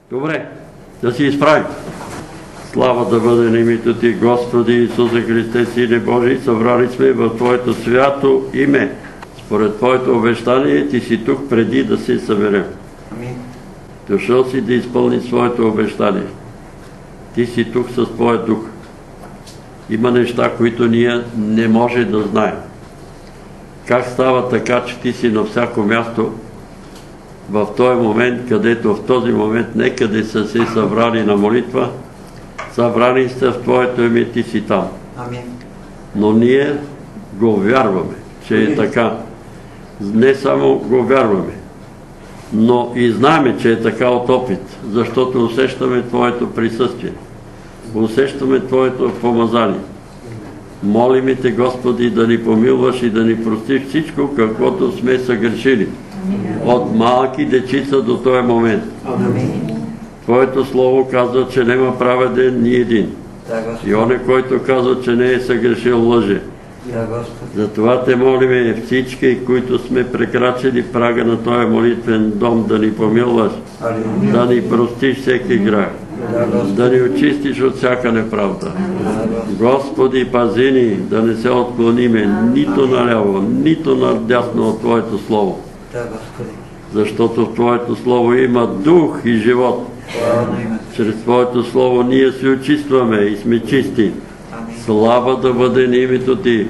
Добре, да си изправим. Слава да бъде на името Ти, Господи Исусе Христе, Сине Божий, събрали сме в Твоето свято име. Според Твоето обещание Ти си тук преди да се съберем. Дошъл си да изпълни своето обещание. Ти си тук с Твоя дух. Има неща, които ние не може да знаем. Как става така, че Ти си на всяко място в този момент, където в този момент некъде са се събрали на молитва, събрани сте в Твоето име, Ти си там. Но ние го вярваме, че е така. Не само го вярваме, но и знаем, че е така от опит, защото усещаме Твоето присъствие. Усещаме Твоето помазание. Молиме Те, Господи, да ни помилваш и да ни простиш всичко, каквото сме съгрешили. От малки дечица до този момент. Твоето Слово казва, че няма праведен ни един. И оне, който казва, че не е съгрешил, лъже. Затова Те молиме всички, които сме прекрачили прага на този молитвен дом, да ни помилваш, да ни простиш всеки грях, да ни очистиш от всяка неправда. Господи, пази ни да не се отклониме нито наляво, нито надясно от Твоето Слово. Защото в Твоето Слово има дух и живот. Чрез Твоето Слово ние се очистваме и сме чисти. Слава да бъде на името Ти.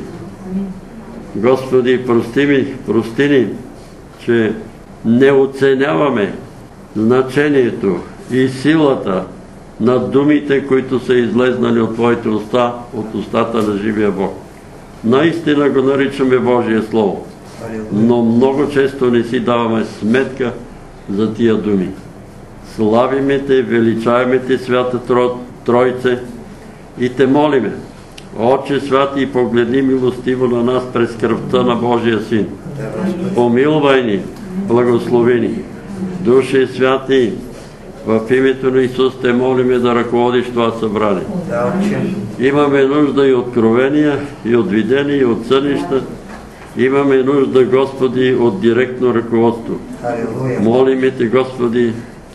Господи, прости ни, че не оценяваме значението и силата на думите, които са излезнали от Твоите уста, от устата на живия Бог. Наистина го наричаме Божие Слово, но много често не си даваме сметка за тия думи. Славиме Те, величаваме Те, Свята Тройце, и Те молиме: Отче святи, погледни милостиво на нас през кръвта на Божия Син. Помилвай ни, благослови ни. Душе святи, в името на Исус Те молиме да ръководиш това събрание. Имаме нужда и откровения, и от видения, и от сънища. Имаме нужда, Господи, от директно ръководство. Молиме Те, Господи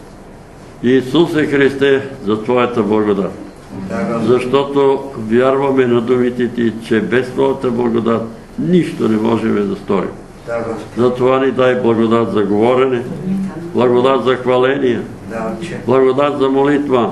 Исусе Христе, за Твоята благодат. Защото вярваме на думите Ти, че без Твоята благодат нищо не можем да сторим. Затова ни дай благодат за говорене, благодат за хваление, благодат за молитва,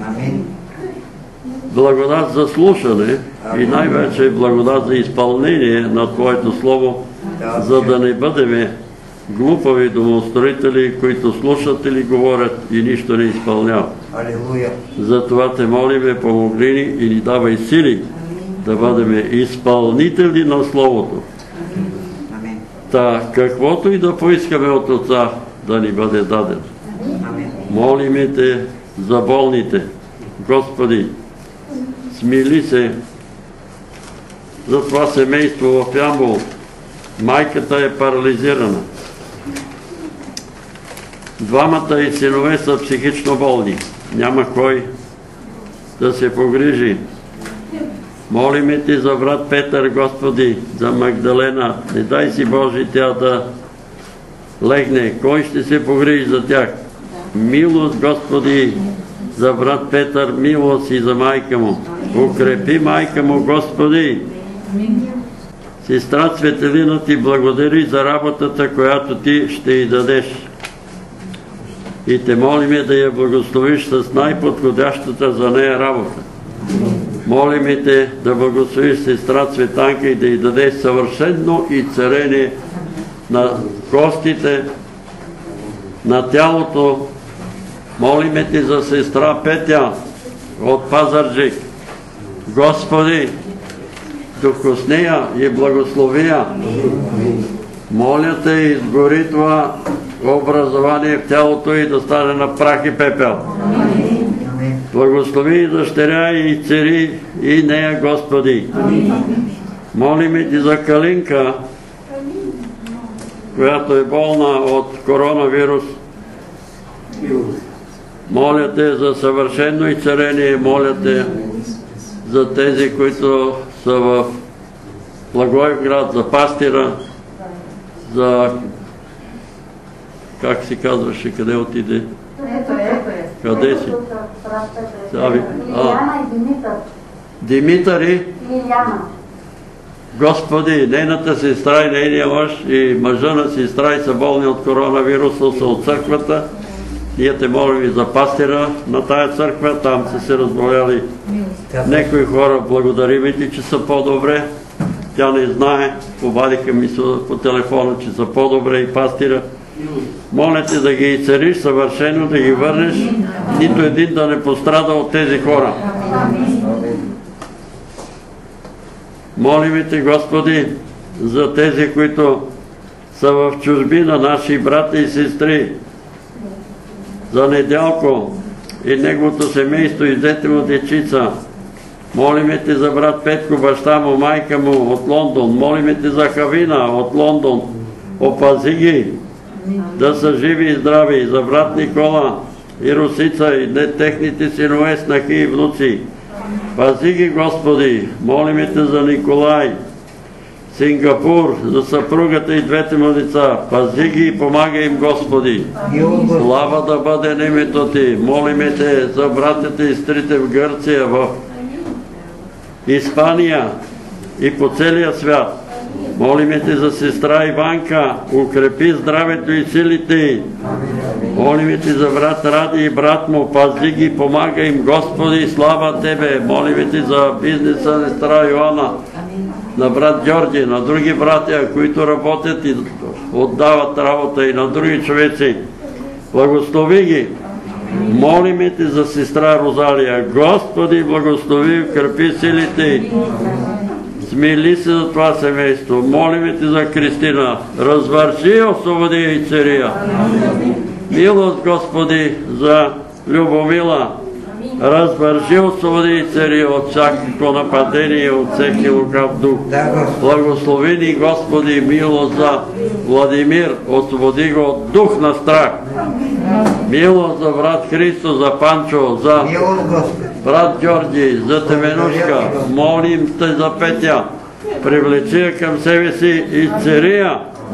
благодат за слушане и най-вече благодат за изпълнение на Твоето Слово, за да не бъдем глупави домостроители, които слушат или говорят и нищо не изпълняват. Затова Те молиме, помогли ни и ни давай сили да бъдем изпълнители на Словото. Та, каквото и да поискаме от Отца, да ни бъде дадено. Молиме Те за болните. Господи, смили се за това семейство в Ямбол. Майката е парализирана. Двамата и синове са психично болни. Няма кой да се погрижи. Молиме Ти за брат Петър, Господи, за Магдалена. Не дай си, Божи, тя да легне. Кой ще се погрижи за тях? Милост, Господи, за брат Петър, милост и за майка му. Укрепи майка му, Господи. Сестра Цветелина Ти благодари за работата, която Ти ще й дадеш. И Те молиме да я благословиш с най-подходящата за нея работа. Молиме Те да благословиш сестра Цветанка и да й дадеш съвършено изцеление на костите, на тялото. Молиме Те за сестра Петя от Пазарджик. Господи, докосни я и благослови я. Моля Те, изгори това образование в тялото и да стане на прах и пепел. Благослови и дъщеря и цари и нея, Господи. Молиме Ти за Калинка, която е болна от коронавирус. Моля Те за съвършено изцеление. Моля Те за тези, които са в Благоевград, за пастира, за... Как си казваше, къде отиде? Ето е. Къде си? Лиляна и Димитър. Димитър и? Лиляна. Господи, нейната сестра и нейния мъж и мъжа на сестра и са болни от коронавируса, са от църквата. Ние те молим и за пастира на тая църква, там са се разболяли някои хора, благодарим ти, че са по-добре. Тя не знае, обадиха ми по телефона, че са по-добре и пастира. Моля те да ги изцелиш съвършено, да ги върнеш, нито един да не пострада от тези хора. Молим те, Господи, за тези, които са в чужбина, наши брати и сестри, за Недялко и неговото семейство и дете му дечица. Молиме те за брат Петко, баща му, майка му от Лондон. Молиме те за Хавина от Лондон. Опази ги да са живи и здрави. За брат Никола и Русица и техните синове, снахи и внуци. Пази ги, Господи. Молиме те за Николай, Сингапур, за съпругата и двете му деца. Пази ги и помагай им, Господи. Слава да бъде на името ти. Молиме те за братята и сестрите в Гърция, в Испания и по целия свят. Молиме те за сестра Иванка, укрепи здравето и силите й. Молиме те за брат Ради и брат му, пази ги, помагай им, Господи, слава Тебе. Молиме те за бизнеса на сестра Йоанна, на брат Георги, на други братя, които работят и отдават работа, и на други човеци. Благослови ги. Молиме те за сестра Розалия. Господи, благослови, укрепи силите й. Смили се за това семейство. Молиме те за Кристина. Развърши, освободи и цария. Милост, Господи, за Любомила. Развърши, освободи и цария от всяко нападение, от всеки лукав дух. Благослови ни, Господи, милост за Владимир. Освободи го от дух на страх. Милост за брат Христо, за Панчо, за брат Георги, за Теменушка. Молим те за Петя. Привлечи я към себе си и цария.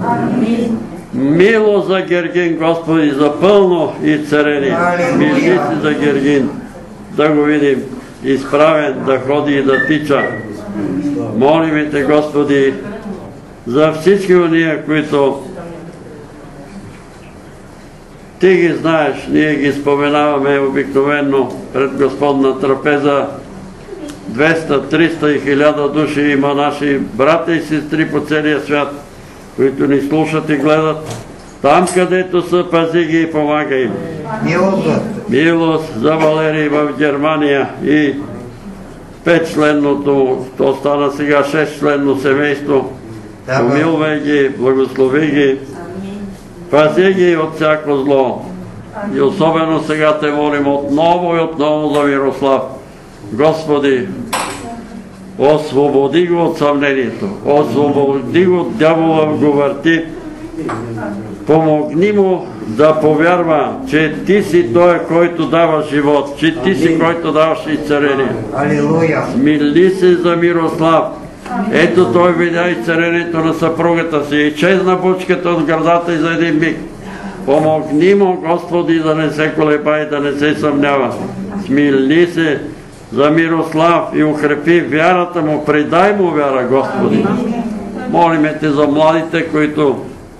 Милост за Гергин, Господи, за пълно изцеление. Мили си за Гергин, да го видим изправен, да ходи и да тича. Молим те, Господи, за всички уния, които Ти ги знаеш, ние ги споменаваме обикновено пред Господна трапеза. 200, 300 и 1000 души има наши брата и сестри по целия свят, които ни слушат и гледат. Там, където са, пази ги и помагай им. Милост за Валерий в Германия и 5-членното, то стана сега 6-членно семейство. Помилвай ги, благослови ги. Пази ги от всяко зло. И особено сега те молим отново и отново за Мирослав. Господи, освободи го от съмнението. Освободи го от дявола го върти. Помогни му да повярва, че Ти си Той, който дава живот, че Ти си, който даваш изцеление. Смили се за Мирослав. Ето той видя изцелението на съпругата си. Изчезна бучката от гърдата и за един миг. Помогни му, Господи, да не се колеба и да не се съмнява. Смили се за Мирослав и укрепи вярата му. Предай му вяра, Господи. Молиме те за младите, които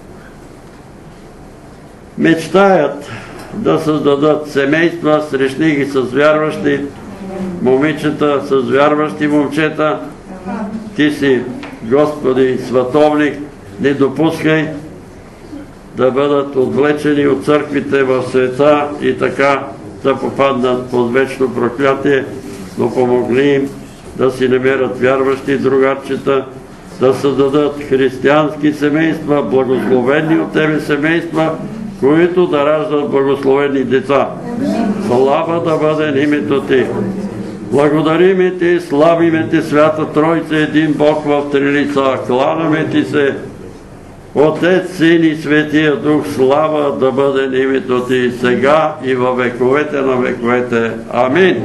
мечтаят да създадат семейства, срещни ги с вярващи момичета, с вярващи момчета. Ти си, Господи, световник, не допускай да бъдат отвлечени от църквите в света и така да попаднат под вечно проклятие, но помогни им да си намерят вярващи другарчета, да създадат християнски семейства, благословени от Тебе семейства, които да раждат благословени деца. Слава да бъде на името Ти. Благодариме Ти, славиме Ти, Свята Тройца, един Бог в три лица. Кланяме Ти се, Отец, Син и Светия Дух, слава да бъде на името Ти, сега и във вековете на вековете. Амин.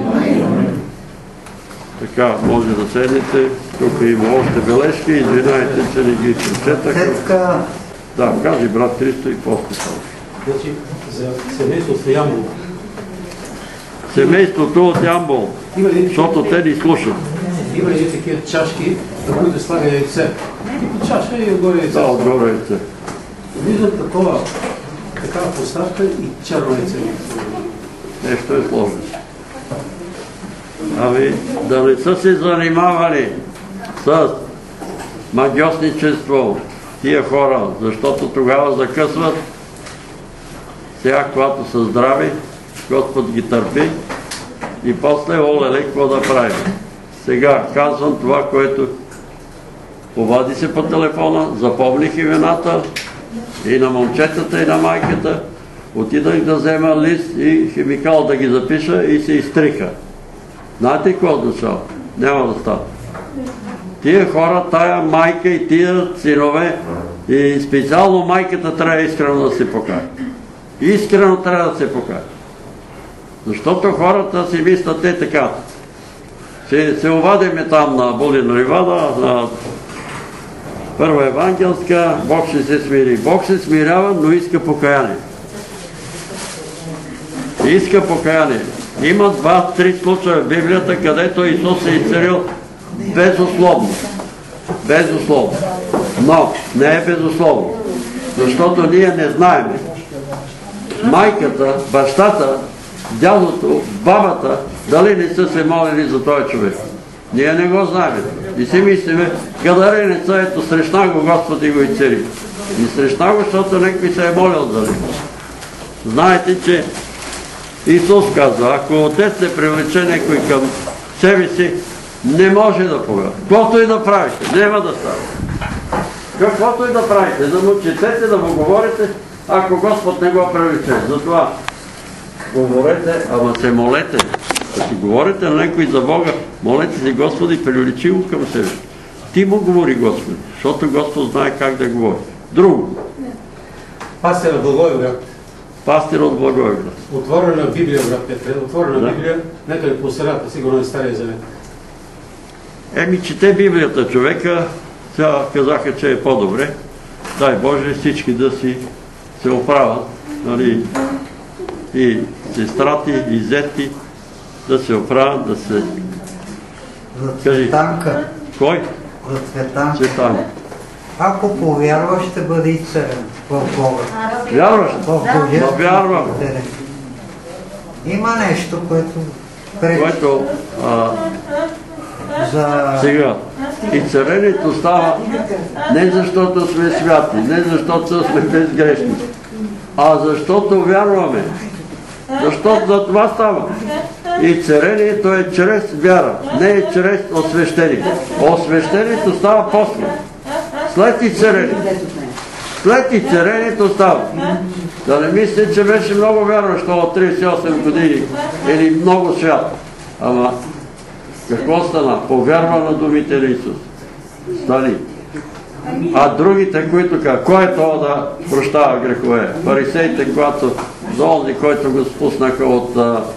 Така, може да седнете. Тук има още бележки, извинайте, че не ги прочетах. Да, кажи брат Христо и после. Значи, за семейство Стоянов, семейството от Ямбол, защото те ни слушат. Има и такива чашки, на които слага яйце. И чаша и отгоре яйце. Да, отгоре яйце. Виждам такава поставка и черно яйце. Нещо е сложно. Ами, да не са се занимавали с магиосничество тия хора, защото тогава закъсват. Сега, когато са здрави, Господ ги търпи и после олеле, какво да правим. Сега казвам това, което обади се по телефона, запомних имената и на момчетата, и на майката. Отидах да взема лист и химикал да ги запиша и се изтриха. Знаете какво означава? Няма да става. Тия хора, тая майка и тия синове, и специално майката трябва искрено да се покаже. Искрено трябва да се покаже. Защото хората си мислят те така. Се обадиме там на Булина ливада, на Първа евангелска, Бог ще се смири. Бог се смирява, но иска покаяние. Иска покаяние. Има 2-3 случая в Библията, където Исус се изцелил безусловно. Безусловно. Но не е безусловно. Защото ние не знаем. Майката, бащата, дядото, бабата, дали не са се молили за този човек. Ние не го знаем. И си мислиме, гадареница, ето срещна го Господ и го изцели. И срещна го, защото някой се е молил за него. Знаете, че Исус казва, ако Отец не привлече някой към себе си, не може да пога. Каквото и да правите, няма да става. Каквото и да правите, да му четете, да му говорите, ако Господ не го привлече. Затова говорете, ама се молете. Ако говорите на някой за Бога, молете си Господи, привлечи го към себе. Ти му говори Господи, защото Господ знае как да говори. Друго. Пастир от Благоевград. Пастир от Благоевград. Отворена Библия, брат Петре. Отворена Библия, някъде по средата, сигурно е Стария Завет. Чете Библията човека, сега казаха, че е по-добре. Дай Боже всички да си се оправят, нали, и сестрати, и зети, да се оправят, да се... За Цветанка. Кой? За Цветанка. Цветанка. Ако повярва, ще бъде изцелен в Бога. Вярваш? Да, вярвам. Има нещо, което пречи. Което за... Сега, и царението става не защото сме святи, не защото сме безгрешни, а защото вярваме. Защото за това става. И царението е чрез вяра, не е чрез освещение. Освещението става после. След изцелението. След изцелението става. Да не мислите, че беше много вярващо от 38 години или много свят. Ама какво стана? Повярва на думите на Исус. Стани. А другите, които казват, кой е това да прощава грехове? Фарисеите, когато за онзи, който го спуснаха от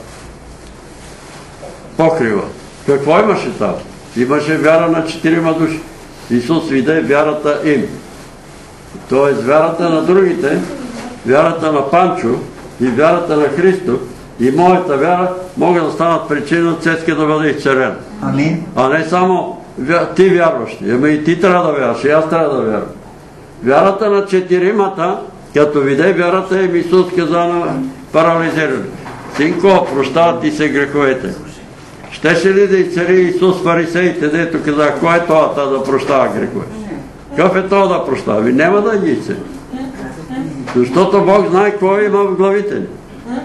покрива. Какво имаше там? Имаше вяра на 4 души. Исус виде вярата им. Тоест вярата на другите, вярата на Панчо и вярата на Христо и моята вяра могат да станат причина Цецка да бъде изцелена. Амин. А не само ти вярващи. Ама и ти трябва да вярваш, и аз трябва да вярвам. Вярата на 4-мата, като виде вярата им, Исус каза на парализирани: синко, прощават ти се греховете. Щеше ли да изцели Исус фарисеите, дето каза, кой е това да прощава грехове? Какъв е това да прощава? И няма да ги изцели. Защото Бог знае какво има в главите ни.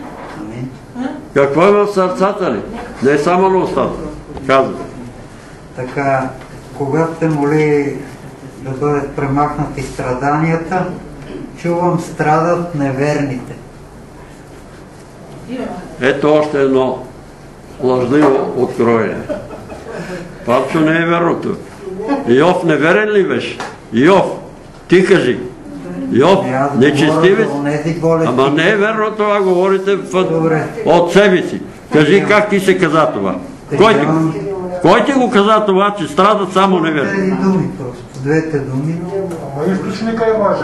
Какво има в сърцата ни. Не само на устата. Казва. Така, когато те моли да бъдат премахнати страданията, чувам, страдат неверните. Ето още едно лъжливо откроение. Папчо не е верното. Йов неверен ли беше? Йов, ти кажи. Йов, нечестивец. Ама не е верно това, говорите от себе си. Кажи как ти се каза това. Кой ти го каза това, че страдат само неверни? Двете думи просто. Двете думи. Но източника е важен.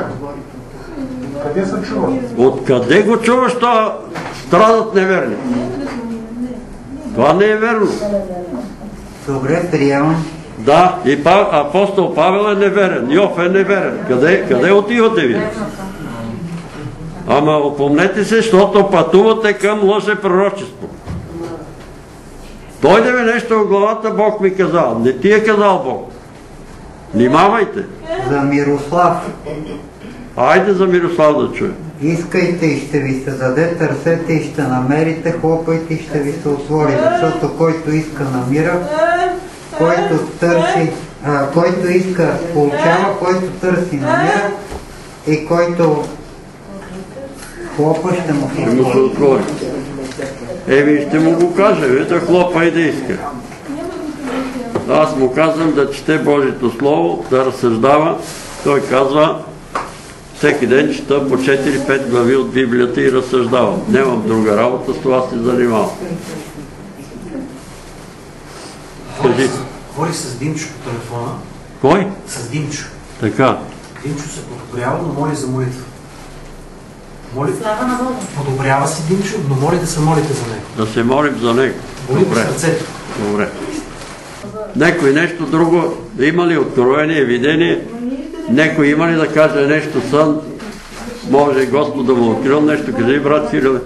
Къде се чува? Откъде го чуваш това? Страдат неверни. Това не е верно. Добре, приемам. Да, и апостол Павел е неверен, Йов е неверен. Къде отивате ви? Ама опомнете се, защото пътувате към лъжепророчество. Дойде ми нещо в главата, Бог ми казал. Не ти е казал Бог. Внимавайте. За Мирослав. Айде за Мирослав да чуем. Искайте и ще ви се даде, търсете и ще намерите, хлопайте и ще ви се отвори, защото който иска намира, който иска получава, който търси намира и който хлопа ще му се отвори. Еми ще му го кажа, да хлопа и да иска. Аз му казвам да чете Божието Слово, да разсъждава. Той казва, всеки ден чета по 4-5 глави от Библията и разсъждавам. Нямам друга работа, с това се занимавам. Кажи. Говори с Димчо по телефона. Кой? С Димчо. Така. Димчо се подобрява, но моли за молитва. Подобрява си Димчо, но моли да се молите за него. Да се молим за него. Молите сърцето. Добре. Некой нещо друго, има ли откровение, видение? Некой има ли да каже нещо сън? Може Господ да му открил нещо. Кажи, брат Сириле.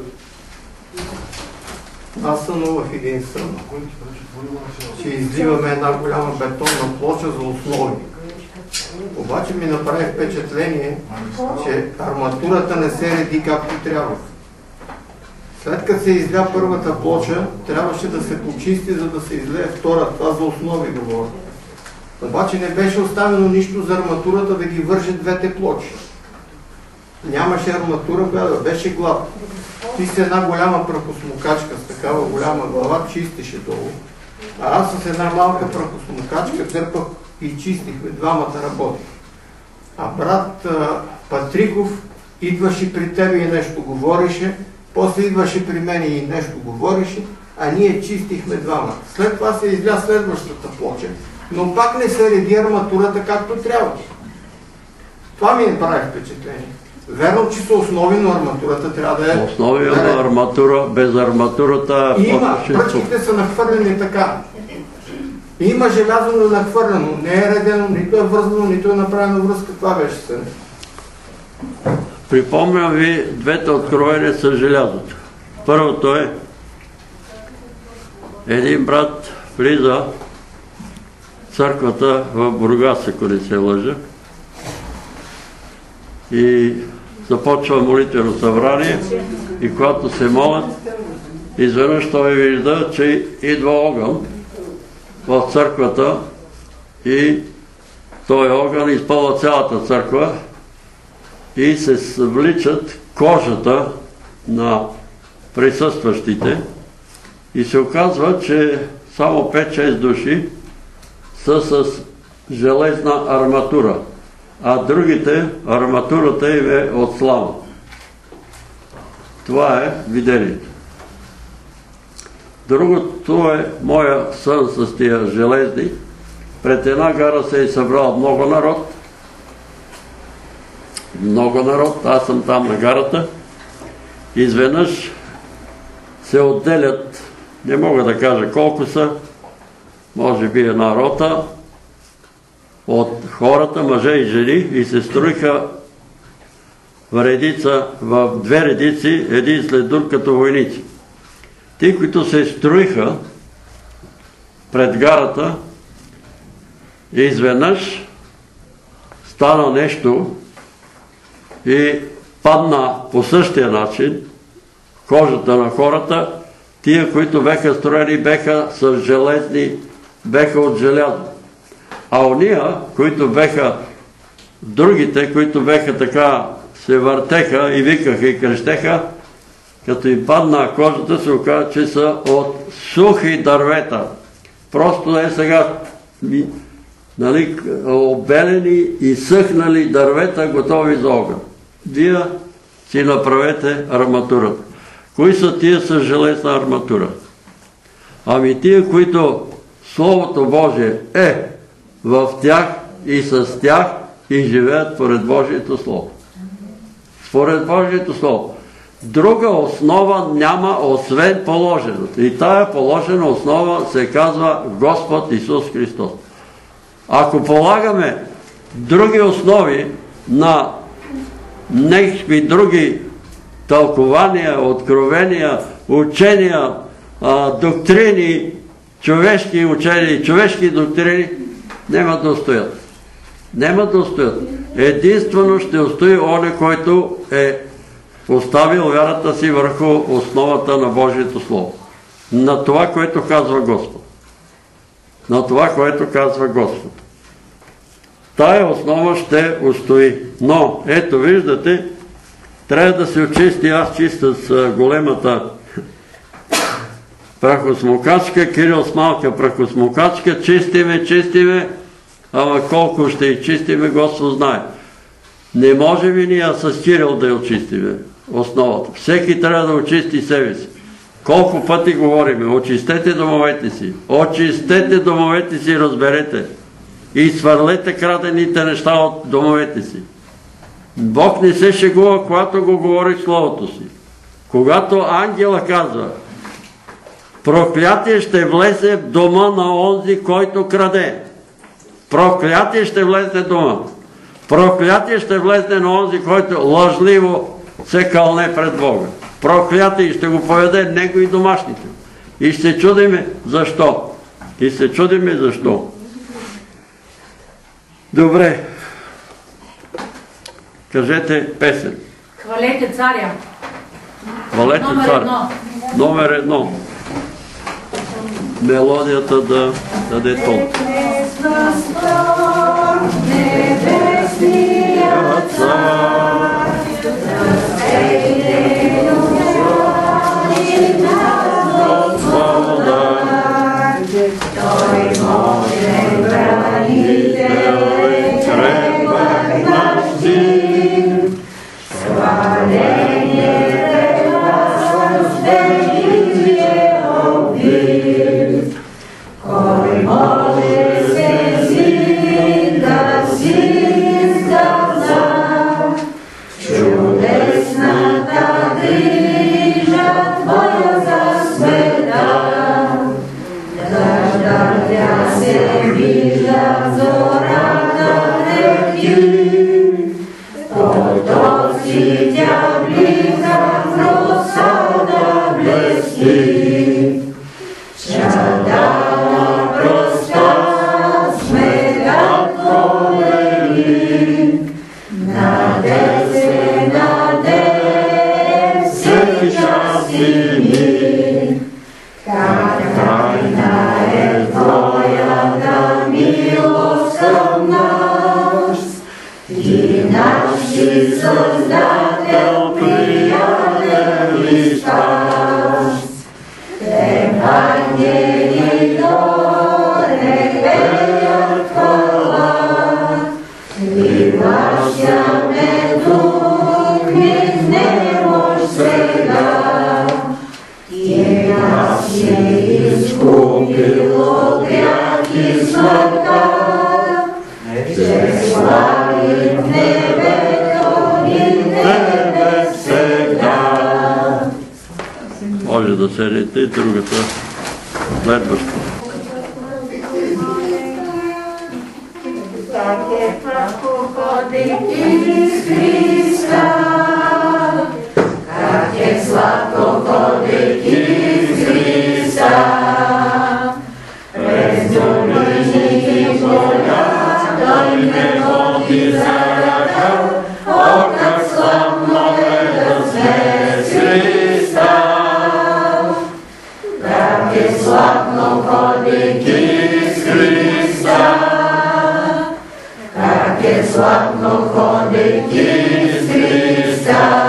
Аз сънувах един сън, че изливаме една голяма бетонна плоча за основи. Обаче ми направи впечатление, че арматурата не се реди както трябва. След като се изля първата плоча, трябваше да се почисти, за да се излее втора. Това за основи говоря. Обаче не беше оставено нищо за арматурата да ги върже двете плочи. Нямаше арматура, беше гладко. Ти си една голяма прахосмокачка с такава голяма глава, чистеше долу. А аз с една малка прахосмокачка дърпах и чистихме, двамата работих. А брат Патриков идваше при тебе и нещо говореше, после идваше при мен и нещо говореше, а ние чистихме двамата. След това се изля следващата плоча, но пак не се реди арматурата както трябва. Това ми направи впечатление. Верно, че са основи, но арматурата трябва да е... Основи на арматура, без арматурата... Има, пръчките са нахвърлени така. Има желязо, но нахвърлено. Не е редено, нито е вързано, нито е направено връзка. Това беше сън. Припомням ви двете откровения с желязото. Първото е, един брат влиза в църквата в Бургас, ако не се лъжа, и започва молитвено събрание и когато се молят, изведнъж той вижда, че идва огън в църквата и този огън изпълва цялата църква и се вличат кожата на присъстващите и се оказва, че само 5-6 души са с железна арматура, а другите арматурата им е от слама. Това е видението. Другото е моя сън с тия железни. Пред една гара се е събрал много народ. Много народ. Аз съм там на гарата. Изведнъж се отделят, не мога да кажа колко са, може би една рота от хората, мъже и жени, и се строиха в две редици, един след друг като войници. Ти, които се строиха пред гарата, изведнъж стана нещо и падна по същия начин кожата на хората. Тия, които беха строени, беха с железни, беха от желязо. А ония, които беха другите, които беха така, се въртеха и викаха и крещеха, като им падна кожата, се оказа, че са от сухи дървета. Просто е сега обелени и съхнали дървета, готови за огън. Вие си направете арматурата. Кои са тия с железна арматура? Ами тия, които Словото Божие е в тях и с тях и живеят според Божието Слово. Според Божието Слово. Друга основа няма, освен положената. И тая положена основа се казва Господ Исус Христос. Ако полагаме други основи на някакви други тълкования, откровения, учения, доктрини, човешки учения, човешки доктрини, няма да устоят. Няма да устоят. Единствено ще устои оне, който е оставил вярата си върху основата на Божието Слово. На това, което казва Господ. На това, което казва Господ. Тая основа ще устои. Но, ето виждате, трябва да се очисти, аз чиста с големата прахосмокачка, Кирил с малка прахосмокачка, чистиме, ама колко ще изчистиме, Господ знае. Не можем и ние с Кирил да я очистиме основата. Всеки трябва да очисти себе си. Колко пъти говориме, очистете домовете си. Очистете домовете си, разберете. И свърлете крадените неща от домовете си. Бог не се шегува, когато го говори Словото си. Когато ангела казва, проклятие ще влезе в дома на онзи, който краде. Проклятие ще влезе в дома. Проклятие ще влезе на онзи, който лъжливо се кълне пред Бога. Проклятие ще го поведе него и домашните. И ще се чудиме защо. Добре. Кажете песен. Хвалете царя. Хвалете царя. Номер едно. Мелодията да даде тон. Небесният цар, той може бранителен, крепък наш син, сваление, възхождение, обид. Кой може се син да съзна, чудесната грижа твоя за света. Дъждът се вижда, зората лети, потоци тя близа, в росата блести. Чадана проста, смега колени, наде всеки час и миг. Как тайна е твоята милост към нас, ти наши Създател, приятел и щас. Теб ангели горе пеят хвала, и вашяме дух ни в немощ сега. Ти нас си изкупил от грях и смъртта, ще слави в небето и тебе сега. Може да седнете и другата следваща. Как е прахо ходейки с Христа, как е сладко ходейки с Христа, през долини и поля, той ме води за ръка, о, как славно е да сме с Христа. Как е славно ходейки с Христа, как е славно ходейки с Христа.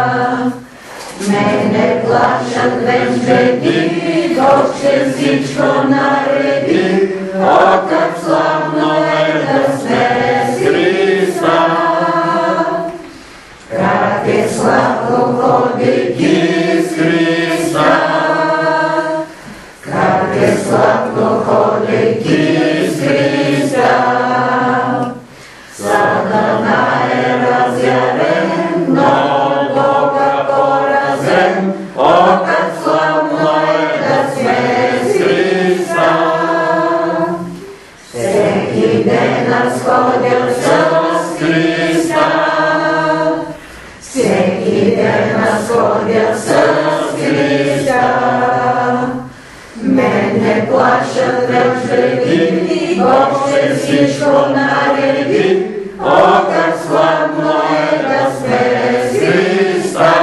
Мене плашат венчети, Бог ще всичко нареди, о, как славно е да сме с Христа. Как е славно ходейки с Христа, как е славно ходейки с Христа. Сатана е разярен, но Бога пора Бог ще всичко нареди, о, как славно е да сме с Христа.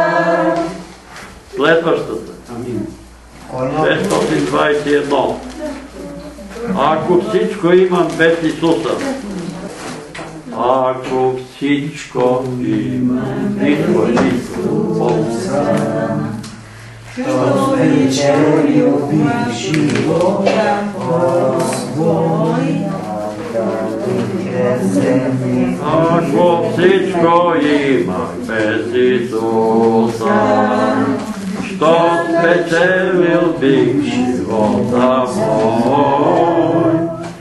Следващата. 621. Ако всичко имам без Исуса, ако всичко имам без Исуса, Що вечерю бих живота Господь, ако всичко имам без Исуса, що спечелил бих живота мой.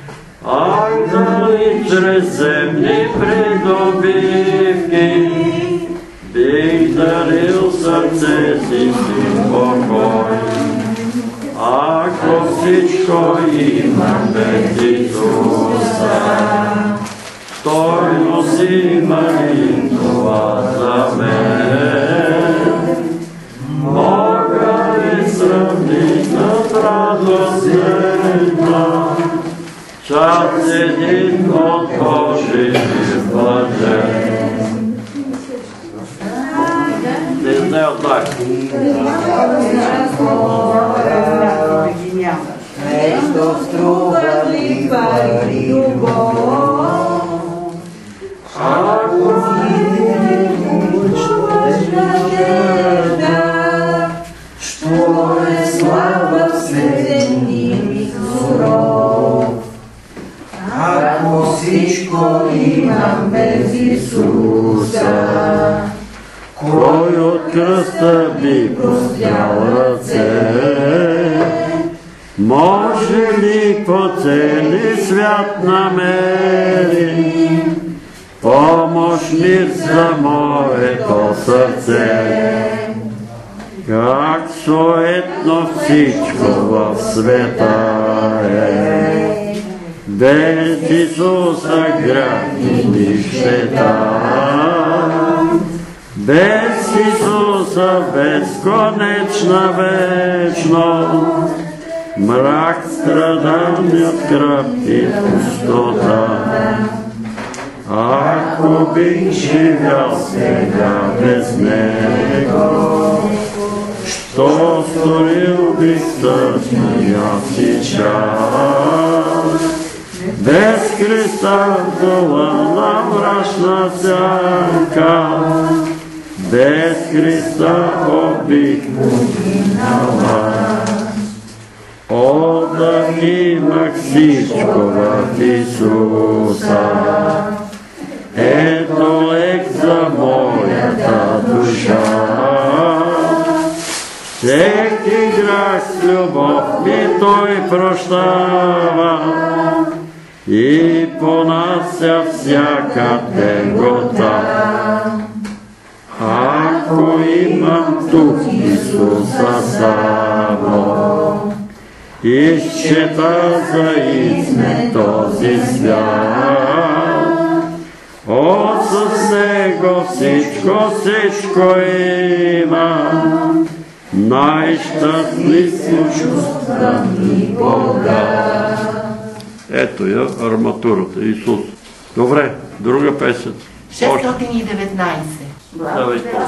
Дали чрез земни придобивки бих дарил сърце си покой. Ако всичко имам без Исуса, стойност има ли това за мен? Мога ли сравнить с радост една, час един от Божия блажен? Не знае так. нещо струва ли пари любов? Ако ти чуваш надежда, що е слава в средни суров. Ако всичко имам без Исуса, кой от кръста би простял ръце? Може ли по цели свят намери помощ мир за моето сърце? Как суетно всичко в света е, без Исуса грях и щета. Без Исуса безконечна вечност, мрак, страдания, кръв и пустота. Ако бих живял сега без Него, що сторил бих тъжния си час? Без Христа дола на мрачна сянка, без Христа бих погинала. О, да имах всичко в Исуса, ето лек за моята душа. Всеки грях с любов ми Той прощава и понася всяка тегота. Ако имам тук Исуса само, изчета за изме този свят. О, с Него всичко имам, най-щастлив чувства ми Бога. Ето я арматурата, Исус. Добре, друга песен. 619. Благодаря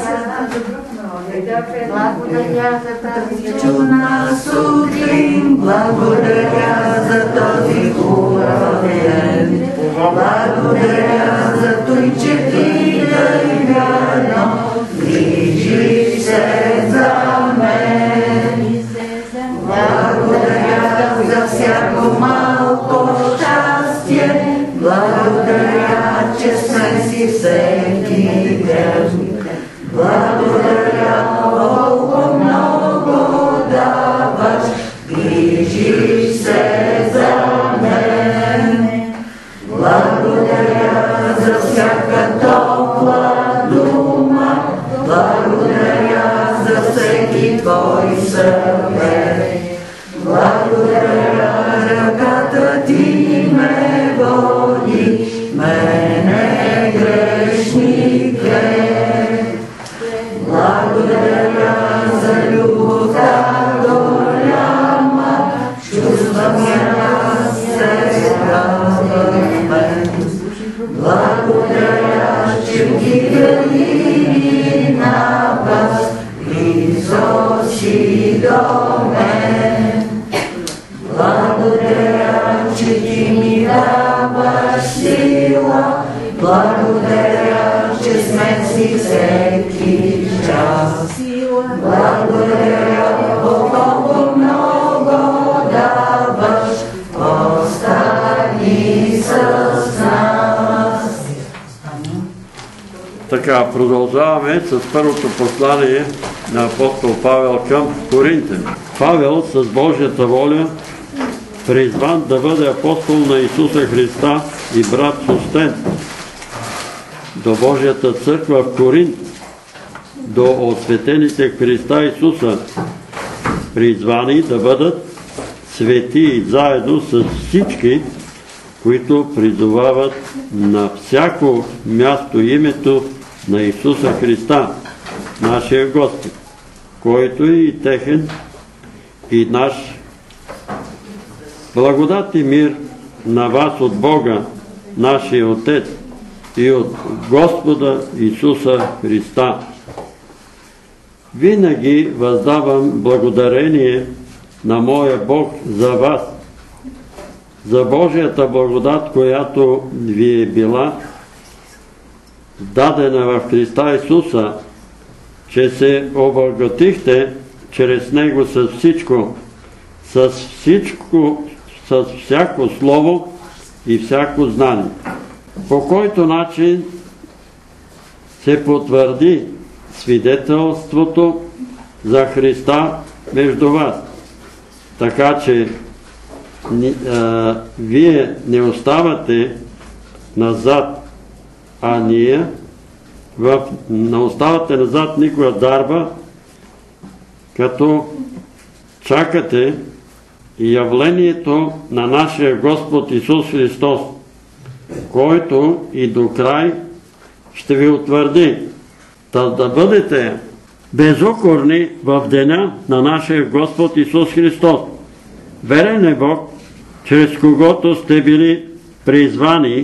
за тази чудна сутрин, благодаря за този хубав ден, благодаря за той, че ти дай вярно, грижиш се за мен. Благодаря за всяко малко щастие, благодаря, че сме си всеки ден. Благодаря, колко много даваш, грижиш се за мен. Благодаря за всяка топла дума, благодаря за всеки твой съвет. Благодаря, ръката ти ме води, мене грешника. Благодаря за любовта голяма, чувствам се дойши до мен. Благодаря, че ти ми даваш сила, благодаря, че смеси всеки час. Благодаря, Богу много даваш, остани с нас. Така, продължаваме с първото послание на апостол Павел към Коринтяни. Павел с Божията воля призван да бъде апостол на Исуса Христа и брат Состен до Божията църква в Коринт, до осветените в Христа Исуса, призвани да бъдат светии заедно с всички, които призовават на всяко място името на Исуса Христа, нашия Господ, който е и техен и наш. Благодат и мир на вас от Бога, нашия Отец, и от Господа Исуса Христа. Винаги въздавам благодарение на моя Бог за вас, за Божията благодат, която ви е била дадена в Христа Исуса, че се обогатихте чрез Него с всяко слово и всяко знание, по който начин се потвърди свидетелството за Христа между вас. Така че вие не оставате назад, а ние не оставате назад никоя дарба, като чакате явлението на нашия Господ Исус Христос, който и до край ще ви утвърди, да бъдете безукорни в деня на нашия Господ Исус Христос. Верен е Бог, чрез когото сте били призвани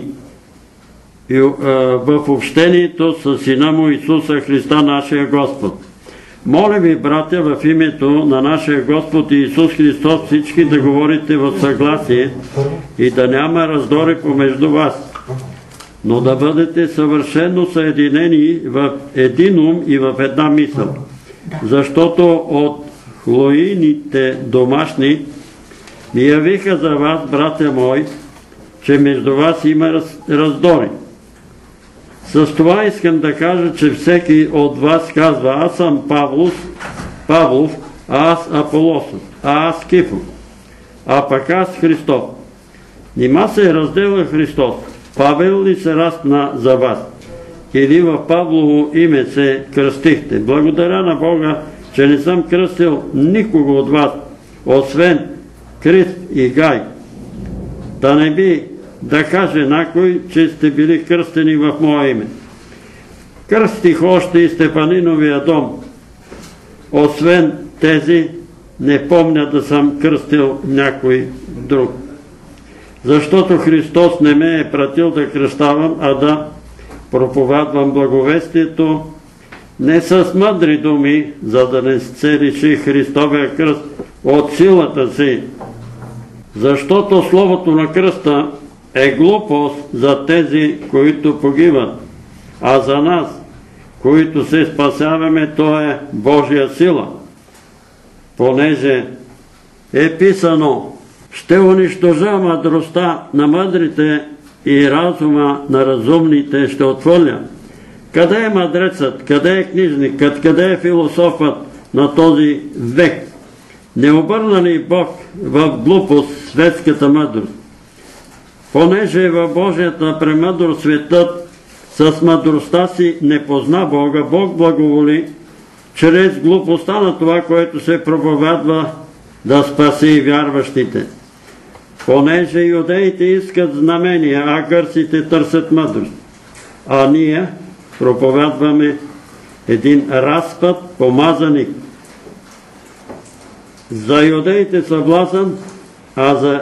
в общението с Сина Му Исуса Христа, нашия Господ. Моля ви, братя, в името на нашия Господ Исус Христос всички да говорите в съгласие и да няма раздори помежду вас, но да бъдете съвършено съединени в един ум и в една мисъл. Защото от Хлоините домашни ми явиха за вас, братя мои, че между вас има раздори. С това искам да кажа, че всеки от вас казва: аз съм Павлов, а аз Аполосов, а аз Кифов, а пък аз Христов. Нима се е разделил Христос? Павел ли се разпна за вас? Или в Павлово име се кръстихте? Благодаря на Бога, че не съм кръстил никого от вас, освен Крисп и Гай. Да не би да каже някой, че сте били кръстени в мое име. Кръстих още и Стефаниновия дом. Освен тези, не помня да съм кръстил някой друг. Защото Христос не ме е пратил да кръщавам, а да проповядвам благовестието не с мъдри думи, за да не се лиши Христовия кръст от силата си. Защото словото на кръста е глупост за тези, които погиват, а за нас, които се спасяваме, то е Божия сила. Понеже е писано: ще унищожа мъдростта на мъдрите и разума на разумните ще отхвърля. Къде е мъдрецът, къде е книжникът, къде е философът на този век? Не обърна ли Бог в глупост светската мъдрост? Понеже в Божията премъдрост светът с мъдростта си не позна Бога, Бог благоволи чрез глупостта на това, което се проповядва, да спаси вярващите. Понеже юдеите искат знамения, а гърците търсят мъдрост. А ние проповядваме един разпът помазаник. За юдеите съблазън, а за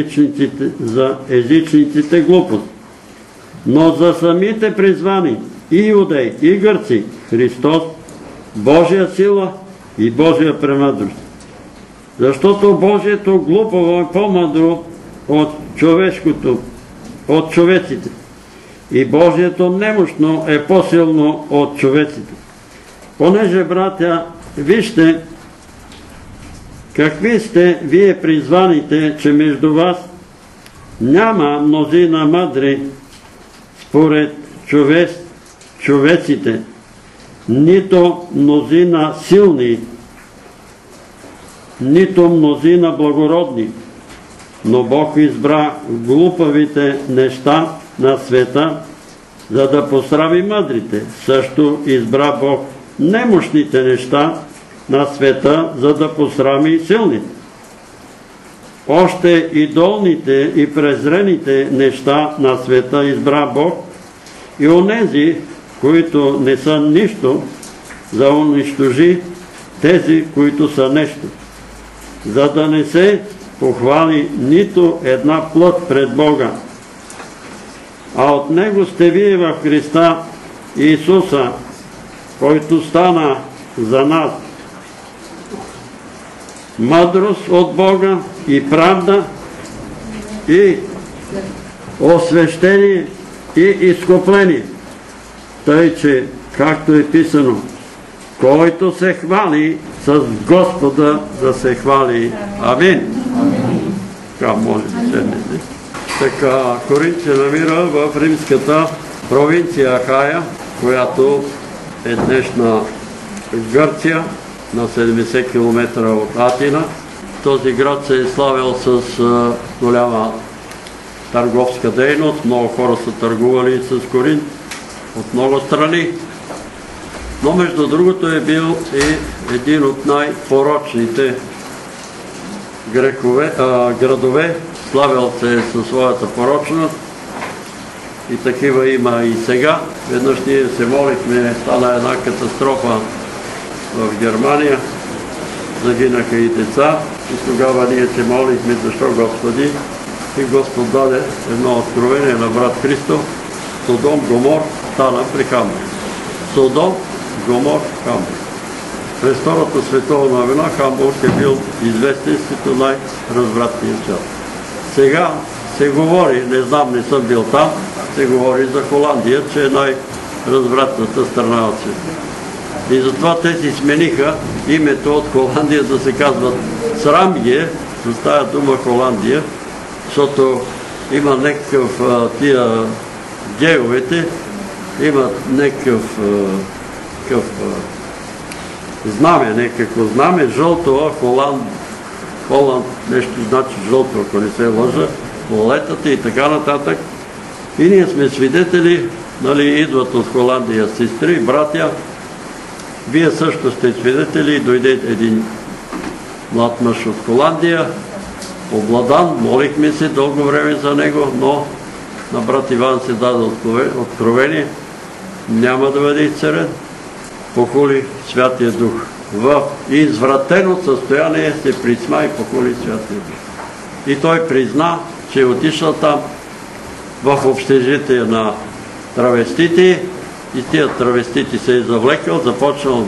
езичниците глупост. Но за самите призвани, и юдеи, и гърци, Христос, Божия сила и Божия премъдрост. Защото Божието глупаво е по-мъдро от човешкото, от човеците. И Божието немощно е по-силно от човеците. Понеже, братя, вижте какви сте вие призваните, че между вас няма мнозина мъдри според човеците, нито мнозина силни, нито мнозина благородни, но Бог избра глупавите неща на света, за да посрави мъдрите. Също избра Бог немощните неща на света, за да посрами силните. Още и долните и презрените неща на света избра Бог и онези, които не са нищо, за унищожи тези, които са нещо, за да не се похвали нито една плът пред Бога. А от Него сте вие в Христа Исуса, който стана за нас мъдрост от Бога и правда и освещение и изкупление. Тъй, че, както е писано, който се хвали с Господа, да се хвали. Амин. Така може да седнете. Така, Коринт се намира в римската провинция Ахая, която е днешна Гърция, на 70 км от Атина. Този град се е славил с голяма търговска дейност. Много хора са търгували с Коринт от много страни. Но между другото е бил и един от най-порочните градове. Славил се със своята порочност и такива има и сега. Веднъж ние се молихме, стана една катастрофа в Германия, загинаха и деца и тогава ние се молихме, защо Господи, и Господ даде едно откровение на брат Христо. Содом, Гомор стана при Хамбург. Содом, Гомор, Хамбург. През Втората световна война Хамбург е бил известен като най-развратния свят. Сега се говори, не знам, не съм бил там, се говори за Холандия, че е най-развратната страна от света. И затова те си смениха името от Холандия да се казват срам ги е, с тая дума Холандия, защото има някакъв тия геовете, имат някакъв някакво знаме, жълто, Холанд, нещо значи жълто, ако не се лъжа, лолетата и така нататък. И ние сме свидетели, идват от Холандия сестри, братя. Вие също сте свидетели, дойде един млад мъж от Холандия, обладан, молихме се дълго време за него, но на брат Иван се даде откровение, няма да бъде изцелен, похули Святия Дух. В извратено състояние се присма и похули Святия Дух. И той призна, че е отишъл там в общежитие на травестити и тия травестити се е завлекал, започнал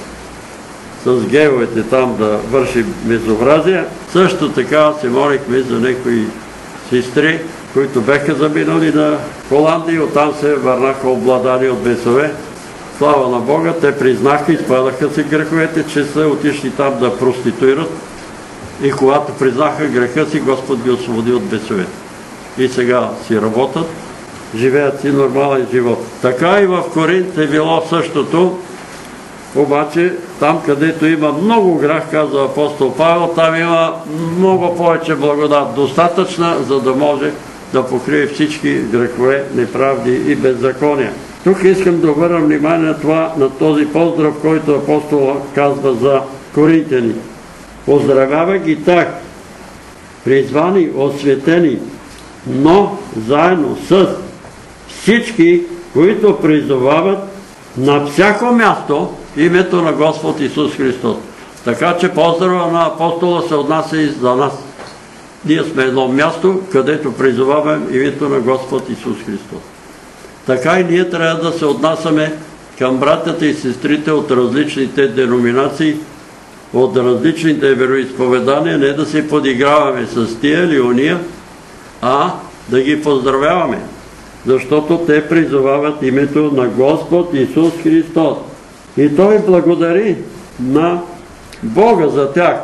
с геовете там да върши безобразие. Също така се молихме за някои сестри, които бяха заминали на Холандия, оттам се върнаха обладани от бесове. Слава на Бога, те признаха, изпадаха се греховете, че са отишли там да проституират. И когато признаха греха си, Господ ги освободи от бесовете. И сега си работят, живеят си нормален живот. Така и в Коринт е било същото, обаче там, където има много грях, казва апостол Павел, там има много повече благодат, достатъчна, за да може да покрие всички грехове, неправди и беззакония. Тук искам да обърна внимание на този поздрав, който апостола казва за коринтяни. Поздравява ги тях, призвани, осветени, но заедно с всички, които призовават на всяко място името на Господ Исус Христос. Така че поздрава на апостола се отнася и за нас. Ние сме едно място, където призоваваме името на Господ Исус Христос. Така и ние трябва да се отнасяме към братята и сестрите от различните деноминации, от различните вероизповедания, не да се подиграваме с тия или уния, а да ги поздравяваме, защото те призовават името на Господ Исус Христос. И Той благодари на Бога за тях.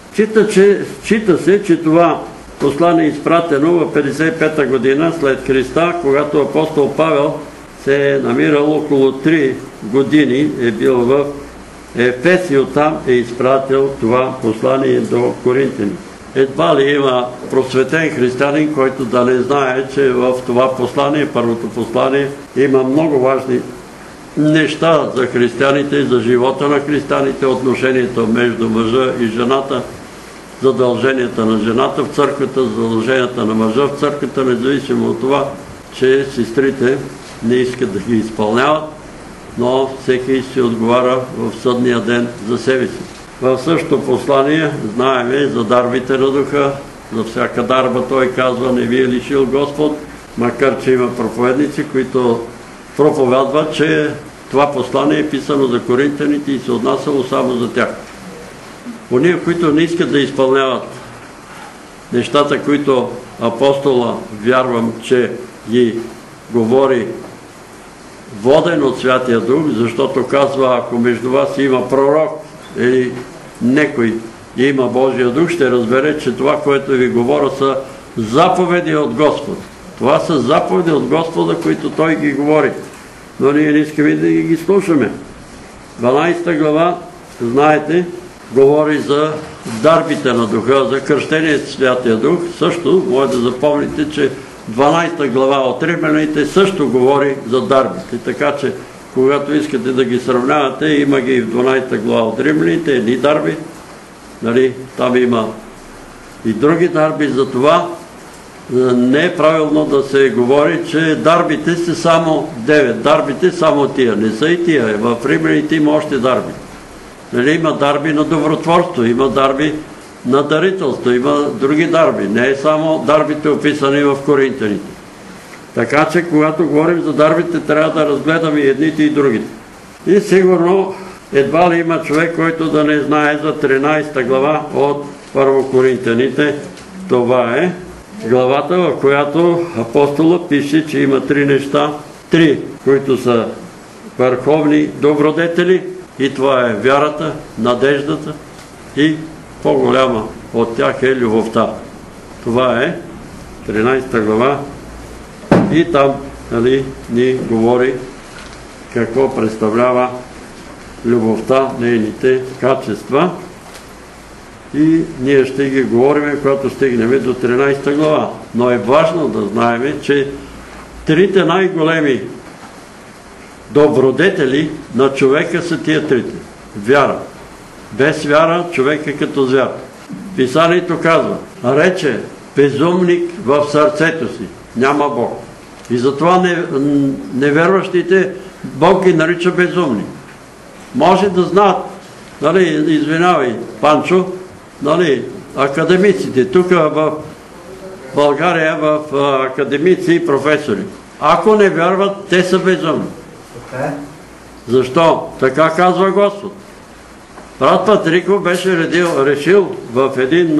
Счита се, че това послание е изпратено в 55-та година след Христа, когато апостол Павел се е намирал около 3 години, е бил в Ефес и оттам е изпратил това послание до Коринтяни. Едва ли има просветен християнин, който да не знае, че в това послание, първото послание, има много важни неща за християните, за живота на християните, отношението между мъжа и жената, задълженията на жената в църквата, задълженията на мъжа в църквата, независимо от това, че сестрите не искат да ги изпълняват, но всеки си отговаря в съдния ден за себе си. В същото послание знаеме за дарбите на духа, за всяка дарба той казва, не ви е лишил Господ, макар че има проповедници, които проповядват, че това послание е писано за коринтяните и се отнасяло само за тях. Ония, които не искат да изпълняват нещата, които апостола, вярвам, че ги говори воден от Святия Дух, защото казва, ако между вас има пророк или некой има Божия Дух, ще разбере, че това, което ви говоря, са заповеди от Господ. Това са заповеди от Господа, които Той ги говори. Но ние не искаме да ги слушаме. 12 глава, знаете, говори за дарбите на духа, за кръщението Святия Дух. Също може да запомните, че 12 глава от Римляните също говори за дарбите. Така че, когато искате да ги сравнявате, има ги и в 12 глава от Римляните, едни дарби. Там има и други дарби. За това не е правилно да се говори, че дарбите са само 9. Дарбите само тия. Не са и тия. В Римляните има още дарби. Има дарби на добротворство, има дарби на дарителство, има други дарби. Не е само дарбите описани в Коринтяните. Така че, когато говорим за дарбите, трябва да разгледаме и едните и другите. И сигурно едва ли има човек, който да не знае за 13 глава от Първо Коринтяните. Това е главата, в която апостола пише, че има 3 неща. 3, които са върховни добродетели, и това е вярата, надеждата и по-голяма от тях е любовта. Това е 13 глава и там ни говори какво представлява любовта, нейните качества. И ние ще ги говорим, когато стигнем до 13 глава. Но е важно да знаем, че 3 най-големи добродетели на човека са тия 3. Вяра. Без вяра човек е като звяр. Писанието казва, рече безумник в сърцето си. Няма Бог. И затова неверващите Бог ги нарича безумни. Може да знаят, извинявай, Панчо, академиците, тук в България, в академици и професори. Ако не вярват, те са безумни. Защо? Така казва Господ. Брат Патриков беше решил в един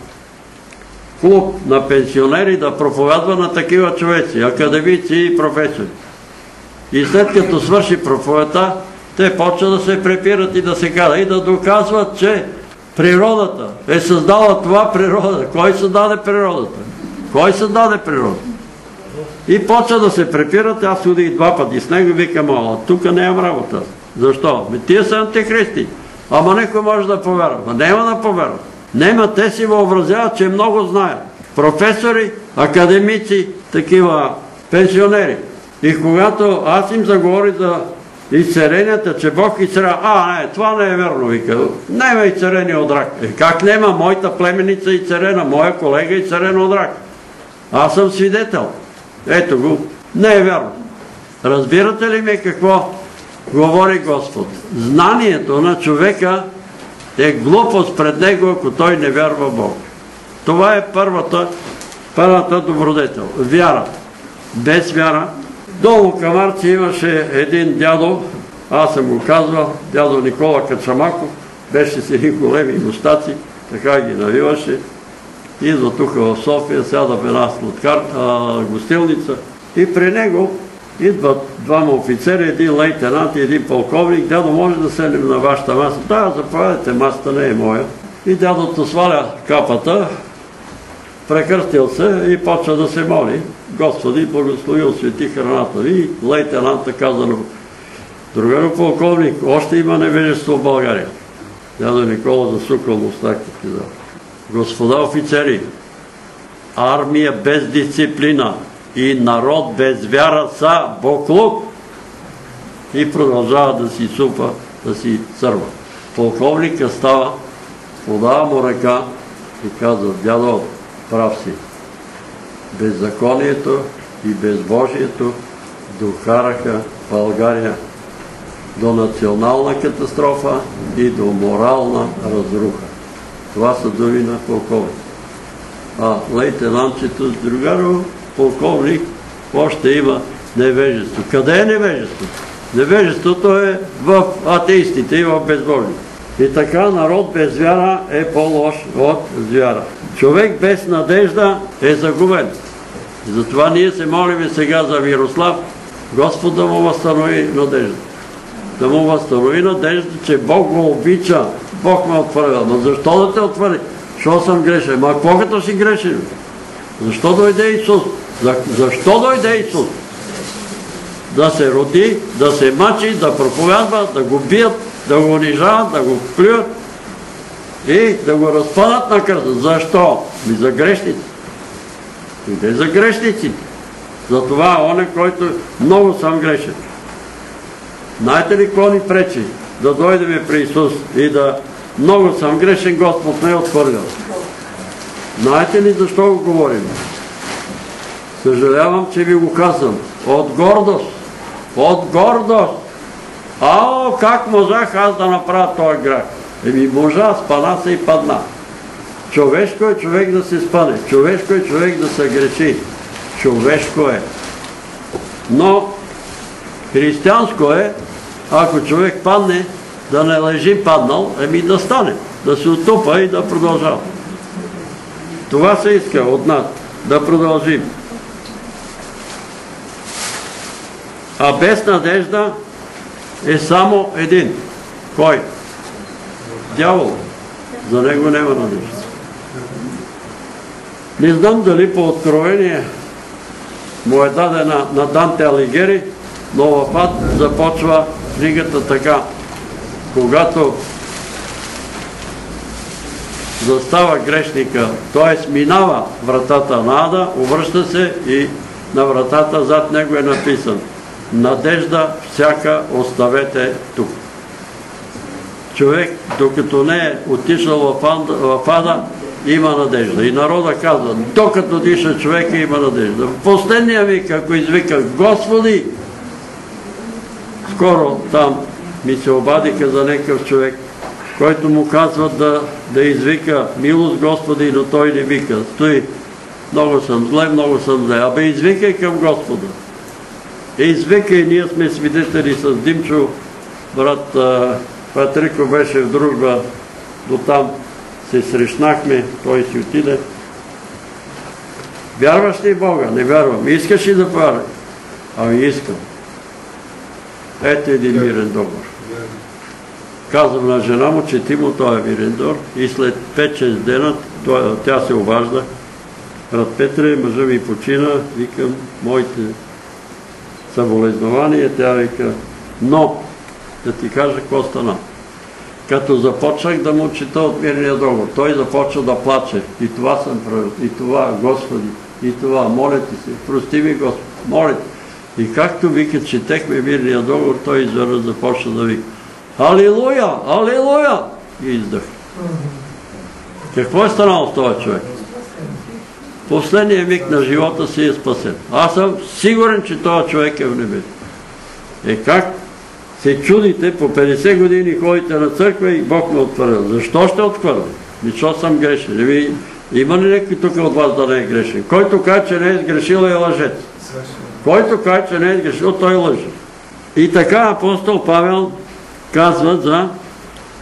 клуб на пенсионери да проповядва на такива човеци, академици и професори. И след като свърши проповедта, те почват да се препират и да се казват и да доказват, че природата е създала това природа. Кой създаде природата? Кой създаде природата? И почва да се препират, аз ходих 2 пъти с него и викам, тук нямам работа. Защо? Тия са антихристи. Ама никой може да повярва. Няма да повярва. Нема, те си въобразяват, че много знаят. Професори, академици, такива пенсионери. И когато аз им заговоря за изцеренията, че Бог изцерява, не, това не е верно, вика. Нема изцерение от рак. Как нема? Моята племеница изцерена, моя колега изцерена от рак. Аз съм свидетел. Ето го. Не е вярно. Разбирате ли ме какво говори Господ? Знанието на човека е глупост пред него, ако той не вярва в Бог. Това е първата добродетел. Вяра. Без вяра. Долу към Арци имаше един дядо, аз съм го казвал, дядо Никола Качамаков, беше си един големи мустаци, така ги навиваше. Идва тук в София, сяда в една гостилница и при него идват двама офицери, един лейтенант и един полковник. Дядо, може да седнем на вашата маса? Да, заповядайте, масата не е моя. И дядото сваля капата, прекръстил се и почва да се моли. Господи, благослови, освети храната ви. И лейтенанта каза на другаро полковник, още има невежество в България. Дядо Никола засукал мустаките. Господа офицери, армия без дисциплина и народ без вяра са боклук. И продължава да си супа, да си сърва. Полковника става, подава му ръка и казва, дядо, прав си. Беззаконието и безбожието докараха България до национална катастрофа и до морална разруха. Това са думи на полковник. А лейтенантчето с другаро полковник още има невежество. Къде е невежество? Невежеството е в атеистите и в безбожните. И така народ без вяра е по-лош от звяра. Човек без надежда е загубен. И затова ние се молим сега за Мирослав, Господ да му възстанови надежда. Да му възстанови надежда, че Бог го обича. Бог ме отвървя. Но защо да те отвърви? Защо съм грешен? Ма какво като си грешен? Защо дойде Исус? Защо дойде Исус? Да се роди, да се мъчи, да проповядва, да го бият, да го унижават, да го плюят и да го разпънат на кръста. Защо? За грешници. Иде за грешници. Затова оне, който много съм грешен. Знаете ли какво ни пречи? Да дойдем при Исус и да много съм грешен, Господ не е отхвърлял. Знаете ли защо го говорим? Съжалявам, че ви го казвам. От гордост. От гордост. Ао, как можах аз да направя този грях? Можа, спана се и падна. Човешко е човек да се спане. Човешко е човек да се греши. Човешко е. Но християнско е, ако човек падне, да не лежи паднал, да стане, да се отупа и да продължава. Това се иска от нас, да продължим. А без надежда е само един. Кой? Дявол. За него няма надежда. Не знам дали по откровение му е дадена на Данте Алигиери, но в Ад започва книгата така. Когато застава грешника, т.е. минава вратата на Ада, обръща се и на вратата зад него е написан: надежда всяка оставете тук. Човек, докато не е отишъл в Ада, има надежда. И народа казва, докато диша човека, има надежда. В последния вик, ако извика Господи, скоро там ми се обадиха за някакъв човек, който му казва да извика милост Господи, но той не вика. Стои, много съм зле. Абе, извикай към Господа. Извикай, ние сме свидетели с Димчо, брат Патрико беше в дружба, до там се срещнахме, той си отиде. Вярваш ли в Бога? Не вярвам. Искаш ли да повярваш? Ами искам. Ето един мирен договор. Казвам на жена му, че ти му той е мирен договор и след 5-6 дена тя се обажда. Брат Петре, мъжа ми почина, викам, моите съболезнования, тя вика, но да ти кажа какво стана. Като започнах да му чета от мирния договор, той започва да плаче. И това съм правил, и това, Господи, и това, моля ти се, прости ми, Господи, моля ти. И както вика, четехме мирния договор, той изведнъж започна да вика: Алилуя! Алилуя! И издъх. Какво е станало с този човек? Последния миг на живота си е спасен. Аз съм сигурен, че този човек е в небето. Как се чудите, по 50 години ходите на църква и Бог ме отхвърля. Защо ще отхвърля? Защо съм грешен? Има ли някой тук от вас да не е грешен? Който каже, че не е сгрешил, е лъжец. Който каже, че не е сгрешил, той лъже. И така апостол Павел казва за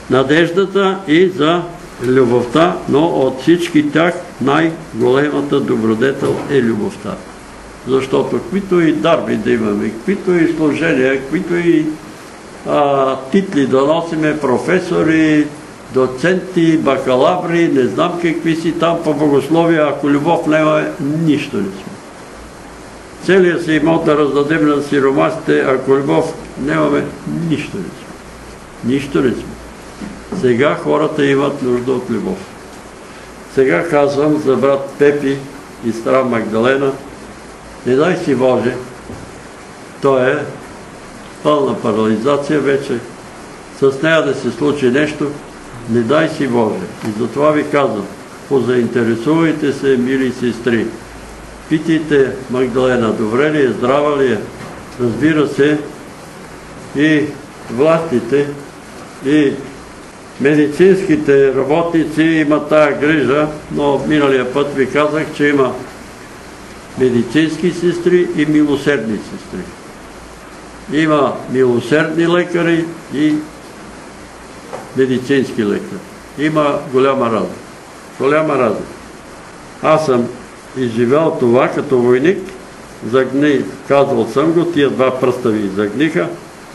надеждата и за любовта, но от всички тях най-големата добродетел е любовта. Защото каквито и дарби да имаме, каквито и служения, каквито и титли да носиме, професори, доценти, бакалаври, не знам какви си там по богословие, ако любов няма, нищо не сме. Целият си имот да раздадем на сиромасите, ако любов нямаме, нищо не сме. Нищо не сме. Сега хората имат нужда от любов. Сега казвам за брат Пепи и сестра Магдалена, не дай си Боже, той е пълна парализация вече, с нея да се случи нещо, не дай си Боже. И затова ви казвам, позаинтересувайте се, мили сестри. Питайте Магдалена, добре ли е, здрава ли е? Разбира се, и властите, и медицинските работници имат тая грижа, но миналия път ви казах, че има медицински сестри и милосердни сестри. Има милосердни лекари и медицински лекари. Има голяма разлика. Голяма разлика. Аз съм изживял това като войник, загни, казвал съм го, тия два пръста ви загниха.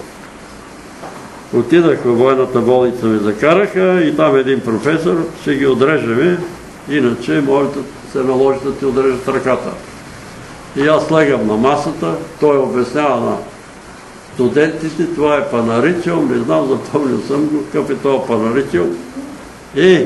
Отидах във военната болница, ме закараха и там един професор, ще ги отрежеме, иначе може да се наложи да ти отрежат ръката. И аз легам на масата, той обяснява на студентите, това е панаричил, не знам, запомнил съм го, какъв е това панаричил. И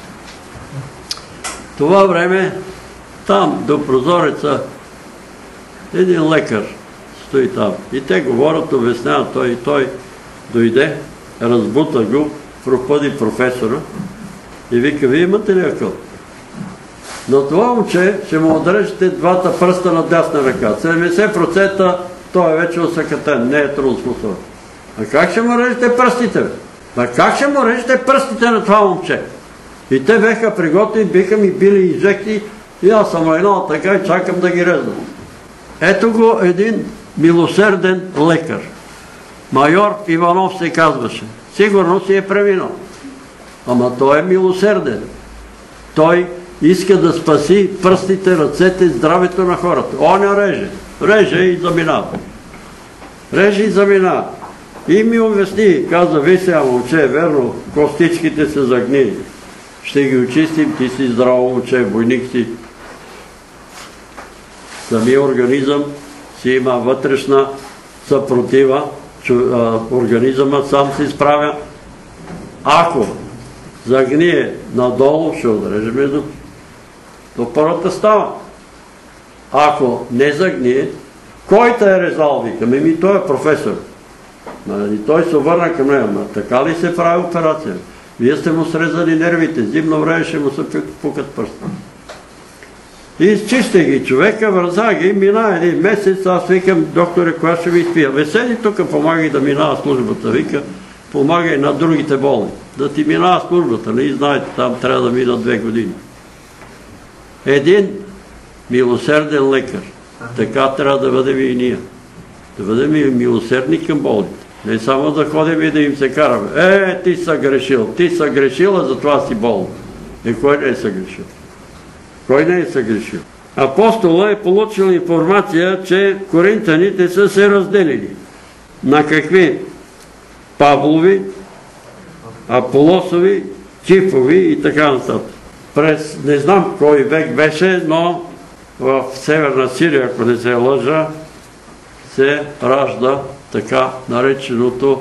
това време, там до прозореца, един лекар стои там. И те говорят, обясняват, той дойде, разбута го, пропъди професора и вика, вие имате ли акъл? Но това момче ще му отрежете двата пръста на дясна ръка. 70% той е вече осъкатен, не е трудоспособен. А как ще му режете пръстите? А как ще му режете пръстите на това момче? И те беха приготвени, биха ми били инжекции и аз съм легнал така и чакам да ги резнам. Ето го един милосерден лекар. Майор Иванов се казваше. Сигурно си е преминал. Ама той е милосерден. Той иска да спаси пръстите, ръцете, здравето на хората. Он я реже. Реже и заминава. Реже и заминава. И ми обясни, каза, ви сега, момче, верно, костичките се загни. Ще ги очистим, ти си здраво момче, войник си. Самия организъм си има вътрешна съпротива, организъмът сам се изправя. Ако загние надолу, ще отрежем зуб. То първата става. Ако не загние, кой те е резал, викаме? Ми той е професор. И той се обърна към него. Така ли се прави операция? Вие сте му срезали нервите, зимно време ще му се пукат пръста. И изчисти ги човека, върза ги, мина един месец, аз викам, докторе, кога ще ви изпия? Весели тук, помагай да минава службата, вика, помагай на другите болни. Да ти минава службата, не знаете, там трябва да мина 2 години. Един милосерден лекар. Така трябва да бъдем и ние. Да бъдем милосердни към болните. Не само да ходим и да им се караме. Ти са грешил. Ти са грешила, затова си болен. Кой не е съгрешил? Кой не е съгрешил? Апостола е получил информация, че коринтяните са се разделили. На какви? Павлови, Аполосови, Кифови и така нататък. През не знам кой век беше, но в Северна Сирия, ако не се лъжа, се ражда така нареченото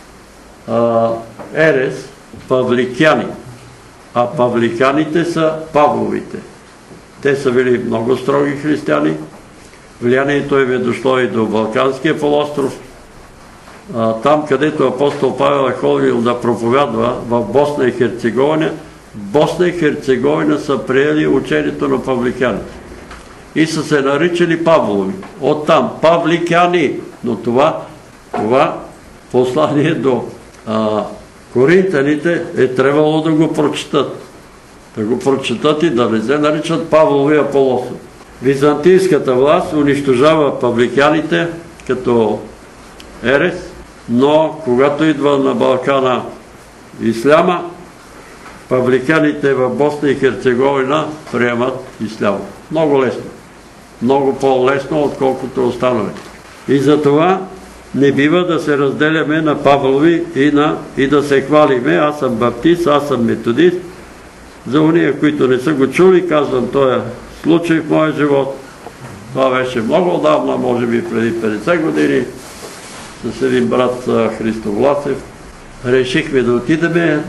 ерес павликяни. А павликяните са Павловите. Те са били много строги християни. Влиянието им е дошло и до Балканския полуостров. Там, където апостол Павел е ходил да проповядва в Босна и Херцеговина, Босна и Херцеговина са приели учението на павликяните. И са се наричали Павлови. Оттам павликяни. Но това послание до коринтяните е трябвало да го прочитат. Да го прочитат и да не се наричат Павлови Аполосови. Византийската власт унищожава павликяните като ерес, но когато идва на Балкана исляма, павликаните в Босна и Херцеговина приемат исляма. Много лесно. Много по-лесно, отколкото останали. И затова не бива да се разделяме на Павлови и да се хвалиме. Аз съм баптист, аз съм методист. За уния, които не са го чули, казвам, този случай в моя живот. Това беше много отдавна, може би преди 50 години, с един брат Христо Власев. Решихме да отидеме,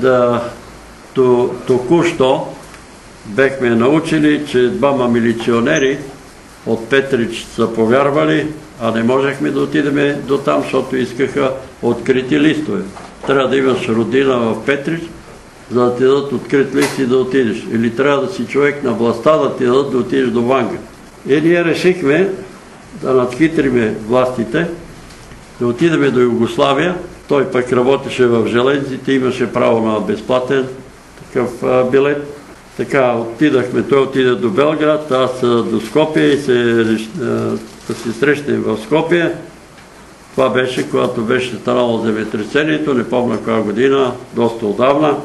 току-що бехме научили, че двама милиционери от Петрич са повярвали, а не можехме да отидеме до там, защото искаха открити листове. Трябва да имаш родина в Петрич, за да ти дадат открит лист и да отидеш. Или трябва да си човек на властта, да ти дадат да отидеш до Ванга. И ние решихме да надхитриме властите, да отидеме до Югославия. Той пък работеше в железниците, имаше право на безплатен такъв билет. Така, отидахме, той отиде до Белград, аз до Скопие и да се срещнем в Скопие. Това беше, когато беше станало земетресението, не помня коя година, доста отдавна.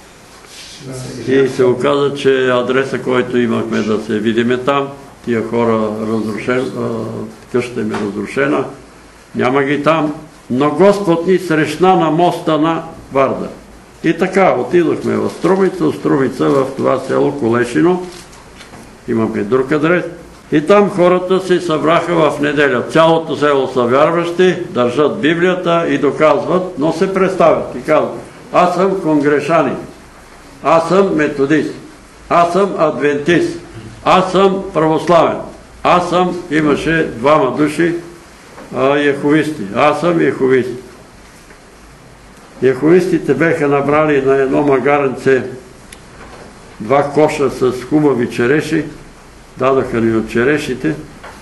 И се оказа, че адреса, който имахме да се видиме там, тия хора къщата им е разрушена, няма ги там, но Господ ни срещна на моста на Варда. И така, отидохме в Струмица, в това село Колешино, имаме друг адрес, и там хората се събраха в неделя. Цялото село са вярващи, държат Библията и доказват, но се представят и казват: аз съм конгрешанин, аз съм методист, аз съм адвентист, аз съм православен, имаше двама души яховисти, аз съм яховист. Яховистите беха набрали на едно магаренце 2 коша с хубави череши, дадаха ни от черешите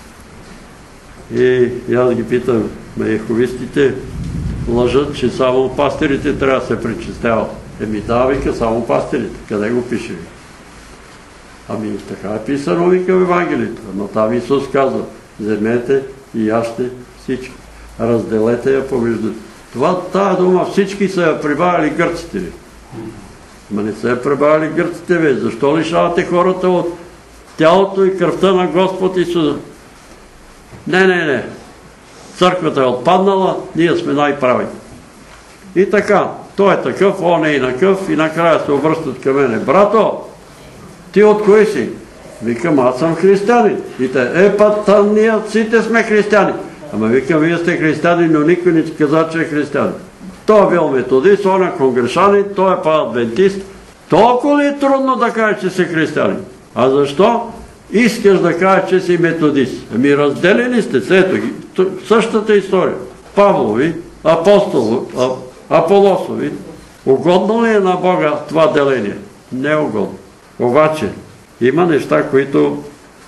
и аз ги питам, яховистите лъжат, че само пастирите трябва да се причисляват. Да, вика, само пастирите. Къде го пише? Ами така е писано, вика, в Евангелието. Но там Исус казва: вземете и яжте всички. Разделете я помежду. Тая дума всички са я прибавили гърците ви. Ма не са я прибавили гърците ви. Защо лишавате хората от тялото и кръвта на Господ Исус? Не. Църквата е отпаднала, ние сме най-прави. И така, той е такъв, он е инакъв, и накрая се обръщат към мене: брато, ти от кой си? Викам: аз съм християнин. И те: ние всички сме християни. Ама викам: вие сте християни, но никой не каза, че е християнин. Той е бил методист, он е конгрешанин, той е адвентист. Толкова ли е трудно да кажа, че си християнин? А защо искаш да кажа, че си методист? Ами разделени сте, ето ги, същата история. Павлови, Аполосови. Угодно ли е на Бога това деление? Не е угодно. Обаче има неща, които...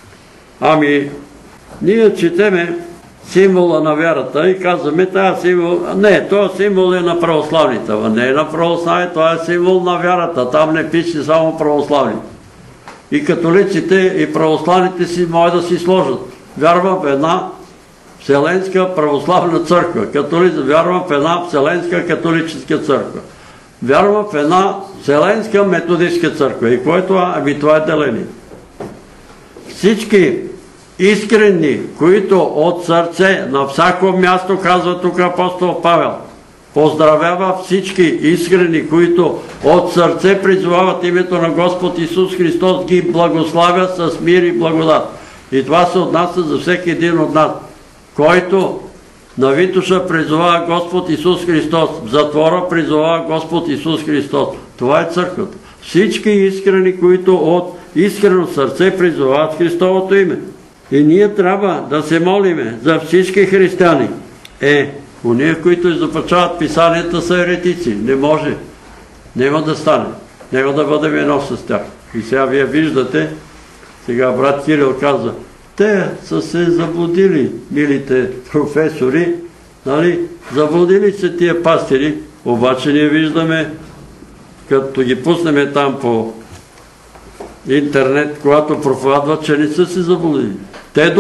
ние четеме символа на вярата и казваме: тази символ... Не, този символ е на православните. Не е на православните, това е символ на вярата. Там не пише само православни. И католиците, и православните си могат да си сложат: вярвам в една Вселенска православна църква. Католиците: вярвам в една Вселенска католическа църква. Вярвам в една Вселенска методистка църква. И какво е това? Това е деление. Всички искрени, които от сърце на всяко място, казва тук апостол Павел, поздравява всички искрени, които от сърце призовават името на Господ Исус Христос, ги благославя с мир и благодат. И това се отнася за всеки един от нас, който на Витоша призовава Господ Исус Христос, в затвора призовава Господ Исус Христос. Това е църквата. Всички искрени, които от искрено сърце призовават Христовото име. И ние трябва да се молиме за всички християни. Уния, които изопачават писанията, са еретици. Не може. Няма да стане. Няма да бъдем едно с тях. И сега вие виждате, сега брат Кирил казва: те са се заблудили, милите професори, нали? Заблудили се тия пастири, обаче ние виждаме, като ги пуснем там по интернет, когато проповядват, че не са се заблудили. Те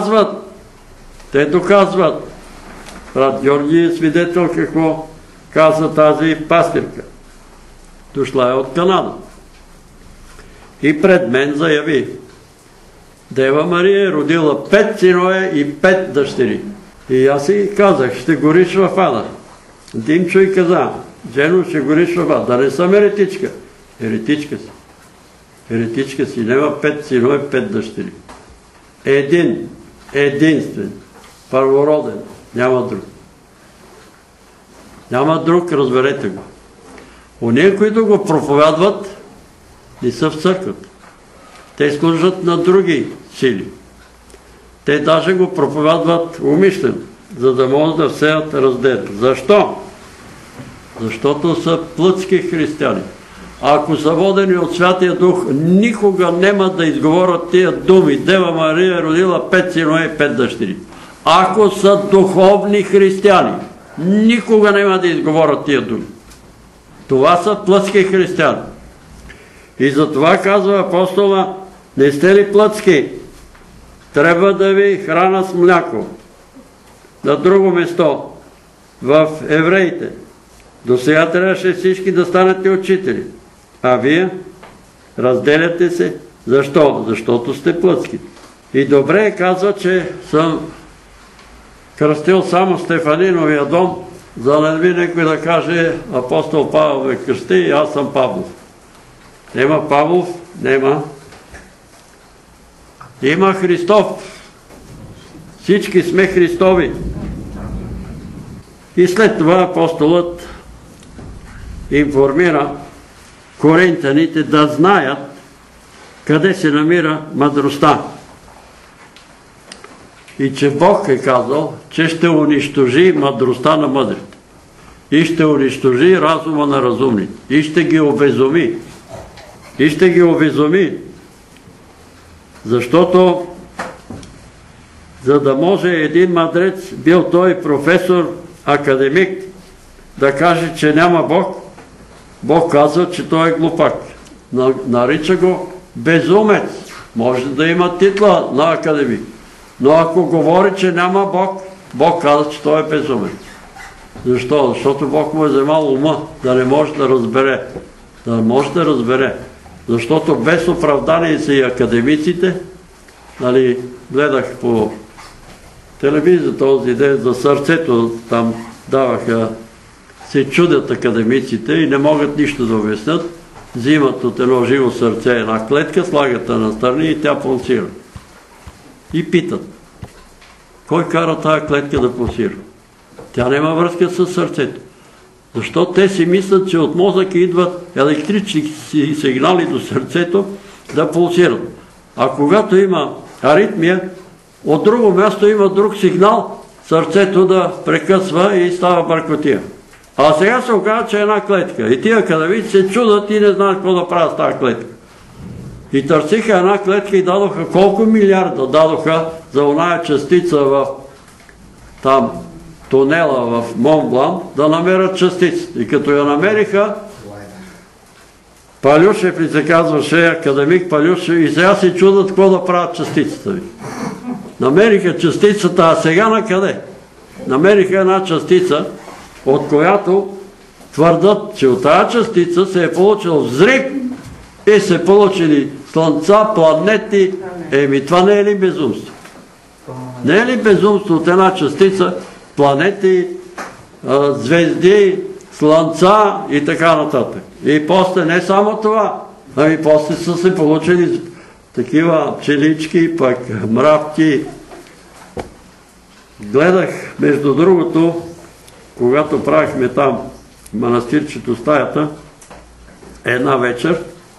доказват. Брат Георги е свидетел какво каза тази пастирка. Дошла е от Канада. И пред мен заяви: Дева Мария е родила 5 синове и 5 дъщери. И аз си казах: ще гориш в ада. Димчо и каза: Жено, ще гориш в ада. Да не съм еретичка. Еретичка си. Еретичка си. Нема 5 синове, 5 дъщери. Един, единствен, първороден. Няма друг. Няма друг, разберете го. Оние, които го проповядват, не са в църквата. Те служат на други сили. Те даже го проповядват умишлено, за да могат да всеят раздел. Защо? Защото са плътски християни. Ако са водени от Святия Дух, никога няма да изговорят тия думи: Дева Мария е родила 5 синове и 5 дъщери. Ако са духовни християни, никога няма да изговорят тия думи. Това са плътски християни. И затова казва апостола: не сте ли плътски? Трябва да ви храна с мляко. На друго место, в Евреите, до сега трябваше всички да станете учители. А вие разделяте се. Защо? Защото сте плътски. И добре казва, че съм кръстил само Стефаниновия дом, за да не би някой да каже: апостол Павел ме кръсти и аз съм Павлов. Нема Павлов, нема. Има Христов. Всички сме Христови. И след това апостолът информира коринтяните да знаят къде се намира мъдростта. И че Бог е казал, че ще унищожи мъдростта на мъдрите. И ще унищожи разума на разумните. И ще ги обезуми. И ще ги обезуми. Защото за да може един мъдрец, бил той професор, академик, да каже, че няма Бог, Бог казва, че той е глупак. Нарича го безумец. Може да има титла на академик. Но ако говори, че няма Бог, Бог казва, че той е безумец. Защо? Защото Бог му е вземал ума, да не може да разбере. Да не може да разбере. Защото без оправдание са и академиците. Гледах по телевизия този ден за сърцето, там даваха, се чудят академиците и не могат нищо да обяснят. Взимат от едно живо сърце една клетка, слагат на страни и тя пулсира. И питат: кой кара тая клетка да пулсира? Тя няма връзка с сърцето. Защо те си мислят, че от мозъка идват електрични сигнали до сърцето да пулсират? А когато има аритмия, от друго място има друг сигнал, сърцето да прекъсва и става бъркотия. А сега се оказва, че е една клетка. И тия академици се чудат и не знаят какво да правят с тази клетка. И търсиха една клетка и дадоха колко милиарда дадоха за оная частица в там тунела в Монблан да намерят частицата. И като я намериха, Палюшев ли се казваше, академик Палюшев, и сега се чудат какво да правят частицата ви. Намериха частицата, а сега на къде? Намериха една частица, от която твърдат, че от тази частица се е получил взрив и се получили слънца, планети. Това не е ли безумство? Не е ли безумство от една частица, планети, звезди, слънца и така нататък? И после не само това, ами после са се получили такива пчелички, пък мравки. Гледах, между другото, когато правихме там манастирчето стаята, една вечер,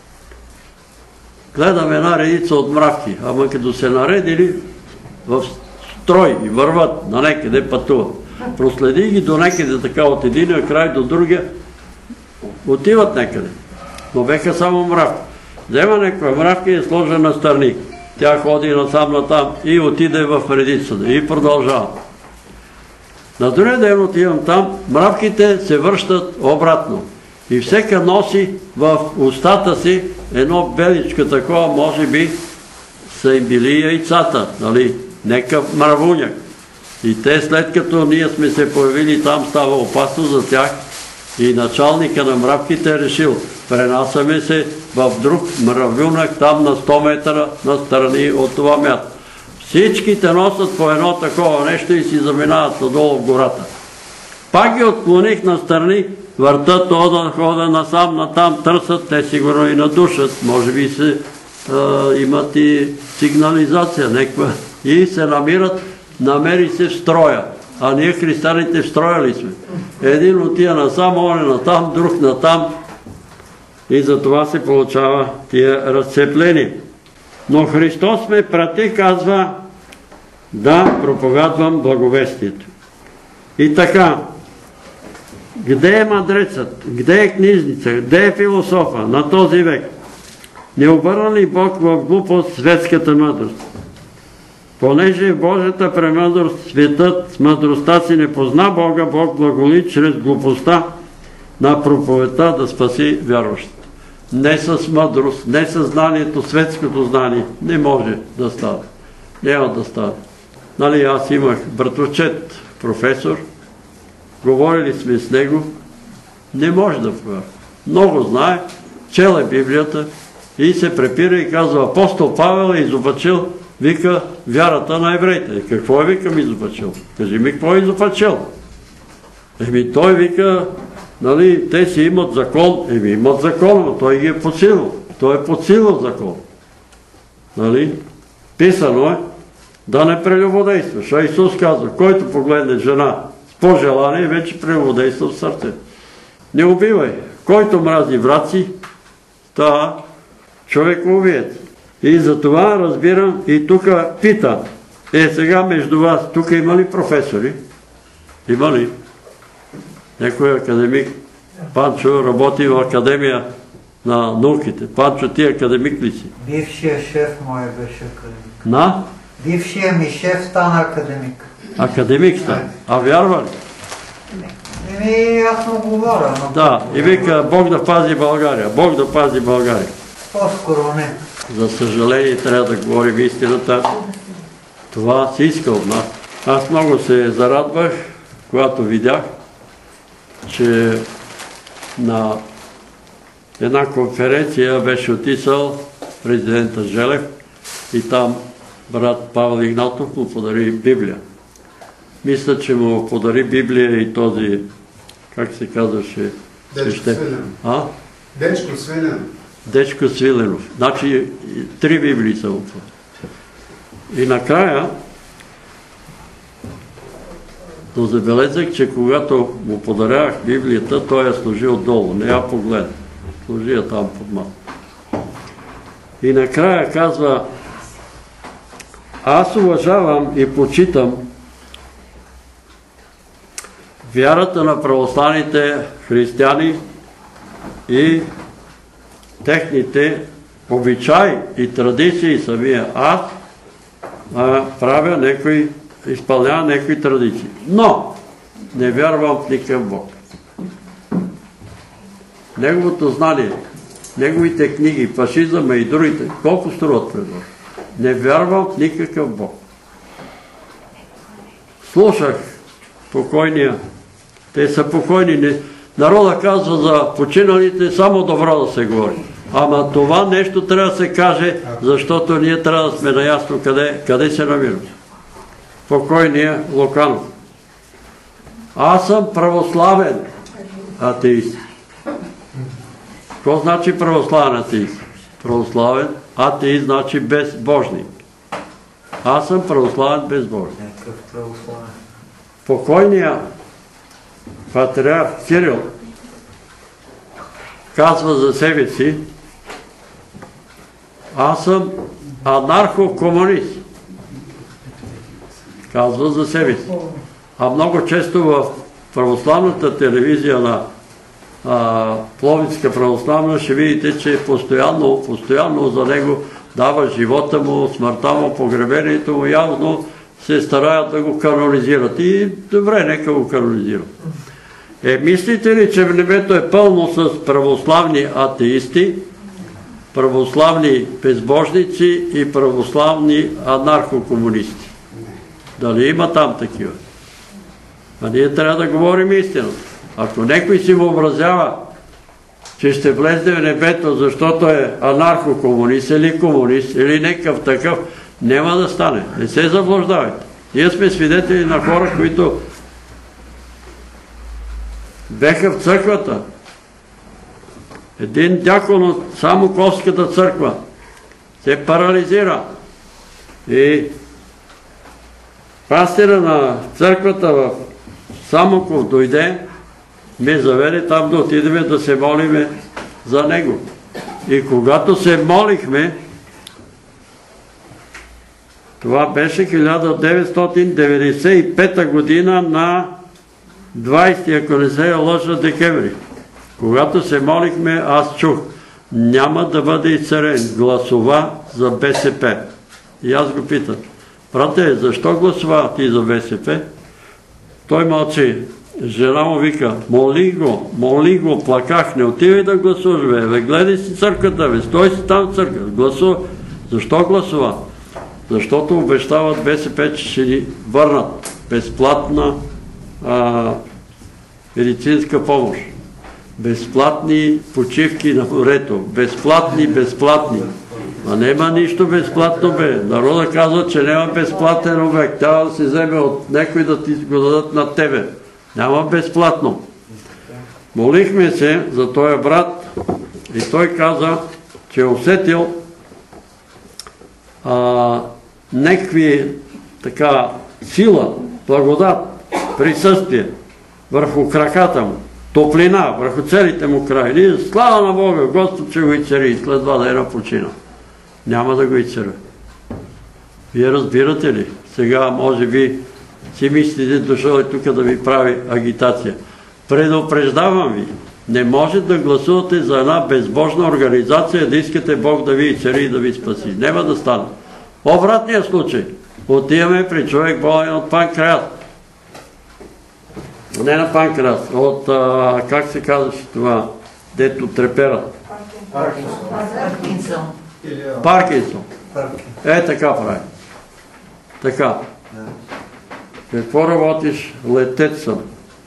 гледам една редица от мравки, ама като се наредили в строй и върват, на некъде пътуват. Проследи ги до некъде така от единия край до другия, отиват некъде, но беха само мравки. Взема някаква мравка и е сложена на страни. Тя ходи насам натам и отиде в редицата и продължава. На другия ден отивам там, мравките се връщат обратно. И всека носи в устата си едно беличко такова, може би са им били яйцата, нали? Некъв мравуняк. И те след като ние сме се появили там, става опасно за тях и началника на мравките е решил: пренасяме се в друг мравюнак, там на 100 метра настрани от това място. Всичките носят по едно такова нещо и си заминават надолу в гората. Пак ги отклоних настрани, въртат, хода насам, натам, търсят, те сигурно и надушат, може би имат и сигнализация някаква и се намери се в строя. А ние християните в строя ли сме? Един отива насам, он натам, друг натам и за това се получава тия разцепления. Но Христос ме прати, казва, да проповядвам благовестието. И така, къде е мъдрецът, къде е книжница, къде е философа на този век? Не обърна ли Бог в глупост светската мъдрост? Понеже в Божията премъдрост светът с мъдростта си не позна Бога, Бог благоли чрез глупостта на проповедта да спаси вярващите. Не с мъдрост, не с знанието, светското знание не може да става. Няма да става. Нали, аз имах братовчет, професор, говорили сме с него, не може да повярва. Много знае, чел е Библията и се препира и казва, апостол Павел е изопачил, вика, вярата на евреите. Какво е, викам, изопачил? Кажи ми, какво е изопачил? Той вика, нали, те си имат закон. Имат закон, но той ги е подсилил. Той е подсилил закон. Нали? Писано е да не прелюбодействаш. А Исус казва, който погледне жена с пожелание, вече прелюбодейства в сърце. Не убивай. Който мрази брат си, та човек убиец. И за това разбирам и тук пита. Сега между вас, тук има ли професори? Има ли? Някой академик, Панчо, работи в Академия на науките. Панчо, ти академик ли си? Бившия шеф мой беше академик. На? Бившия ми шеф стана академик. Академик стана? А вярва ли? Аз му говоря. Да, и вика, Бог да пази България. Бог да пази България. По-скоро не. За съжаление, трябва да говорим истината. Това се иска от нас. Аз много се зарадвах, когато видях, че на една конференция беше отисал президента Желев и там брат Павел Игнатов му подари Библия. Мисля, че му подари Библия и този, как се казваше? Дечко Свиленов. Дечко Свиленов. Дечко Свиленов. Значи 3 Библии са от това. И накрая но забелязах, че когато му подарявах Библията, той я служи отдолу, не я погледа. Служи я там под маса. И накрая казва, аз уважавам и почитам вярата на православните християни и техните обичаи и традиции самия. Аз правя някои, изпълнявам някои традиции. Но не вярвам в никакъв Бог. Неговото знание, неговите книги, фашизъма и другите, колко струват пред Бог? Не вярвам в никакъв Бог. Слушах покойния, те са покойни. Народа казва за починалите само добро да се говори. Ама това нещо трябва да се каже, защото ние трябва да сме наясно къде се намираме. Покойния Луканов. Аз съм православен атеист. Какво значи православен атеист? Православен атеист значи безбожник. Аз съм православен безбожник. Покойния патриарх Кирил казва за себе си, аз съм анархо-комунист. Казва за себе си. А много често в православната телевизия на Пловдивска православна ще видите, че постоянно за него дава живота му, смъртта му, погребението му, явно се стараят да го канонизират. И добре, нека го канонизират. Мислите ли, че в небето е пълно с православни атеисти, православни безбожници и православни анархокомунисти? Дали има там такива? А ние трябва да говорим истината. Ако някой си въобразява, че ще влезе в небето, защото е анархо-комунист или комунист или някакъв такъв, няма да стане. Не се заблуждавайте. Ние сме свидетели на хора, които беха в църквата. Един дякон от Самоковската църква се парализира и пастира на църквата в Самоков дойде, ме заведе там да отидем да се молиме за него. И когато се молихме, това беше 1995 година на 20, ако не се лъжа, декември. Когато се молихме, аз чух, няма да бъде изцелен, гласова за БСП. И аз го питам, брате, защо гласува ти за БСП? Той мълчи. Жена му вика, моли го, плаках, не отивай да гласуваш, бе, гледай си църквата, бе, стой си там в църквата, гласува. Защо гласува? Защото обещават БСП, че ще ни върнат безплатна медицинска помощ, безплатни почивки на морето, безплатни. А нема нищо безплатно, бе. Народа казва, че няма безплатен обект. Трябва да се вземе от някой да ти го дадат на тебе. Няма безплатно. Молихме се за този брат и той каза, че е усетил някакви така сила, благодат, присъствие върху краката му, топлина върху целите му краи. Слава на Бога, Господ, че го изцери и след 2 дена почина. Няма да го изцери. Вие разбирате ли? Сега може би си мислите, дошъл е тук да ви прави агитация. Предупреждавам ви, не може да гласувате за една безбожна организация, да искате Бог да ви изцери и да ви спаси. Няма да стане. В обратния случай, отиваме при човек болен от панкреат. Не на панкреас, от, как се казваше това, дето треперат? Паркинсон. Така прави. Така. Какво работиш? Летец съм.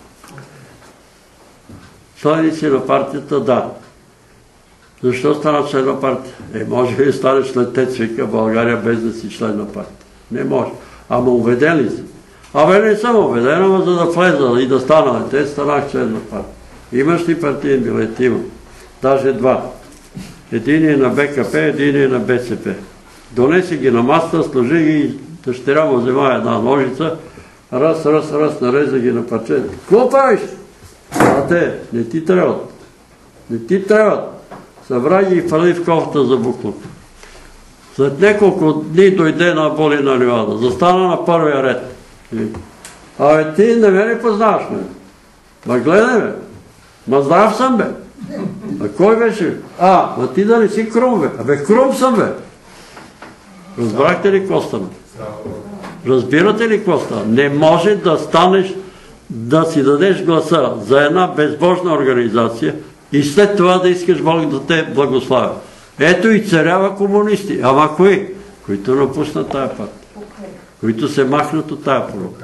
Той ли си на партията? Да. Защо стана член на партия? Може ли да станеш летец, вика България, без да си член на партия? Не може. Ама убеден ли си? Абе не съм убеден, ама за да влеза и да стана летец, станах член на партия. Имаш ли партиен билет? Имам. Даже 2. Един е на БКП, един е на БСП. Донеси ги на масата, сложи ги и дъщеря му взема една ножица, раз, нареза ги на парче. Какво правиш? Брате, не ти трябват. Не ти трябват. Събра ги и фали в кофта за буклук. След няколко дни дойде на Болина ливада. Застана на първия ред. Абе, ти не ме ли познаваш, ме? Ма гледай, бе. Ма здрав съм, бе. А кой беше? Ма ти да не си Крум, бе. Абе, Крум съм, бе. Разбрахте ли какво стана? Разбирате ли какво стана? Не може да станеш, да си дадеш гласа за една безбожна организация и след това да искаш Бог да те благославя. Ето и царява комунисти. Ама кои? Които напуснат тая партия. Които се махнат от тая порока.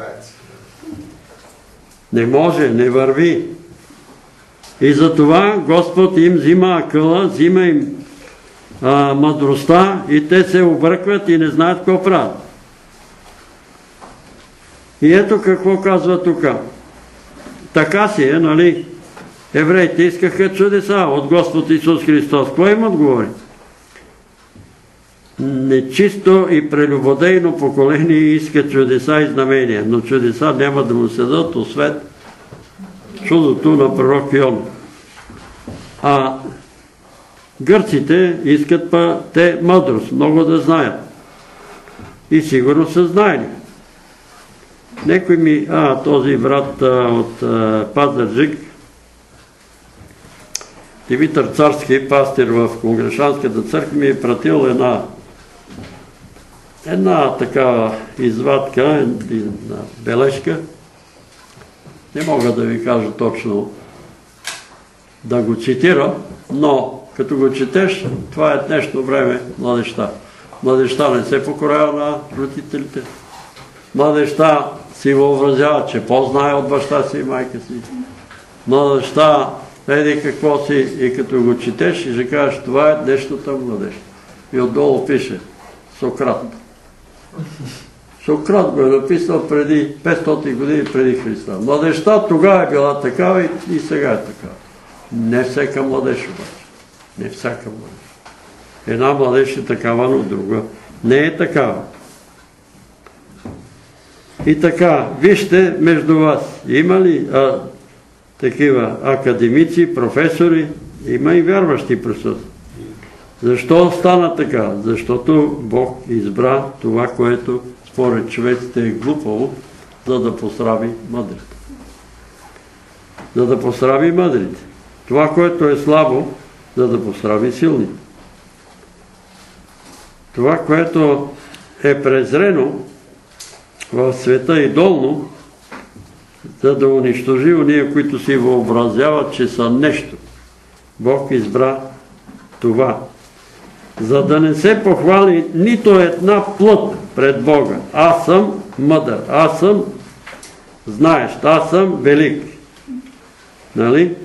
Не може, не върви. И затова Господ им взима акъла, взима им мъдростта и те се объркват и не знаят какво правят. И ето какво казва тук. Така си е, нали? Евреите искаха чудеса от Господ Исус Христос. Кой им отговори? Нечисто и прелюбодейно поколение иска чудеса и знамения, но чудеса няма да му се дадат, освен чудото на пророк Йон. А гърците искат па те мъдрост, много да знаят. И сигурно са знаели. Некой ми, този брат от Пазарджик, Димитър Царски, пастир в Конгрешанската църква, ми е пратил една такава извадка, една бележка. Не мога да ви кажа точно да го цитирам, но като го четеш, това е днешно време младежта. Младежта не се покорява на родителите. Младежта си въобразява, че по-знае от баща си и майка си. Младежта еди какво си, и като го четеш, и ще кажеш, това е днешната младеж. И отдолу пише Сократ. Сократ го е написал преди 500 години преди Христа. Младежта тогава е била такава и сега е такава. Не всяка младеж обаче. Не всяка младеж. Една младеж е такава, но друга не е такава. И така, вижте между вас, има ли такива академици, професори, има и вярващи присъстват. Защо стана така? Защото Бог избра това, което според човеците е глупаво, за да посрави мъдрите. За да посрави мъдрите. Това, което е слабо, за да посрави силните. Това, което е презрено в света и долно, за да унищожи уния, които си въобразяват, че са нещо. Бог избра това. За да не се похвали нито една плът пред Бога. Аз съм мъдър, аз съм знаещ, аз съм велик. Нали?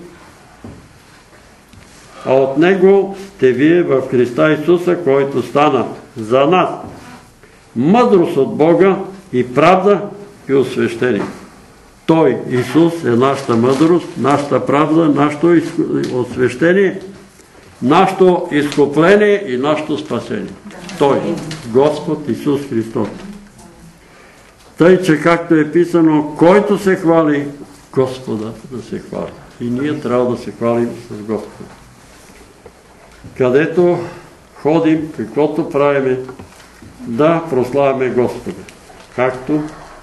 А от Него сте вие в Христа Исуса, който стана за нас. Мъдрост от Бога и правда и освещение. Той, Исус, е нашата мъдрост, нашата правда, нашето освещение, нашето изкупление и нашето спасение. Той, Господ Исус Христос. Тъй, че както е писано, който се хвали, Господа да се хвали. И ние трябва да се хвалим с Господа. Където ходим, каквото правиме, да прославяме Господа. Както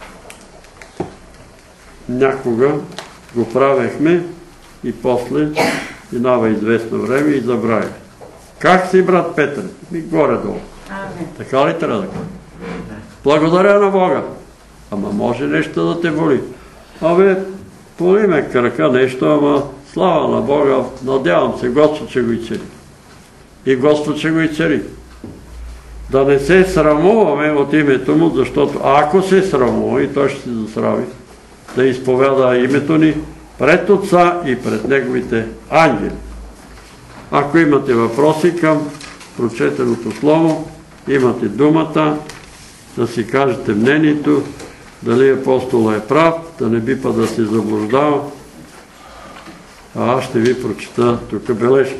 някога го правехме и после минава известно време и забравяме. Как си, брат Петър? Горе-долу. Така ли трябва да кажа? Благодаря на Бога. Ама може нещо да те боли. Боли ме крака нещо, ама слава на Бога, надявам се, Господ ще го изцели. И Господ ще го изцели. Да не се срамуваме от името Му, защото ако се срамува, и Той ще се засрави, да изповяда името ни пред Отца и пред Неговите ангели. Ако имате въпроси към прочетеното слово, имате думата да си кажете мнението, дали апостола е прав, да не би да се заблуждава. А аз ще ви прочета тук бележки.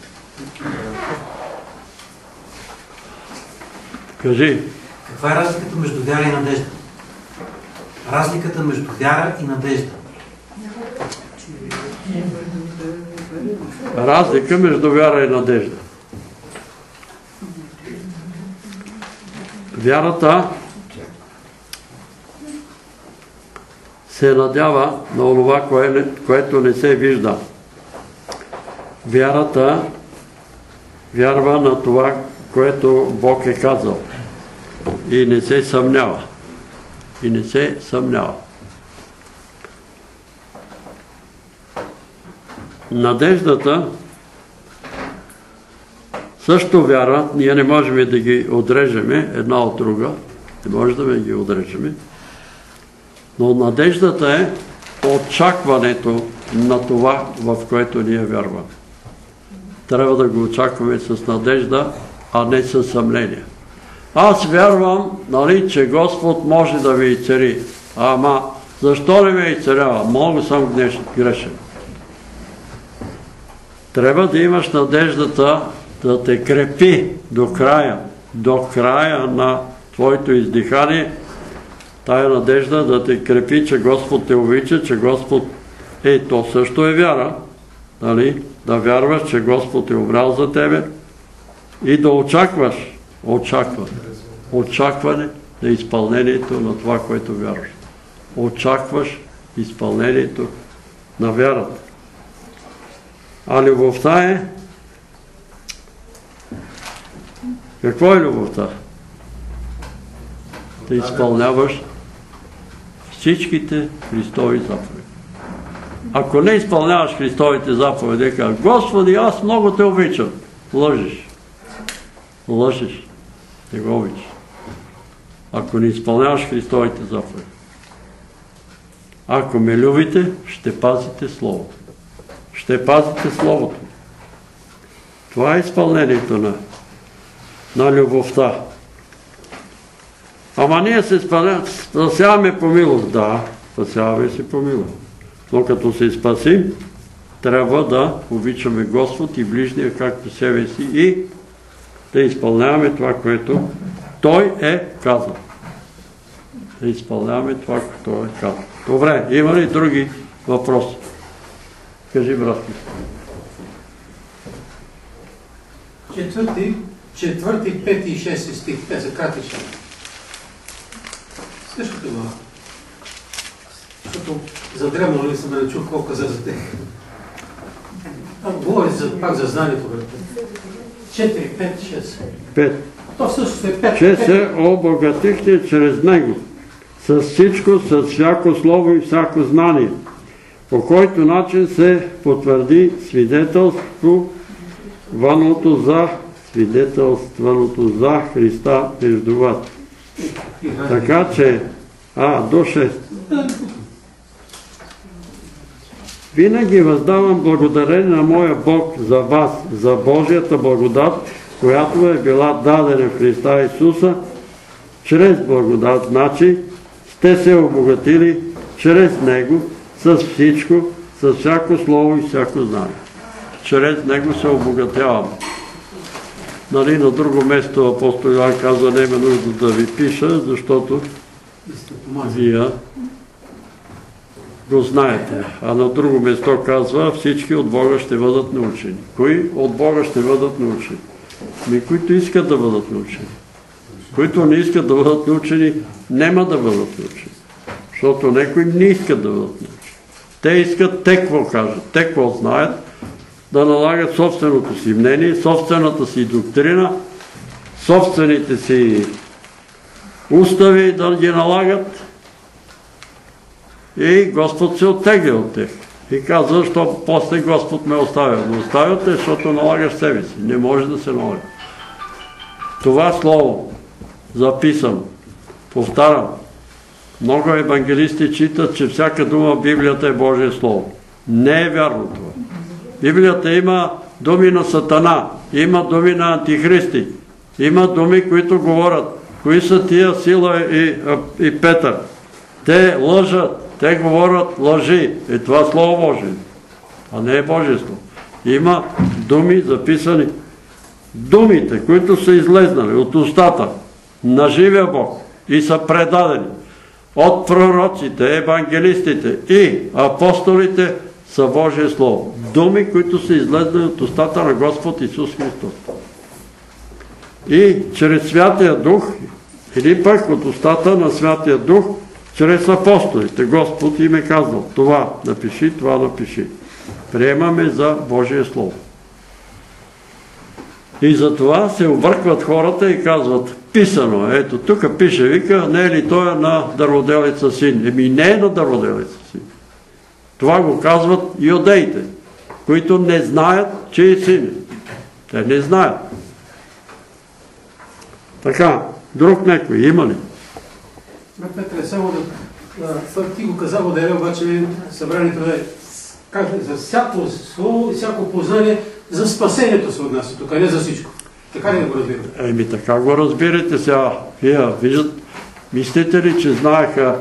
Кажи. Каква е разликата между вяра и надежда? Разликата между вяра и надежда. Разлика между вяра и надежда. Вярата се надява на онова, което не се вижда. Вярата вярва на това, което Бог е казал. И не се съмнява. И не се съмнява. Надеждата също вяра, ние не можем да ги отрежеме една от друга, не можем да ги отрежеме, но надеждата е очакването на това, в което ние вярваме. Трябва да го очакваме с надежда, а не с съмнение. Аз вярвам, че Господ може да ви изцели. Ама, защо не ме изцелява? Много съм грешен. Трябва да имаш надеждата да те крепи до края на твоето издихание. Тая надежда да те крепи, че Господ те обича, че Господ то също е вяра. Да вярваш, че Господ е обрал за тебе и да очакваш очакване на изпълнението на това, което вярваш. Очакваш изпълнението на вярата. А любовта е... Какво е любовта? Да изпълняваш всичките Христови заповеди. Ако не изпълняваш Христовите заповеди, казваш: Господи, аз много те обичам. Лъжиш. Не го обичаш. Ако не изпълняваш Христовите заповеди. Ако ме любите, ще пазите Словото. ще пазите Словото. Това е изпълнението на любовта. Ама ние се спасяваме по милост. Да, спасяваме се по милост. Но като се спасим, трябва да обичаме Господ и ближния както себе си и да изпълняваме това, което Той е казал. Да изпълняваме това, което Той е казал. Добре, има ли други въпроси? Кажи, братки. Четвърти, пети и шести стих. Те са кратични. Същото глава. Защото задрemнал ли съм да не чух колко каза за тях. Говори пак за знанието. 4, 5, 6. 5. То също е 5. Че се обогатихте чрез Него, с всичко, с всяко слово и всяко знание, по който начин се потвърди свидетелството за Христа между вас. Така че, до 6. Винаги въздавам благодарение на моя Бог за вас, за Божията благодат, която е била дадена в Христа Исуса, чрез благодат, значи сте се обогатили чрез Него с всичко, с всяко слово и всяко знание. Чрез Него се обогатяваме. Нали, на друго место апостол Йоан казва, не има нужда да ви пиша, защото вие го знаете. А на друго место казва, всички от Бога ще бъдат научени. Кои от Бога ще бъдат научени? Които искат да бъдат научени. Които не искат да бъдат научени, няма да бъдат научени. Защото някои не искат да бъдат научени. Те искат, те какво кажат, те какво знаят, да налагат собственото си мнение, собствената си доктрина, собствените си устави да ги налагат. И Господ се оттегля от тях. И казва, защо после Господ ме оставя. Но оставя те, защото налагаш себе си. Не може да се налага. Това слово, записано, повтарям, много евангелисти читат, че всяка дума в Библията е Божие слово. Не е вярно това. Библията има думи на Сатана, има думи на антихристи, има думи, които говорят. Кои са тия Сила и Петър? Те лъжат. Те говорят лъжи. И това Слово Божие. А не е Божие Слово. Има думи записани. Думите, които са излезнали от устата на живия Бог и са предадени от пророците, евангелистите и апостолите са Божие Слово. Думи, които са излезнали от устата на Господ Исус Христос. И чрез Святия Дух, или пък от устата на Святия Дух, чрез апостолите. Господ им е казал, това напиши, това напиши. Приемаме за Божие Слово. И за това се объркват хората и казват, писано, ето тук пише, вика, не е ли той на дърводелица син? Еми не е на дърводелица син. Това го казват юдеите, които не знаят, че е син. Те не знаят. Така, друг някой има ли? Петре, само ти го каза благодаря, обаче събранието е за всяко слово и всяко познание за спасението се отнася тук, не за всичко. Така ли да го разбирате? Еми така го разбирате сега. Вие виждат, мислите ли, че знаеха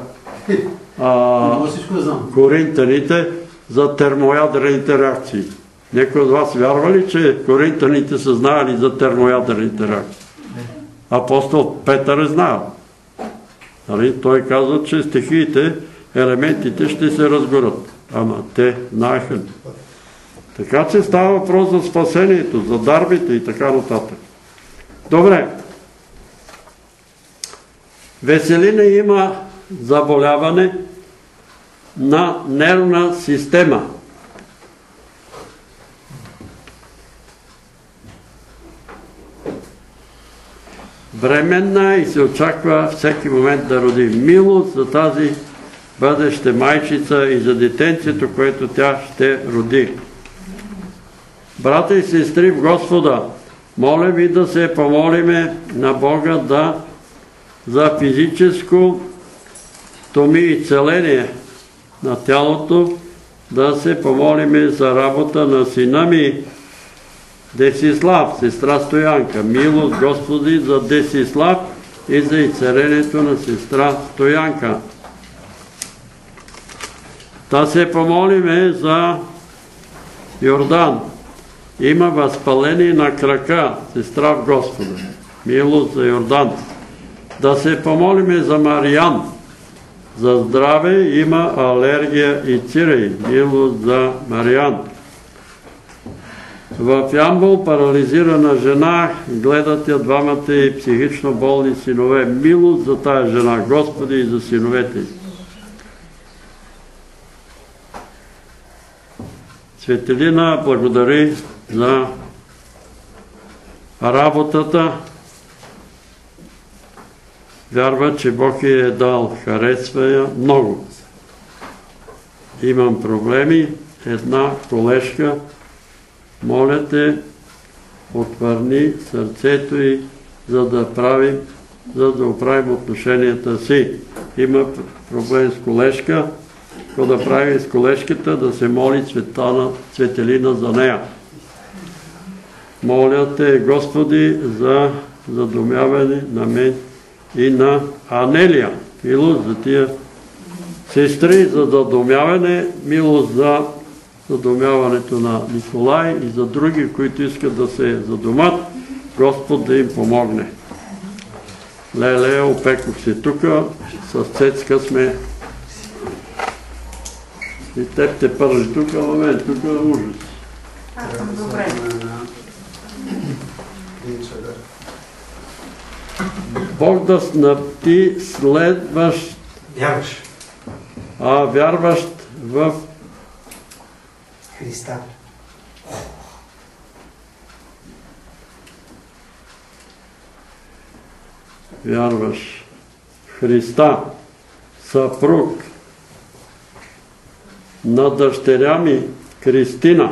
коринтяните за термоядрените реакции? Някой от вас вярва ли, че коринтяните са знаели за термоядрените реакции? Апостол Петър е знаел. Той казва, че стихиите, елементите ще се разгорят. Ама те знаеха ли? Така че става въпрос за спасението, за дарбите и така нататък. Добре. Веселина има заболяване на нервна система. Временна и се очаква всеки момент да роди. Милост за тази бъдеща майчица и за детенцето, което тя ще роди. Брата и сестри в Господа, моля ви да се помолиме на Бога за физическо изцеление на тялото да се помолиме за работа на сина ми Десислав, сестра Стоянка. Милост, Господи, за Десислав и за изцелението на сестра Стоянка. Да се помолиме за Йордан. Има възпаление на крака, сестра в Господа. Милост за Йордан. Да се помолиме за Мариан. За здраве, има алергия и цирей. Милост за Мариан. В Ямбол парализирана жена, гледат я двамата и психично болни синове. Милост за тая жена, Господи, и за синовете. Светелина благодари за работата. Вярва, че Бог е дал, харесва я много. Имам проблеми, една колежка, моля те, отвърни сърцето й, за да оправим отношенията си. Има проблем с колежка, какво да прави с колежката, да се моли Светелина за нея. Моля те, Господи, за задумяване на мен и на Анелия. Милост за тия сестри, за задумяване, милост за задумяването на Николай и за други, които искат да се задумат, Господ да им помогне. Леле, опекох се тук, с Цецка сме. И теб те пържи тук, а мен тук е ужас. Аз съм добре. Бог да ти следваш, вярващ в Христа. Вярваш в Христа, съпруг на дъщеря ми Кристина.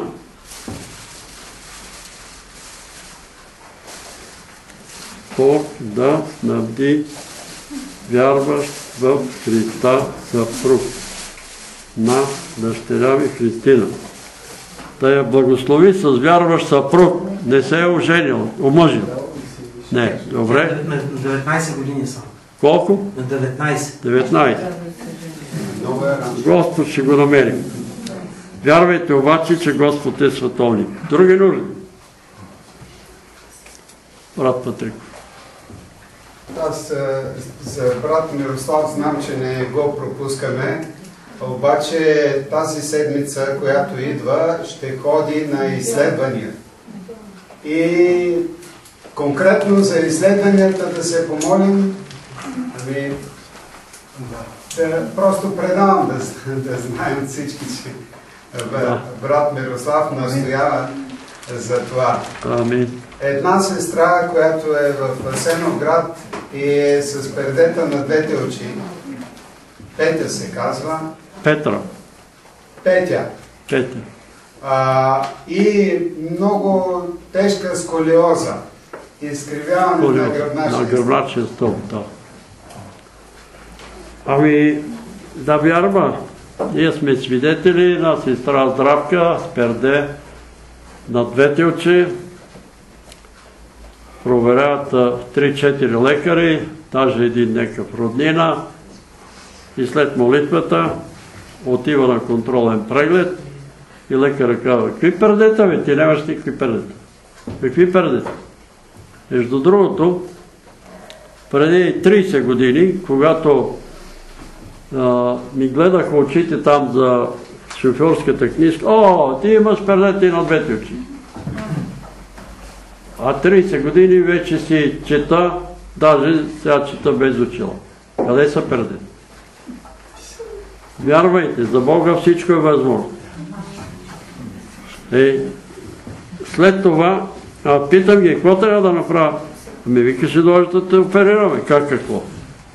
Бог да снабди вярващ в Христа съпруг на дъщеря ми Христина. Да я благослови с вярващ съпруг. Не се е оженил, омъжил. Не, добре. На 19 години съм. Колко? На 19. 19. Господ ще го намери. Вярвайте обаче, че Господ е световник. Други нужди? Брат Патриков. Аз за брат Мирослав знам, че не го пропускаме, обаче тази седмица, която идва, ще ходи на изследвания. И конкретно за изследванията да се помолим, просто предавам да знаем всички, че брат Мирослав настоява за това. Амин. Една сестра, която е в Асеновград и е с пердета на двете очи, Петя се казва. Петра. Петя. Петя. И много тежка сколиоза. Изкривяване на гръбначния стълб. Да. Ами, да вярва. Ние сме свидетели на сестра Здравка с перде на двете очи. Проверяват 3-4 лекари, даже един някакъв роднина. И след молитвата отива на контролен преглед и лекарът казва: какви пердета, бе? Ти нямаш никакви пердета. Какви пердета? Между другото, преди 30 години, когато ми гледаха очите там за шофьорската книжка, ти имаш пердета и на двете очи. А 30 години вече си чета, даже сега чета без очила. Къде са пердета? Вярвайте, за Бога всичко е възможно. След това питам ги, какво трябва да направя? Ами вика, ще дойдете да те оперираме. Как какво?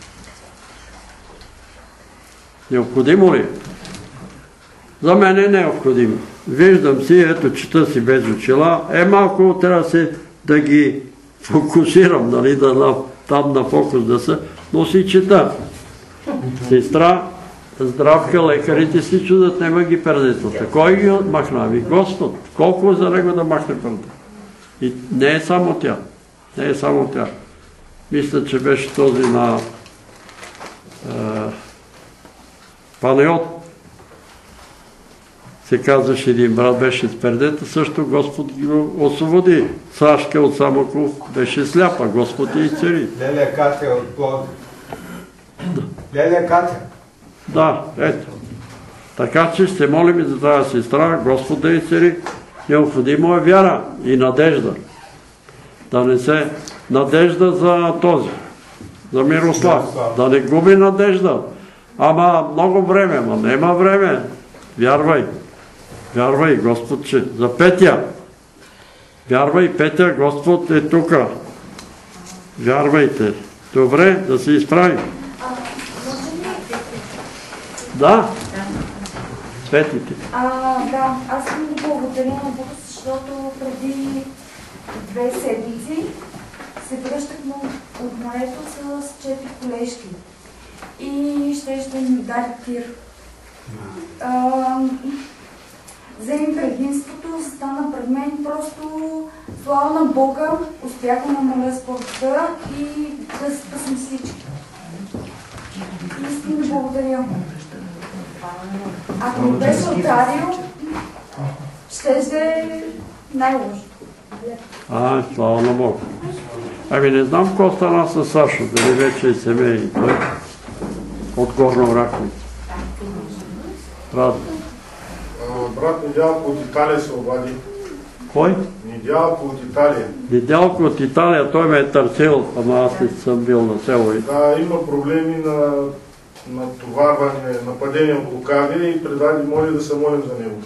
Необходимо ли? За мен е необходимо. Виждам си, ето чета си без очила. Малко трябва да ги фокусирам, там на фокус да са, но си чета. Сестра Здравка, лекарите си чудат, нема ги пердетата. Кой ги махна? Ами Господ. Колко за него да махне пердета? И не е само тя. Не е само тя. Мисля, че беше този на Панайот. Се казваше, един брат беше с пердета, също Господ го освободи. Сашка от Самоков беше сляпа, Господ я изцели. Леля Катя от Пловдив. Леля Катя. Да, ето. Така че ще молим за тази сестра, Господ да изцели. Необходимо е вяра и надежда. Да не се надежда за този, за Мирослав. Да не губи надежда. Ама много време, ама нема време. Вярвай. Вярвай, Господ, че за Петя. Вярвай, Петя, Господ е тука. Вярвайте. Добре, да се изправим. Да. Светите. Да, аз съм да благодаря на Бога, защото преди 2 седмици се връщахме от морето с 4 колежки. И ще ми даде тир. Вземи предимството, стана пред мен, просто слава на Бога, успях да намаля скоростта и да спасим всички. Искам да благодаря. Ако не беше ударил, ще е най-лошо. Слава на Бога. Ами не знам какво стана с Сашо, дали вече е семей той от Горна Оряховица. Радо. Брат Недялко от Италия се обади. Кой? Недялко от Италия. Недялко от Италия, той ме е търсил, ама аз не съм бил на село. Да, има проблеми на натоварване, нападение от лукави и предаде моли да се молим за него.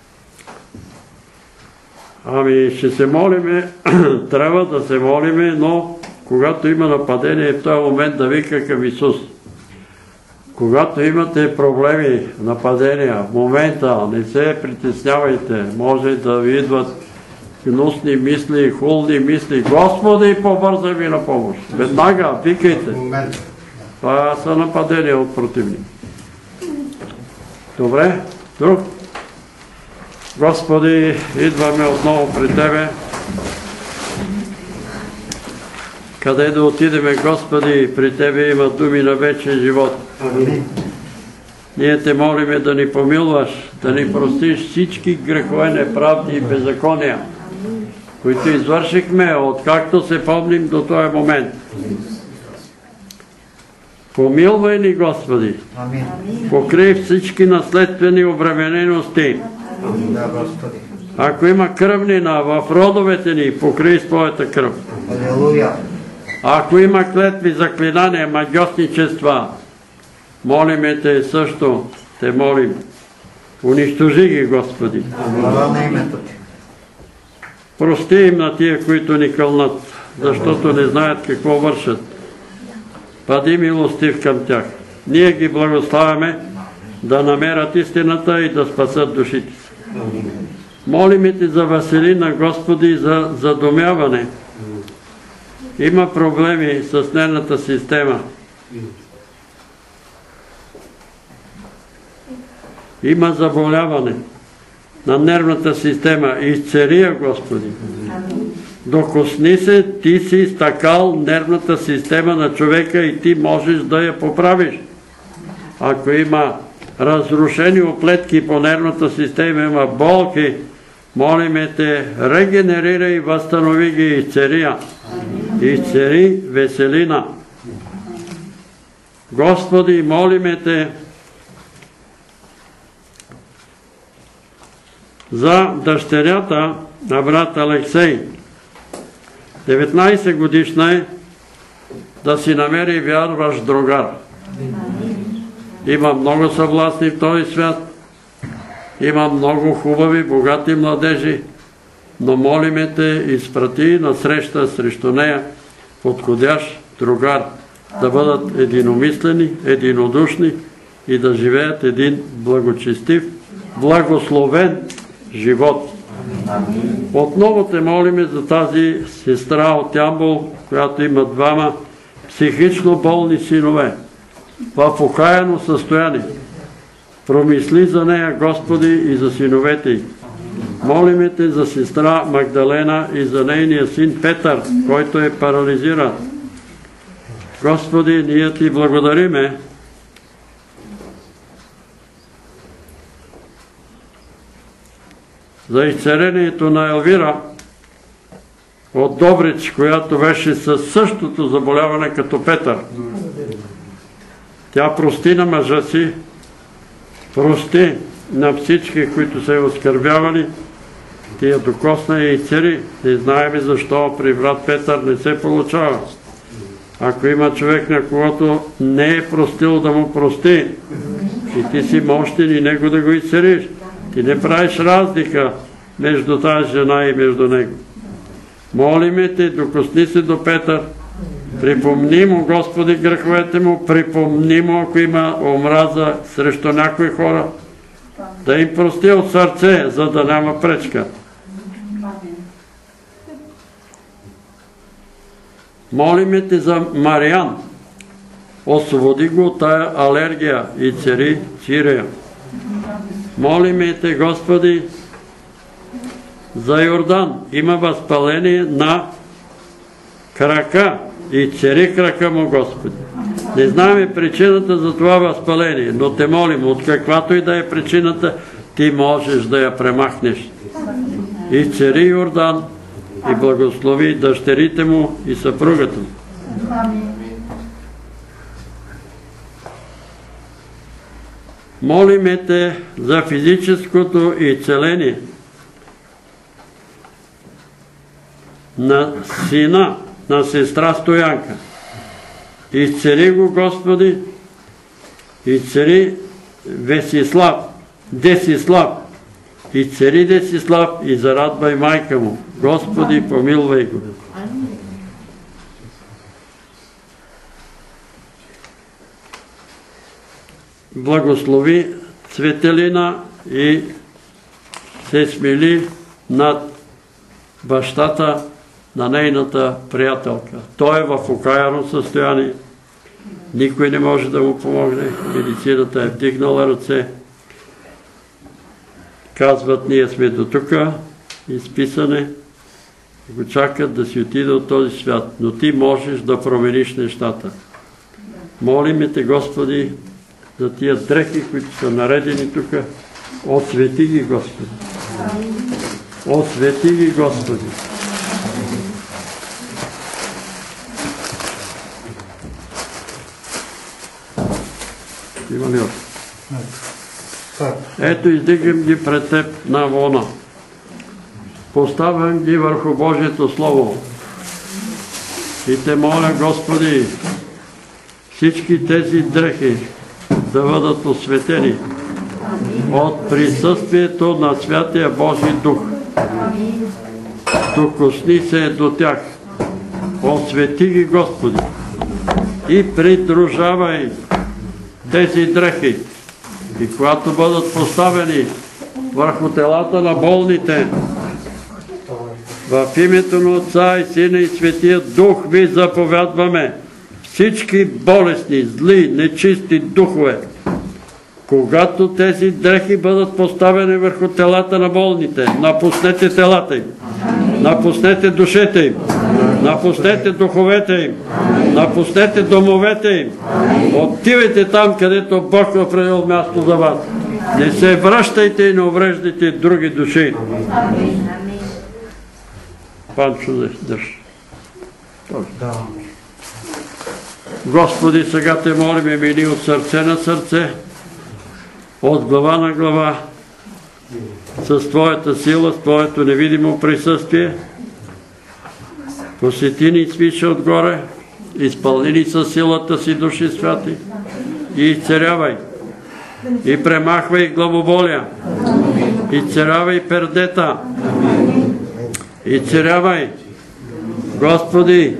Ами ще се молиме, трябва да се молиме, но когато има нападение в този момент да вика към Исус. Когато имате проблеми, нападения, в момента не се притеснявайте, може да ви идват гнусни мисли, хулни мисли. Господи, побързай ми на помощ. Веднага, викайте. Това са нападения от противник. Добре, друг? Господи, идваме отново при Тебе. Къде да отидеме, Господи, при Тебе има думи на вечен живот. Ние Те молиме да ни помилваш, да ни простиш всички грехове, неправди и беззакония, които извършихме, откакто се помним до този момент. Помилвай ни, Господи. Покрий всички наследствени обременености. Ако има кръвнина в родовете ни, покрий с Твоята кръв. Ако има клетви, заклинания, магиосничества, молиме Те също, Те молим. Унищожи ги, Господи. Прости им на тия, които ни кълнат, защото не знаят какво вършат. Бъди милостив към тях. Ние ги благославяме да намерят истината и да спасат душите си. Молиме Те за Василина, Господи, за задумяване. Има проблеми с нервната система. Има заболяване на нервната система. Изцели я, Господи. Докосни се, Ти си изтъкал нервната система на човека и Ти можеш да я поправиш. Ако има разрушени оплетки по нервната система, има болки, молиме Те, регенерирай, възстанови ги и изцели я. Изцели Веселина. Господи, молиме Те за дъщерята на брат Алексей. 19 годишна е, да си намери вярващ другар. Има много съвластни в този свят, има много хубави, богати младежи, но молиме Те, изпрати на среща срещу нея подходящ другар, да бъдат единомислени, единодушни и да живеят един благочестив, благословен живот. Отново Те молиме за тази сестра от Ямбол, която има 2 психично болни синове в окаяно състояние. Промисли за нея, Господи, и за синовете й. Молиме Те за сестра Магдалена и за нейния син Петър, който е парализиран. Господи, ние Ти благодариме за изцелението на Елвира от Добрич, която беше със същото заболяване като Петър. Тя прости на мъжа си, прости на всички, които са я оскърбявали, ти я докосна и изцели. Не знаем защо при брат Петър не се получава. Ако има човек, на когото не е простил, да му прости, и ти си мощен и него да го изцелиш. Ти не правиш разлика между тази жена и между него. Молиме Те, докосни се до Петър, припомни му, Господи, греховете му, припомни му, ако има омраза срещу някои хора, да им прости от сърце, за да няма пречка. Молиме Те за Мариан, освободи го от тая алергия и цари Сирия. Молиме Те, Господи, за Йордан, има възпаление на крака и цари крака му, Господи. Не знаем причината за това възпаление, но Те молим, от каквато и да е причината, Ти можеш да я премахнеш. И цари Йордан и благослови дъщерите му и съпругата му. Молиме Те за физическото изцеление на сина на сестра Стоянка. Изцели го, Господи, изцели Десислав, изцели Десислав и зарадвай майка му. Господи, помилвай го. Благослови Цветелина и се смили над бащата на нейната приятелка. Той е в окаяно състояние. Никой не може да му помогне. Медицината е вдигнала ръце. Казват, ние сме до тука, изписане, го чакат да си отиде от този свят. Но Ти можеш да промениш нещата. Молиме Те, Господи, за тия дрехи, които са наредени тука. Освети ги, Господи. Освети ги, Господи. Има ли още? Ето, издигам ги пред Теб на вона. Поставям ги върху Божието Слово. И Те моля, Господи, всички тези дрехи да бъдат осветени от присъствието на Святия Божий Дух. Докосни се до тях. Освети ги, Господи, и придружавай тези дрехи. И когато бъдат поставени върху телата на болните, в името на Отца и Сина и Светия Дух Ви заповядваме всички болестни, зли, нечисти духове, когато тези дрехи бъдат поставени върху телата на болните, напуснете телата им, напуснете душите им, напуснете духовете им, напуснете домовете им, отивайте там, където Бог е определил място за вас. Не се връщайте и не увреждайте други души. Панчо, държ. Господи, сега Те молим, мили от сърце на сърце, от глава на глава, с Твоята сила, с Твоето невидимо присъствие. Посети ни свише отгоре, изпълни ни със силата си, души святи, и изцерявай, и премахвай главоболия, изцерявай пердета, изцерявай, Господи,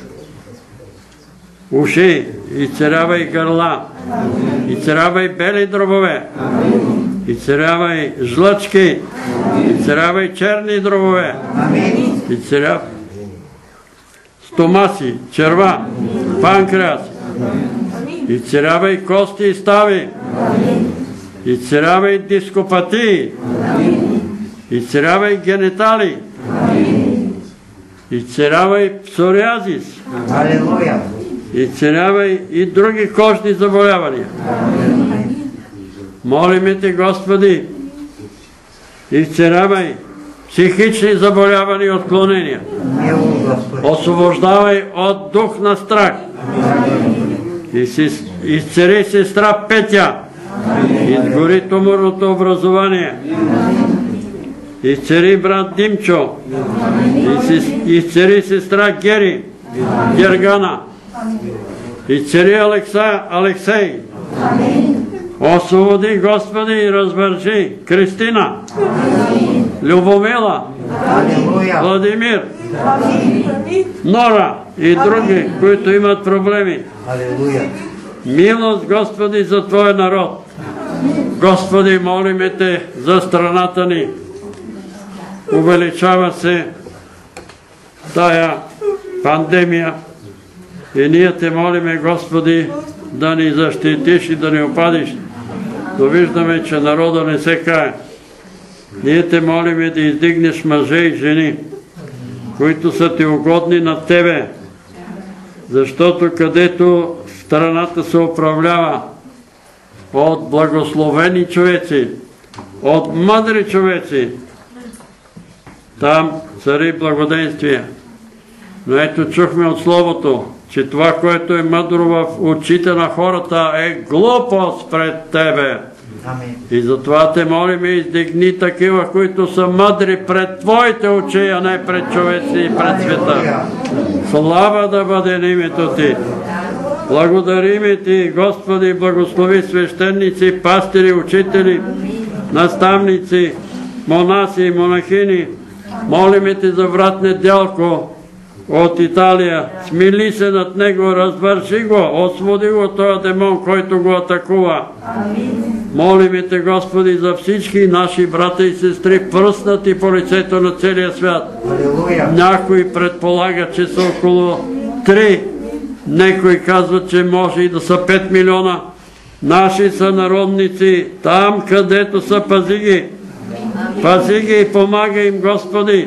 уши, изцерявай гърла, изцерявай бели дробове, изцерявай жлъчки, изцерявай черни дробове, изцерявай стомаси, черва, панкреас, изцерявай кости и стави, Изцелявай дископатии. Изцелявай генитали. Изцелявай псориазис. Изцелявай и други кожни заболявания. Молиме Те, Господи, изцелявай психични заболявания и отклонения. Освобождавай от дух на страх. Изцели сестра Петя. Изгори туморното образование. Изцели брат Димчо. Изцели сестра Гергана. Изцели Алексей. Освободи, Господи, и развържи Кристина, Любомила, Владимир, Нора и други, които имат проблеми. Милост, Господи, за Твоя народ. Господи, молиме Те за страната ни. Увеличава се тая пандемия и ние Те молиме, Господи, да ни защитиш и да ни опазиш. Но виждаме, че народа не се кае. Ние Те молиме да издигнеш мъже и жени, които са Ти угодни на Тебе, защото където страната се управлява от благословени човеци, от мъдри човеци, там цари благоденствие. Но ето чухме от Словото, че това, което е мъдро в очите на хората, е глупост пред Тебе. И затова Те молим, издигни такива, които са мъдри пред Твоите очи, а не пред човеци и пред света. Слава да бъде на името Ти. Благодариме Ти, Господи, благослови свещеници, пастири, учители, наставници, монаси и монахини. Молиме Ти за брат Недялко от Италия. Смили се над него, развърши го, освободи го този демон, който го атакува. Молиме Те, Господи, за всички наши брата и сестри, пръснати по лицето на целия свят. Някой предполага, че са около 3. Некои казват, че може и да са 5 милиона. Наши сънародници, там където са, пази ги. Пази ги и помагай им, Господи.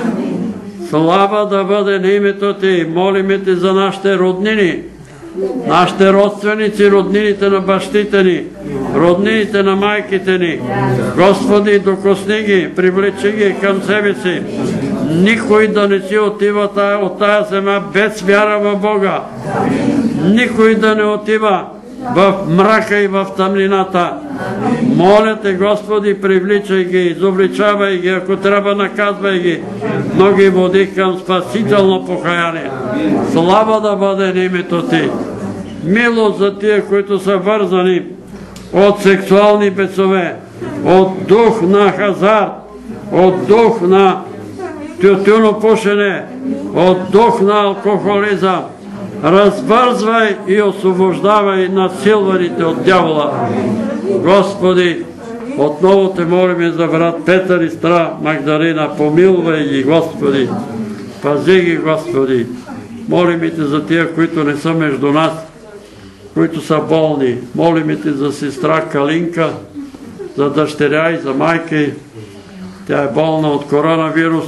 Слава да бъде на името Ти. Молиме Те за нашите роднини, нашите родственици, роднините на бащите ни, роднините на майките ни. Господи, докосни ги, привлечи ги към себе си. Никой да не си отива от тая земя без вяра в Бога. Никой да не отива в мрака и в тъмнината. Моля Те, Господи, привличай ги, изобличавай ги, ако трябва наказвай ги, но ги води към спасително покаяние. Слава да бъде на името Ти. Милост за тия, които са вързани от сексуални бесове, от дух на хазарт, от дух на тютюнопушене, от дух на алкохолизъм. Развързвай и освобождавай насилваните от дявола. Господи, отново Те молиме за брат Петър и сестра Магдалина. Помилвай ги, Господи. Пази ги, Господи. Молиме Те за тия, които не са между нас, които са болни. Молиме Те за сестра Калинка, за дъщеря и за майка й. Тя е болна от коронавирус.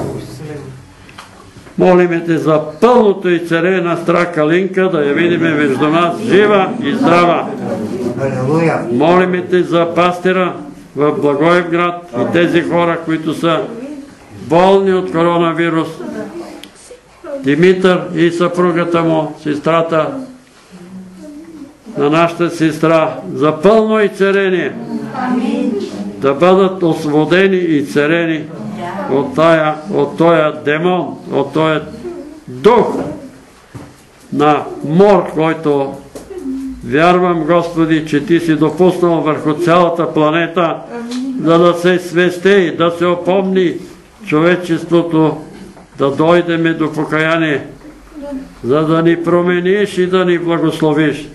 Молиме Те за пълното изцеление на сестра Калинка, да я видиме между нас жива и здрава. Молиме Те за пастира в Благоевград и тези хора, които са болни от коронавирус. Димитър и съпругата му, сестрата на нашата сестра, за пълно изцеление. Да бъдат освободени и изцелени от този демон, от този дух на мор, който вярвам, Господи, че Ти си допуснал върху цялата планета, за да се свести, да се опомни човечеството, да дойдеме до покаяние, за да ни промениш и да ни благословиш.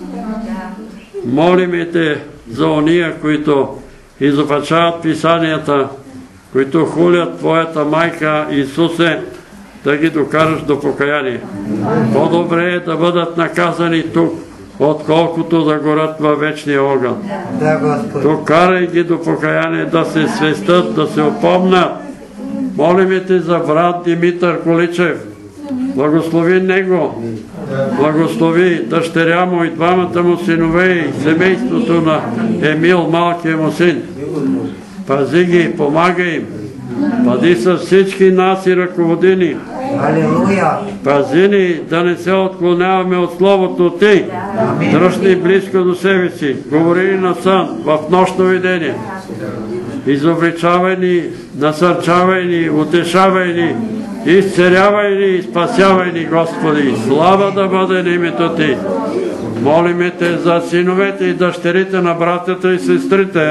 Молиме Те за ония, които изопачават писанията, които хулят Твоята майка Исусе, да ги докараш до покаяние. По-добре е да бъдат наказани тук, отколкото да горят във вечния огън. Да, Господи. Докарай ги до покаяние, да се свестят, да се опомнят. Молиме Те за брат Димитър Количев. Благослови него. Благослови дъщеря му и двамата му синове и семейството на Емил, малкия му син. Пази ги, помагай им. Бъди с всички нас и ръководини. Алелуя. Пази ни да не се отклоняваме от Словото Ти. Дръж ни близко до себе си. Говори ни на сън, в нощно видение. Изобличавай ни, насърчавай ни, утешавай ни, изцелявай ни и спасявай ни, Господи. Слава да бъде на името Ти. Молиме Те за синовете и дъщерите на братята и сестрите,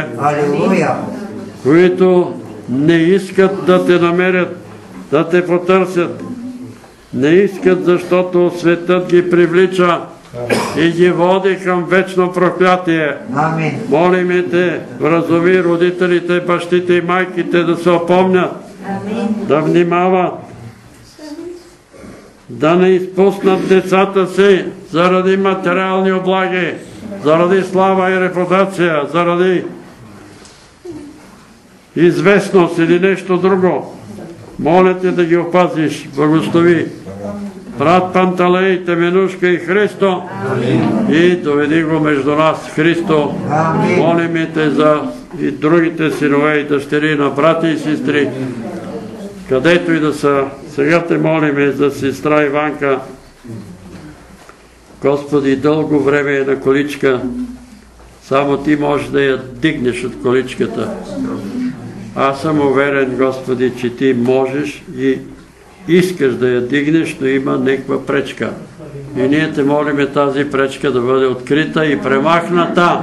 които не искат да Те намерят, да Те потърсят. Не искат, защото светът ги привлича и ги води към вечно проклятие. Молиме Те, вразуми родителите, бащите и майките да се опомнят, да внимават, да не изпуснат децата си заради материални облаги, заради слава и репутация, заради известност или нещо друго. Моля Те да ги опазиш. Благослови брат Панталей, Теменушка и Христо и доведи го между нас, Христо. Молиме Те за и другите синове и дъщери на брати и сестри, където и да са. Сега Те молиме за сестра Иванка. Господи, дълго време е на количка. Само Ти можеш да я дигнеш от количката. Аз съм уверен, Господи, че Ти можеш и искаш да я дигнеш, но има някаква пречка. И ние Те молиме тази пречка да бъде открита и премахната.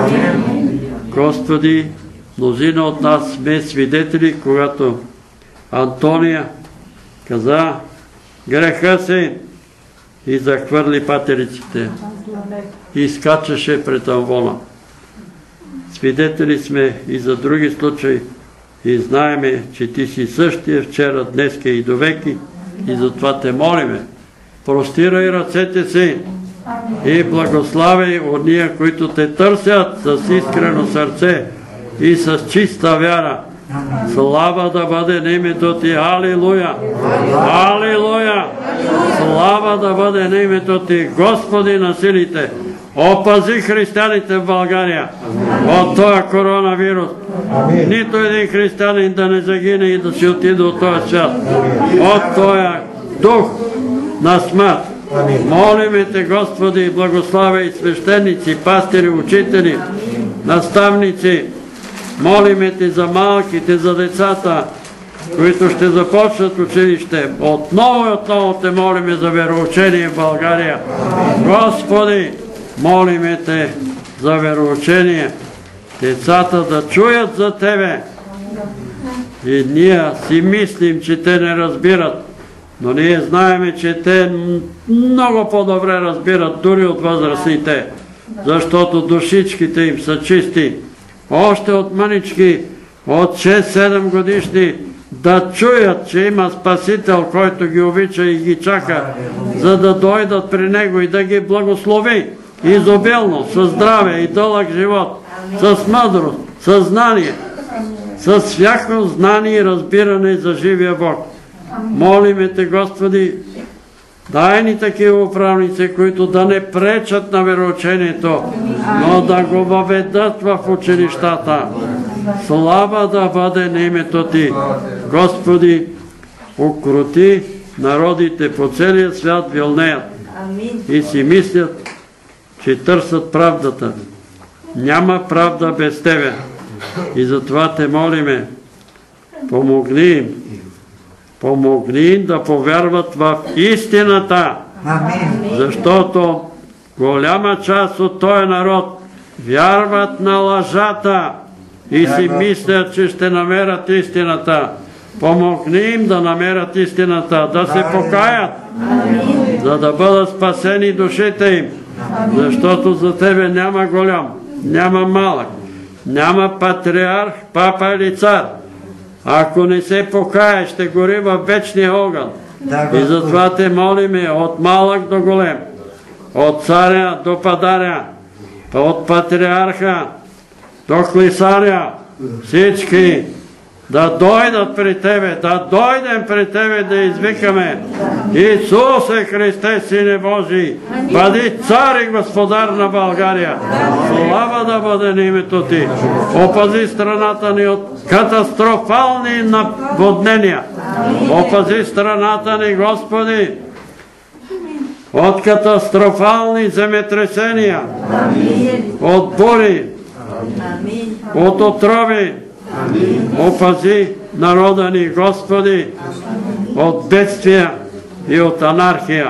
Господи, мнозина от нас сме свидетели, когато Антония каза греха си и захвърли патериците и скачаше пред амвона. Свидетели сме и за други случаи и знаеме, че Ти си същия вчера, днеска и довеки и затова Те молиме. Простирай ръцете си и благославяй ония, които Те търсят с искрено сърце и с чиста вяра. Слава да бъде на името Ти. Алилуя! Алилуя! Слава да бъде на името Ти, Господи на силите. Опази християните в България от този коронавирус. Нито един християнин да не загине и да си отиде от този свят. От този дух на смърт. Молиме Те, Господи, благославяй свещеници, пастири, учители, наставници. Молиме Те за малките, за децата, които ще започнат училище. Отново и отново Те молиме за вероучение в България. Господи, молиме Те за вероучение. Децата да чуят за Тебе. И ние си мислим, че те не разбират. Но ние знаеме, че те много по-добре разбират, дори от възрастните. Защото душичките им са чисти. Още от мънички, от 6-7 годишни, да чуят, че има Спасител, който ги обича и ги чака, за да дойдат при Него и да ги благослови изобилно, със здраве и дълъг живот, с мъдрост, със знание, с всяко знание и разбиране за живия Бог. Молиме Те, Господи, дай ни такива управници, които да не пречат на вероучението, но да го въведат в училищата. Слава да бъде на името Ти. Господи, укрути народите по целия свят вилнеят и си мислят, че търсят правдата. Няма правда без Тебе. И затова Те молиме, помогни им. Помогни им да повярват в истината. Защото голяма част от този народ вярват на лъжата и си мислят, че ще намерят истината. Помогни им да намерят истината, да се покаят, за да бъдат спасени душите им. Защото за Тебе няма голям, няма малък, няма патриарх, папа или цар. Ако не се покае, ще гори във вечния огън. И затова Те молиме от малък до голем. от царя до падаря, от патриарха до клисаря, всички да дойдат при Тебе, да дойдем при Тебе да извикаме: Исусе Христе, Сине Божий, бъди цар и господар на България. Слава да бъде на името Ти. Опази страната ни от катастрофални наводнения. Опази страната ни, Господи, от катастрофални земетресения, от бури, от отрови. Опази народа ни, Господи, от бедствия и от анархия.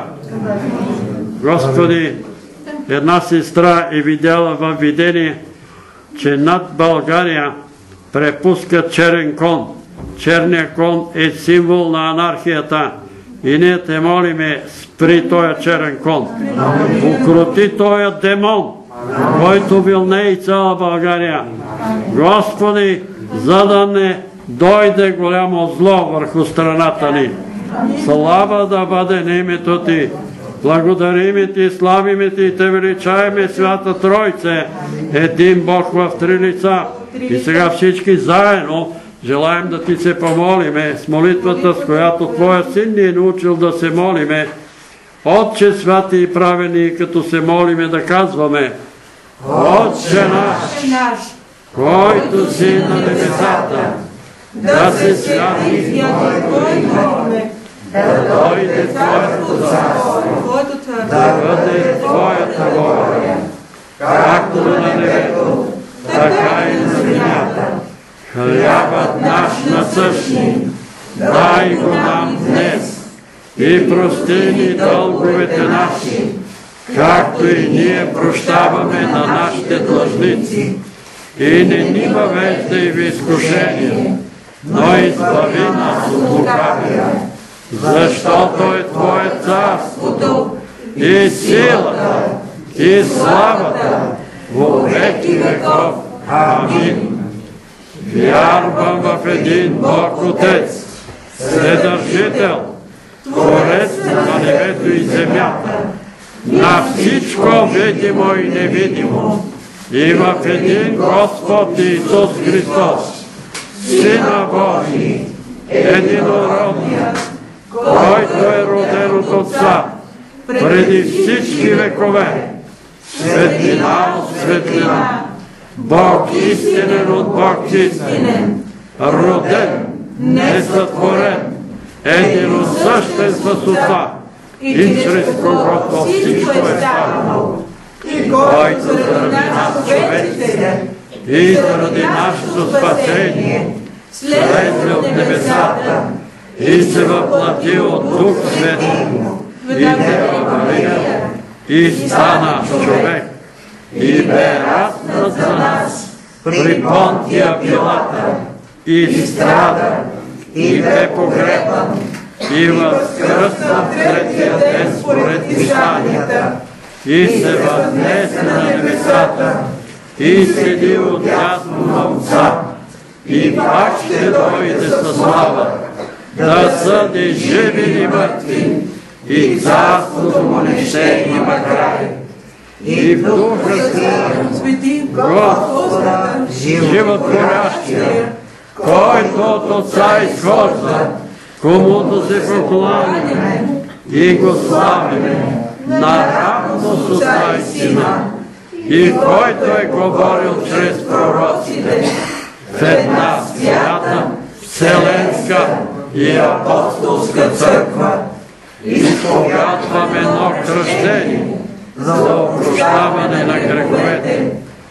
Господи, една сестра е видяла във видение, че над България препуска черен кон. Черният кон е символ на анархията. И ние Те молиме: спри този черен кон. Укроти този демон, който вилнее цяла България. Господи, за да не дойде голямо зло върху страната ни. Слава да бъде на името Ти. Благодариме Ти, славиме Ти и Те величаеме, Свята Тройце, един Бог в три лица. И сега всички заедно желаем да Ти се помолиме с молитвата, с която Твоя Син ни е научил да се молиме. Отче святи и праведни, като се молиме да казваме: Отче наш, който си на небесата, да се святи Твоето име, да дойде Твоето царство, да бъде Твоята воля, както на небето, така и на земята. Хлябът наш насъщни, дай го нам днес, и прости ни дълговете наши, както и ние прощаваме на нашите длъжници. И не ни въвеждай в изкушение, но избави нас от лукавия, защото е Твое царството и силата и славата во веки веков. Амин. Вярвам в един Бог Отец, Вседържител, Творец на небето и земята, на всичко видимо и невидимо, и в един Господ Исус Христос, Сина Божий, единородният, който е роден от Отца преди всички векове, светлина от светлина, Бог истинен от Бог истинен, роден, несътворен, единосъщен с Отца, и чрез когото всичко е станало, и който заради нас човеците и заради нашето спасение слезе от небесата и се въплати от Дух Свети и Дева Мария и стана човек и бе разнат за нас при Понтия Пилата и страда и бе погребан и възкръсна в третия ден според писанията и се възнесе на небесата и седи отдясно на Отца и пак ще дойде със слава да съди живи и мъртви, и царството му не ще има край. И в Духа Святия Господа, животворящия, който от Отца изхожда, комуто се покланяме и го славиме наравно с Отца и Сина, и който е говорил чрез пророците в една свята, вселенска и апостолска църква, изповядвам едно кръщение за опрощаване на греховете.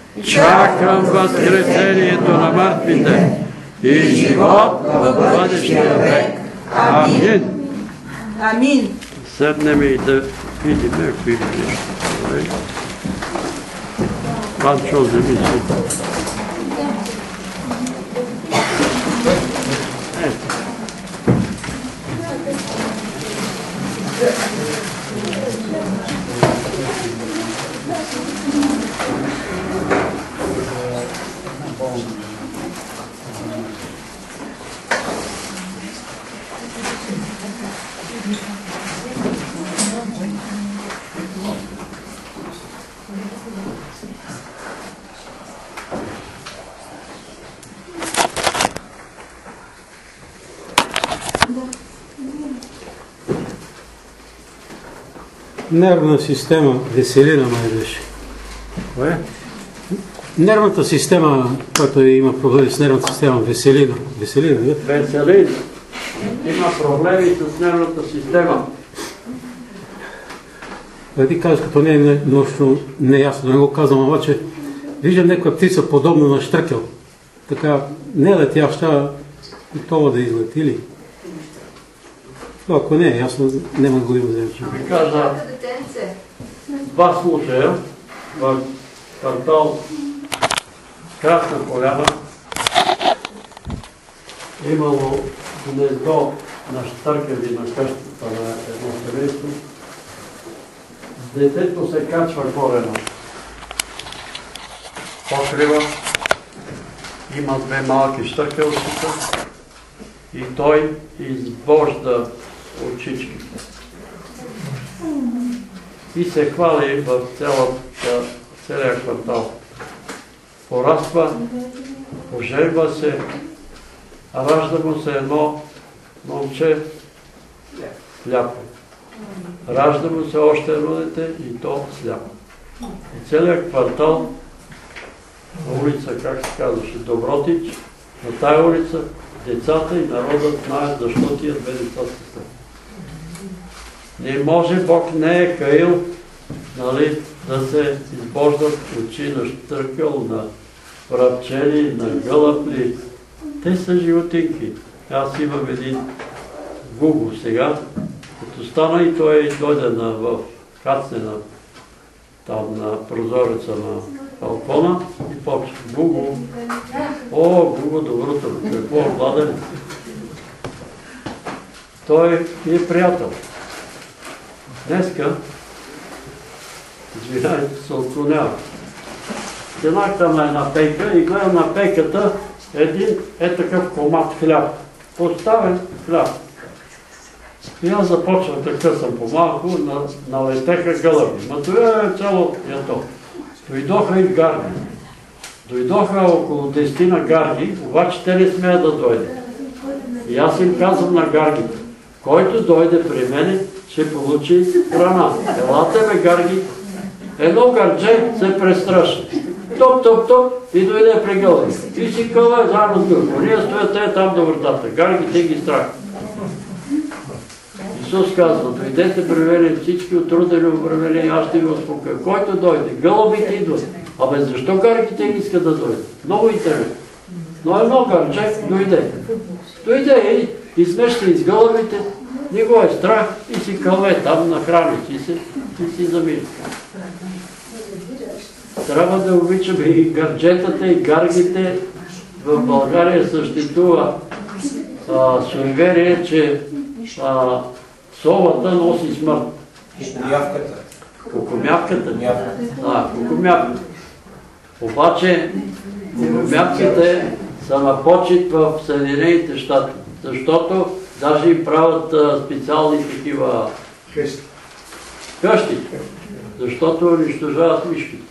Чакам възкресението на мъртвите и живот в бъдещия век. Амин. Амин. Седнем и да видим какви неща. Панчо, вземи си. Нервна система, Веселина май беше. Кое? Нервната система, която има проблеми с нервната система, Веселина. Веселина, не? Веселин има проблеми с нервната система. Да ти кажеш, като не е нощно неясно, не го казвам, обаче виждам някоя птица подобно на щръкел. Така не летяща, готова да излети ли? Но ако не е ясно, няма да го има вземче. Ще ви кажа два случая в квартал Красна поляна. Имало гнездо на щъркави на къщата на едно семейство. Детето се качва горе на покрива. Има две малки щъркелчета и той избожда очичките. И се хвали в целия квартал. Пораства, оженва се, ражда му се едно момче сляпо. Ражда му се още едно дете и то сляпо. И целият квартал на улица, как се казваше, Добротич, на тая улица децата и народът знаят защо тия две деца са слепи. Не може, Бог не е каил, нали, да се избождат очи на щъркъл, на врабчени, на гълъбли. Те са животинки. Аз имам един Гуго сега, като стана и той дойде в кацне там на прозореца на балкона и почва. Гуго, о, Гуго, доброто, какво влада ли? Той ми е приятел. Днеска, извинявайте, се отклонява. Стенах там на една пейка и гледам на пейката един такъв комат хляб. Поставен хляб. И аз започвам да късам по-малко, налетеха гълъби. Ма това е цяло ято. Дойдоха и гарги. Дойдоха около 10 гарги, обаче те не смеят да дойде. И аз им казвам на гаргите, който дойде при мене, ще получи храна. Елате бе, гарги. Едно гардже се престраши. Топ, топ, топ и дойде при гълъби. И си къла заедно с гълъби. Ние стоят те там до вратата. Гаргите ги страх. Исус казва, дойдете при мене всички отрудени обременени, аз ще ви успокоя. Който дойде, гълъбите идват. Абе, защо гаргите не искат да дойдат? Много интересно. Но едно гардже дойде. Дойде и измеща из гълъбите, не го е страх и си кълве там, нахрани се и си замири. Трябва да обичаме и гарджетата, и гаргите. В България съществува суеверие, че совата носи смърт. Кукумявката. Кукумявката? Кукумявката. Обаче кукумявките са на почет в Съединените щати, защото даже им правят специални такива къщи, защото унищожават мишките.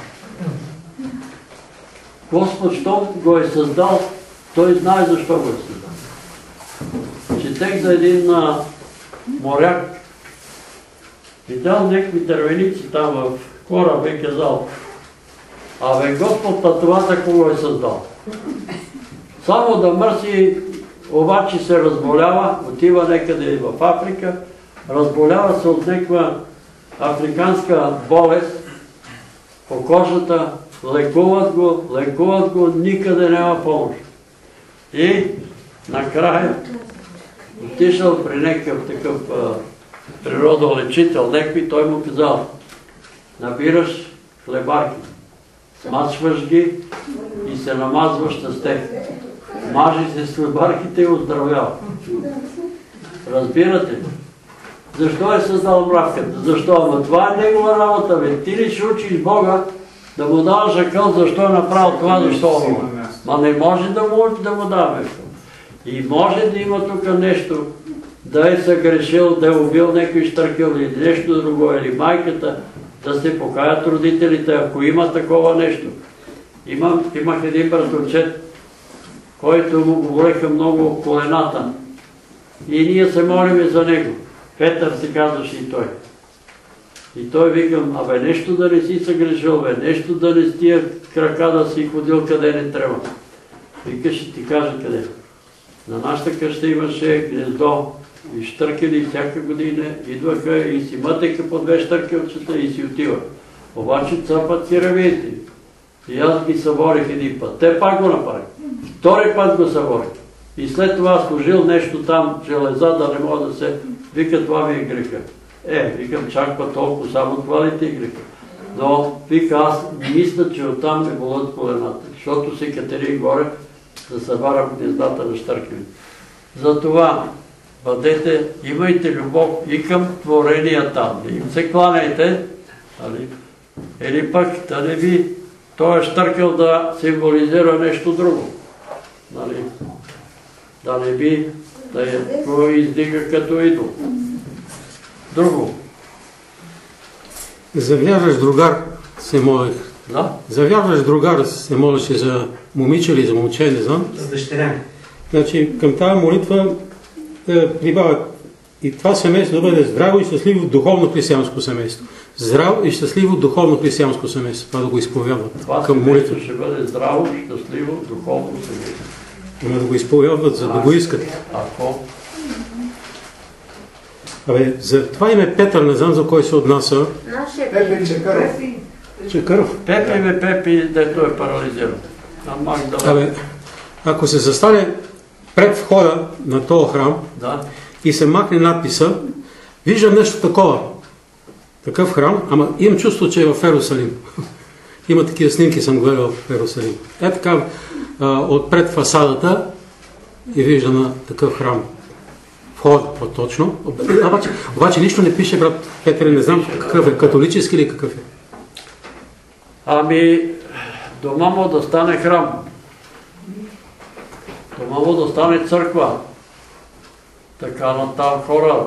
Господ, щом го е създал, той знае защо го е създал. Четех за един моряк, видял някакви дървеници там в кораба и казал, абе Господ на това за кого е създал. Само да мърси, обаче се разболява, отива някъде в Африка, разболява се от някаква африканска болест по кожата, лекуват го, никъде няма помощ. И накрая отишъл при някакъв такъв природолечител, някой, той му казал, набираш хлебарки, смачваш ги и се намазваш с тях. Мажи се с хлебарките и оздравява. Разбирате ли? Защо е създал мравката? Защо? Ама това е негова работа, бе. Ти ли ще учиш Бога да му даваш акъл, защо е направил това, защо? Ма не може да му даваме. И може да има тук нещо, да е съгрешил, да е убил някой щъркъл или нещо друго, или майката, да се покаят родителите, ако има такова нещо. Имах един братовчет, който му говореха много колената. И ние се молиме за него. Петър се казваше и той. И той викам, абе нещо да не си съгрешил, бе, нещо да не с тия крака да си ходил къде не трябва. Вика, ще ти кажа къде. На нашата къща имаше гнездо и щъркели всяка година идваха и си мътеха по 2 щъркелчета и си отиваха. Обаче цапат циревите. И аз ги съборих един път. Те пак го направих. Втори път го съборих. И след това служил нещо там, железа, да не мога да се... Вика, това ми е греха. Викам, чак па толкова, само това ли ти е греха? Но, вика, аз мисля, че оттам ме болят колената, защото се катерих горе да събарам гнездата на щъркелите. Затова бъдете, имайте любов и към творенията. Не им се кланяйте, или пък да не би той щъркел да символизира нещо друго. Да не би да го издига като идол. Друго. За вярваш другар се молих. Да? За вярваш другар се молеше за момиче или за момче, не знам. За дъщеря. Значи към тази молитва прибавят и това семейство да бъде здраво и щастливо духовно християнско семейство. Здраво и щастливо духовно християнско семейство. Това да го изповядват. Това семейство ще бъде здраво, щастливо, духовно семейство. Ама да го изповядват, за да го искат. Ако? За това име Петър, не знам за кой се отнася. Пепи Чекаров. Чекаров. Пепи ме Пепи, дето е парализиран. Ако се застане пред входа на този храм и се махне надписа, виждам нещо такова. Такъв храм, ама имам чувство, че е в Ерусалим. Има такива снимки, съм гледал в Ерусалим. Така, отпред фасадата и виждам на такъв храм. Вход по-точно. Обаче нищо не пише, брат Петър, не знам какъв е, католически или какъв е. Дома му да стане храм. Дома му да стане църква. Така на там хора.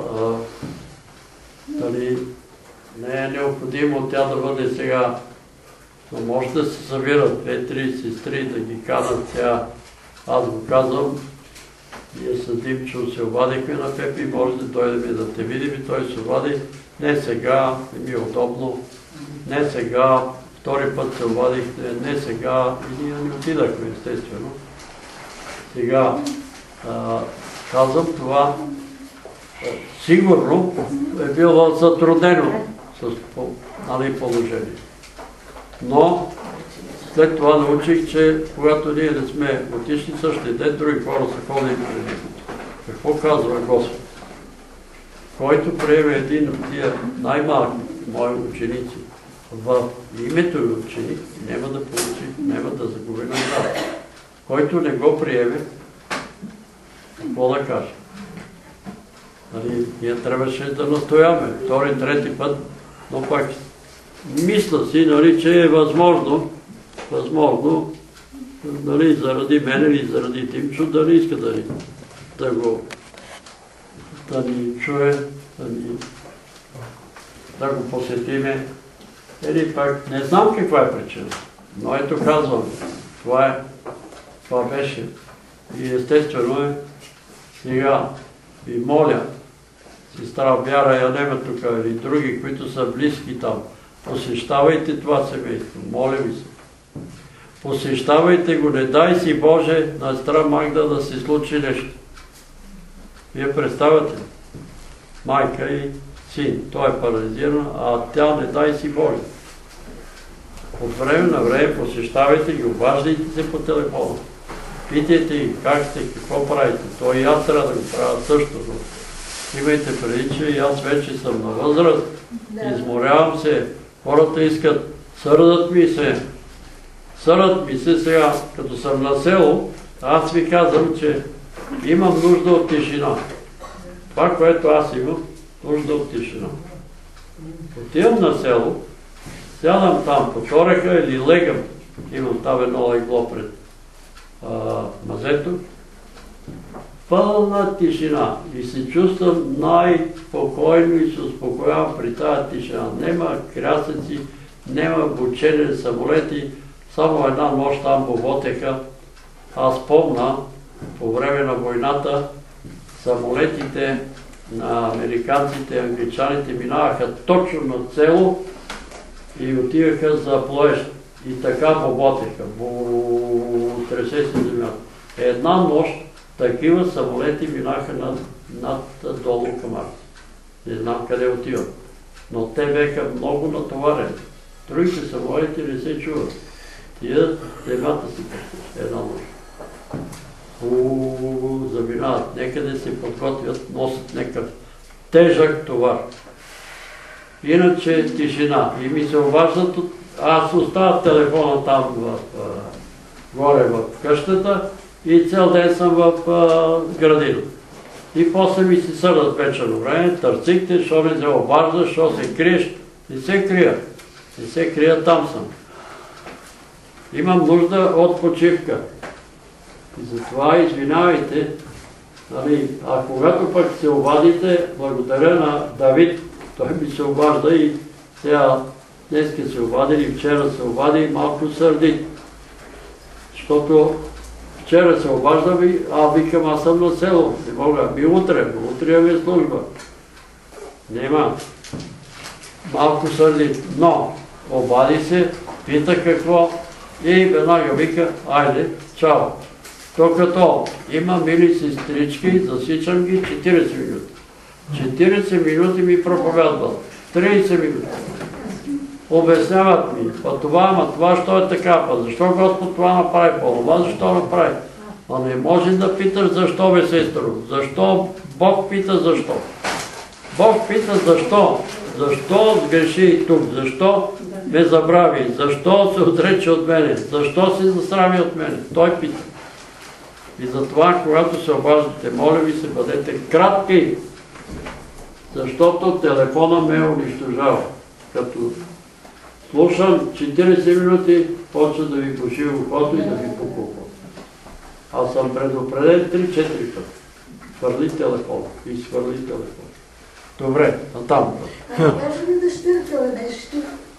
Не е необходимо тя да бъде сега. Но може да се събират 2-3 сестри, да ги канат сега. Аз го казвам. Ние с Димчо се обадихме на Пепи, може да дойдем да те видим и той се обади. Не сега, не ми е удобно. Не сега, втори път се обадихме, не сега. И ние не отидахме, естествено. Сега казвам това, сигурно е било затруднено с положение. Но след това научих, че когато ние не сме отишли същия ден, други хора са ходили преди. Какво казва Господ? Който приеме един от тия най-малки мои ученици в името и ученик, няма да получи, няма да загуби награда. Който не го приеме, какво да каже? Ние трябваше да настояваме втори, трети път, но пак мисля си, че е възможно, заради мен или заради Тимчо, да не иска да ни чуе, да го посетиме. Или пак не знам каква е причина, но ето казвам, това беше. И естествено е, сега ви моля, сестра Вяра Янема тук или други, които са близки там, посещавайте това семейство, моля ви се. Посещавайте го, не дай си Боже на сестра Магда да се случи нещо. Вие представяте, майка и син, той е парализиран, а тя не дай си Боже. От време на време посещавайте ги, обаждайте се по телефона. Питайте ги как сте, какво правите. Той и аз трябва да го правя също. Имайте преди, че и аз вече съм на възраст, изморявам се, хората искат, сърдат ми се сега, като съм на село, аз ви казвам, че имам нужда от тишина. Това, което аз имам, нужда от тишина. Отивам на село, сядам там по тореха или легам, имам там едно легло пред мазето, пълна тишина и се чувствам най-спокойно и се успокоявам при тази тишина. Нема крясъци, нема бучени самолети, само една нощ там боботеха. Аз помня, по време на войната, самолетите на американците и англичаните минаваха точно на село и отиваха за плоещ. И така боботеха. Тресе се земята. Една нощ такива самолети минаха над долу към Арци. Не знам къде отиват. Но те беха много натоварени. Другите самолети не се чуват. Тия земята си пъща. Една нощ. Заминават. Некъде се подготвят, носят някакъв тежък товар. Иначе тишина. И ми се обаждат от... Аз оставя телефона там горе в къщата и цял ден съм в градина. И после ми се сърдат вечерно време, търсихте, що не се обаждаш, що се криеш. Не се крия. Не се крия, там съм. Имам нужда от почивка. И затова извинявайте, а когато пък се обадите, благодаря на Давид, той ми се обажда и сега днеска се обади и вчера се обади и малко сърди. Защото вчера се обажда, викам, аз съм на село, не мога, утре имаме служба. Нема. Малко сърди, но обади се, пита какво и веднага вика, айде, чао. Докато има мили сестрички, засичам ги 40 минути. 40 минути ми проповядват, 30 минути. Обясняват ми, това, що е така, защо Господ това направи, това защо направи. А не може да питаш защо, бе, сестро. Защо? Бог пита защо. Бог пита защо. Защо сгреши тук? Защо ме забрави? Защо се отрече от мене? Защо се засрами от мене? Той пита. И затова, когато се обаждате, моля ви се, бъдете кратки, защото телефона ме унищожава. Като слушам 40 минути, почва да ви пуши ухото и да ви покупва. Аз съм предупреден 3-4 пъти. Свърли телефона и свърли телефона. Добре, натам. Кажа ми да щъркала нещо.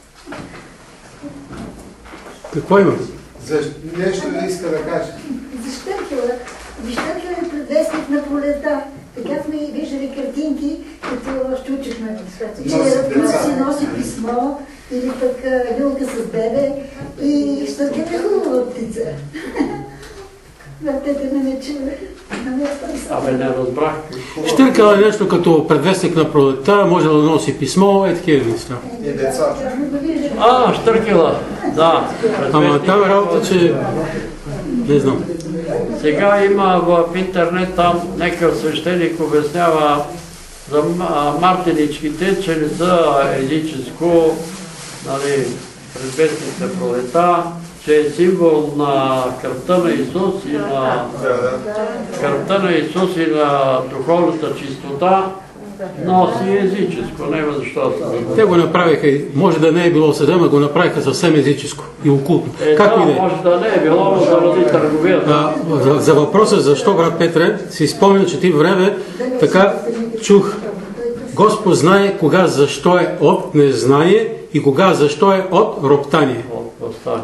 Какво има? Нещо не иска да каже. Защъркала. Защъркала е предвестник на пролета. Така сме и виждали картинки, като още учихме на света. Че носи писмо или пък люлка с бебе и щърката е хубава птица. Въртете ме не чуе. Абе, не разбрах. Щъркала е нещо като предвестник на пролета, може да носи писмо, такива неща. И деца. Щъркала, да. Ама там е работа, че не знам. Сега има в интернет там някакъв свещеник обяснява за мартиничките, че не са езическо, предвестник на пролета, че е символ на кръвта на Исус и на кръвта на Исус и на духовната чистота, но си езическо, няма защо да се... Те го направиха, може да не е било съдем, а го направиха съвсем езическо и окултно. Може да не е било, но заради търговията. За въпроса защо, брат Петре, си спомня, че ти време така чух. Господ знае кога защо е от незнание и кога защо е от роптание. От възстание.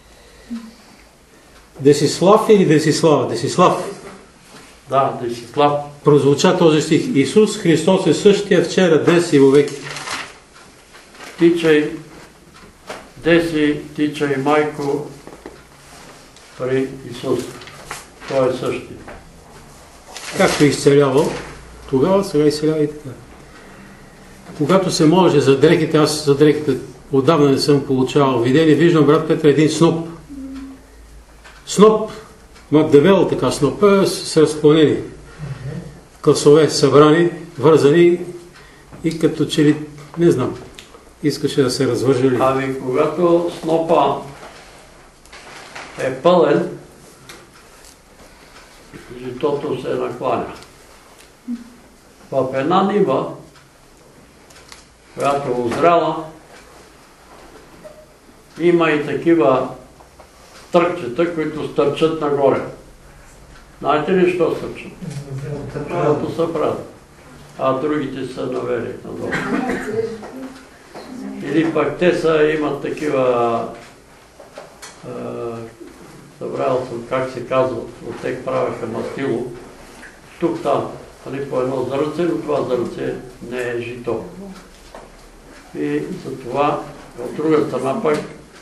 Десислав или Десислава? Десислав. Да, Десислав. Прозвуча този стих. Исус Христос е същия вчера, днес и вовеки. Тичай, Деси, тичай, майко, при Исус. Той е същия. Както изцелявал, тогава сега изцелява и така. Когато се молеше за дрехите, аз за дрехите отдавна не съм получавал видение. Виждам, брат Петър, един сноп. Сноп, дебел така сноп, с разклонени. Класове събрани, вързани и като че ли, не знам, искаше да се развържа ли. Ами, когато снопа е пълен, житото се накланя. В една нива, която е озряла, има и такива стъркчета, които стърчат нагоре. Знаете ли, що стърчат? Защото са правят. А другите са навели надолу. Или пък те имат такива, забравял съм как се казват, от тях правяха мастило, тук там. по едно зърце, но това зърце не е жито. И затова от друга страна пък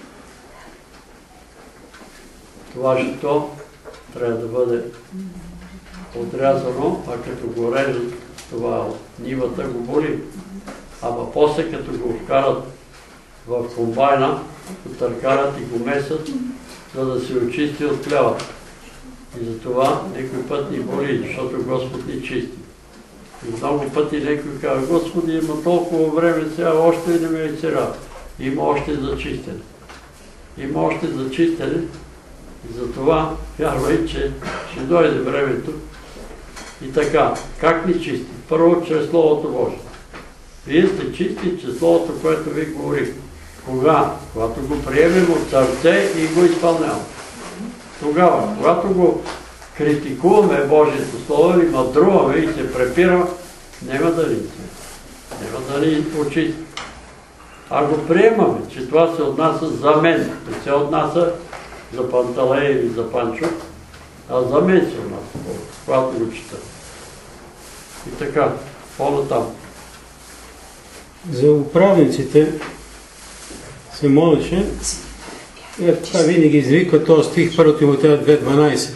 това жито трябва да бъде отрязано, а като го режат това от нивата го боли. Ама после като го вкарат в комбайна, го търкарат и го месят, за да се очисти от хлябата. И затова някой път ни боли, защото Господ ни чисти. И много пъти някой казва: Господи, има толкова време, сега още не ме е сега. Има още за чистене. Има още за чистене. И затова вярвай, че ще дойде времето. И така, как ни чисти? Първо, чрез Словото Божие. Вие сте чисти чрез Словото, което ви говори. Кога? Когато го приемем от сърце и го изпълняваме. Тогава, когато го критикуваме Божието Слово или мъдруваме и се препираме, няма да ни очисти. А го приемаме, че това се отнася за мен, не се отнася за Панталей или за Панчо, а за мен се отнася, когато го чета. И така, по-натам. За управниците се молеше, така винаги извиква този стих 1 Тимотея 2:12.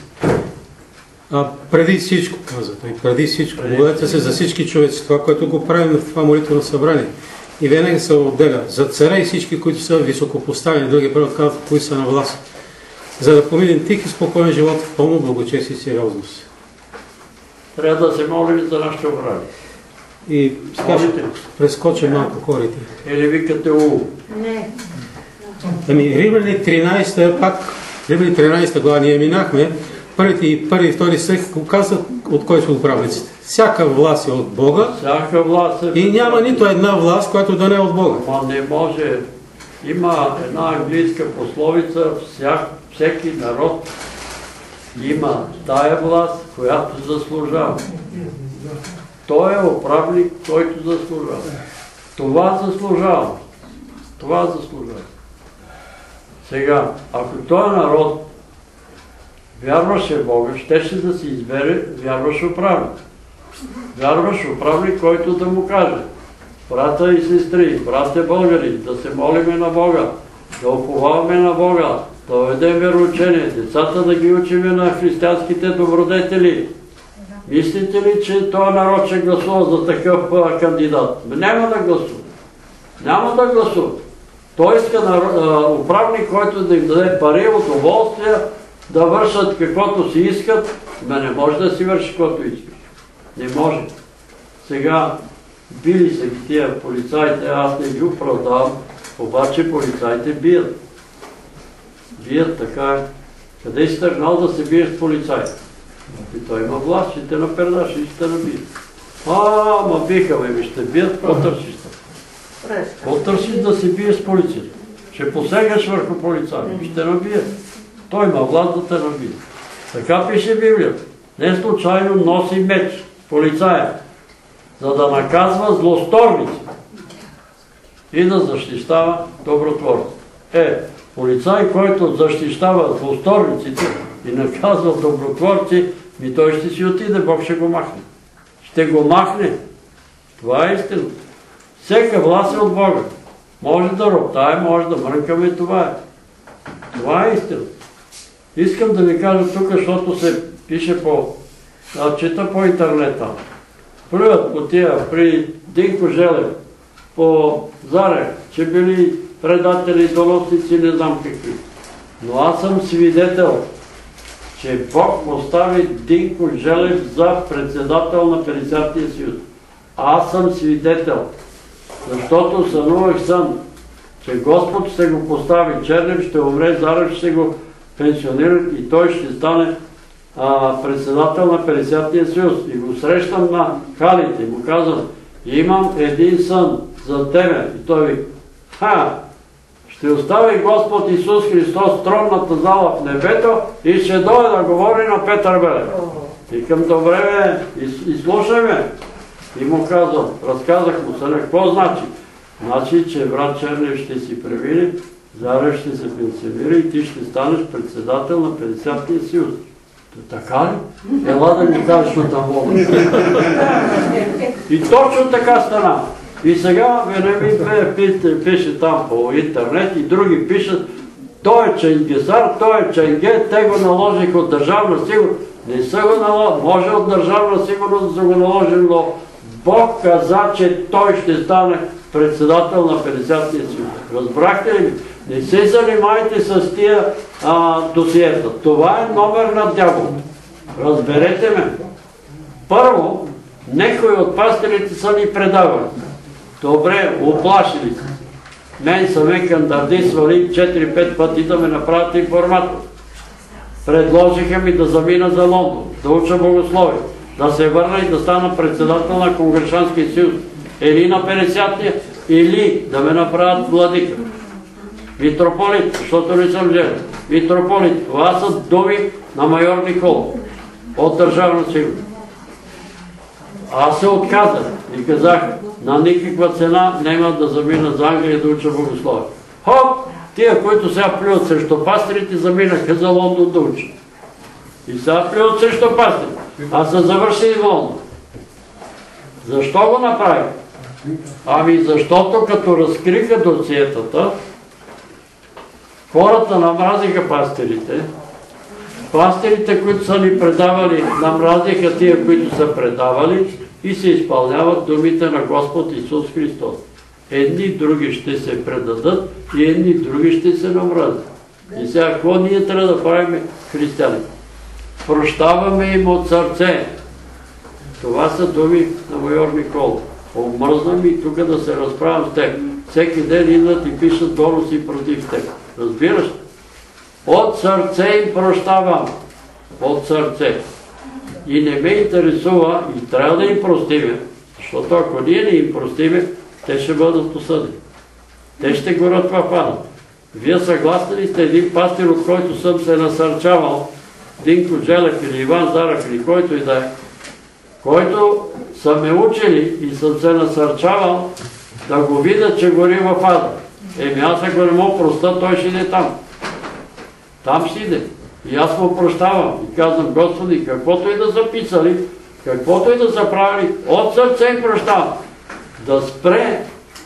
А преди всичко, казва той, преди всичко, молете се за всички човеци, това, което го правим в това молитвено събрание. И винаги се отделя за царе и всички, които са високопоставени, други превод казват, които са на власт, за да поминем тих и спокоен живот в пълно благочестие и сериозност. Трябва да се молим за нашите обрани. И прескоча малко хорите. Или викате у? Не. Ами, Римляни 13, пак, Римляни 13 глава ние минахме, първи и втори стих го казват от кой са управниците. Всяка власт е от Бога и няма нито една власт, която да не е от Бога. Ама не може. Има една английска пословица: всеки народ има тая власт, която заслужава. Той е управник, който заслужава. Това заслужава. Това заслужава. Сега, ако този народ вярваше в Бога, щеше да се избере вярващ управник. Вярващ управник, който да му каже: брата и сестри, братя българи, да се молиме на Бога, да уповаваме на Бога, да ведем вероучение, децата да ги учиме на християнските добродетели. Мислите ли, че този народ ще гласува за такъв кандидат? Няма да гласува. Няма да гласува. Той иска управник, който да им даде пари, удоволствия, да вършат каквото си искат, но не може да си върши каквото иска. Не може. Сега били се тия полицаите, аз не ги оправдавам, обаче полицаите бият. Бият, така е. Къде си тръгнал да се биеш с полицаите? И той има власт, ще те напердаш и ще те набият. Ма биха, ми ще бият, какво търсиш? Какво търсиш да се биеш с полицията? Ще посегаш върху полицаите, ще те набият. Той има власт да те набие. Така пише Библията. Не случайно носи меч полицая, за да наказва злосторници и да защищава добротворци. Полицай, който защищава злосторниците и наказва добротворци, той ще си отиде, Бог ще го махне. Ще го махне. Това е истина. Всека власт е от Бога. Може да роптаем, може да мрънкаме, това е. Това е истина. Искам да ви кажа тук, защото се пише чета по интернета. Плюят по тия, при Динко Желев, по Зарев, че били предатели, доносници, не знам какви. Но аз съм свидетел, че Бог постави Динко Желев за председател на 50-тия съюз. Аз съм свидетел, защото сънувах сън, че Господ ще го постави, Чернев ще умре, Зарев ще го пенсионира и той ще стане председател на 50-тия съюз. И го срещам на халите и му казвам: имам един сън за тебе. И той ви: ще остави Господ Исус Христос тронната зала в небето и ще дойде да говори на Петър Белев. Викам: добре, изслушай ме. И му казвам, разказах му съня. Какво значи? Значи, че брат Чернев ще си превине, Зарев ще се пенсионира и ти ще станеш председател на 50-тия съюз. Така ли? Ела да ми кажеш от Амон. И точно така стана. И сега Венемин пише там по интернет и други пишат, той е Ченгесар, той е Ченге, те го наложиха от държавна сигурност. Не са го наложили, може от държавна сигурност да са го наложили, но Бог каза, че той ще стане председател на 50-тия съюз. Разбрахте ли? Не се занимайте с тия досиета. Това е номер на дявол. Разберете ме. Първо, някои от пастирите са ни предавали. Добре, оплашили се. Мен са ме кандидатствали 4-5 пъти да ме направят информатор. Предложиха ми да замина за Лондон, да уча богословие, да се върна и да стана председател на Конгрешанския съюз. Или на 50-тия, или да ме направят владика. Митрополит, защото не съм жен. Митрополит, това са думи на майор Никола от държавна сигурност. Аз се отказах и казах, на никаква цена няма да замина за Англия да уча богословие. Хоп! Тия, които сега плюят срещу пастирите, заминаха за Лондон да учат. И сега плюят срещу пастирите. Аз се завърши в Лондон. Защо го направих? Ами защото като разкриха досиетата, хората намразиха пастирите. Пастирите, които са ни предавали, намразиха тия, които са предавали и се изпълняват думите на Господ Исус Христос. Едни други ще се предадат и едни други ще се намразят. И сега, какво ние трябва да правим, християни? Прощаваме им от сърце. Това са думи на майор Никола. Омръзнам и тук да се разправям с теб. Всеки ден идват и пишат доноси против теб. Разбираш? От сърце им прощавам. От сърце. И не ме интересува и трябва да им простиме, защото ако ние не им простиме, те ще бъдат осъдени. Те ще горят в ада. Вие съгласни ли сте един пастир, от който съм се насърчавал, Динко Желев или Иван Зарев или който и да е, който са ме учили и съм се насърчавал да го видя, че гори в ада. Еми аз ако не мога проста, той ще иде там. Там ще иде. И аз му прощавам и казвам, Господи, каквото и да записали, каквото и да са правили, от сърце им прощавам. Да спре,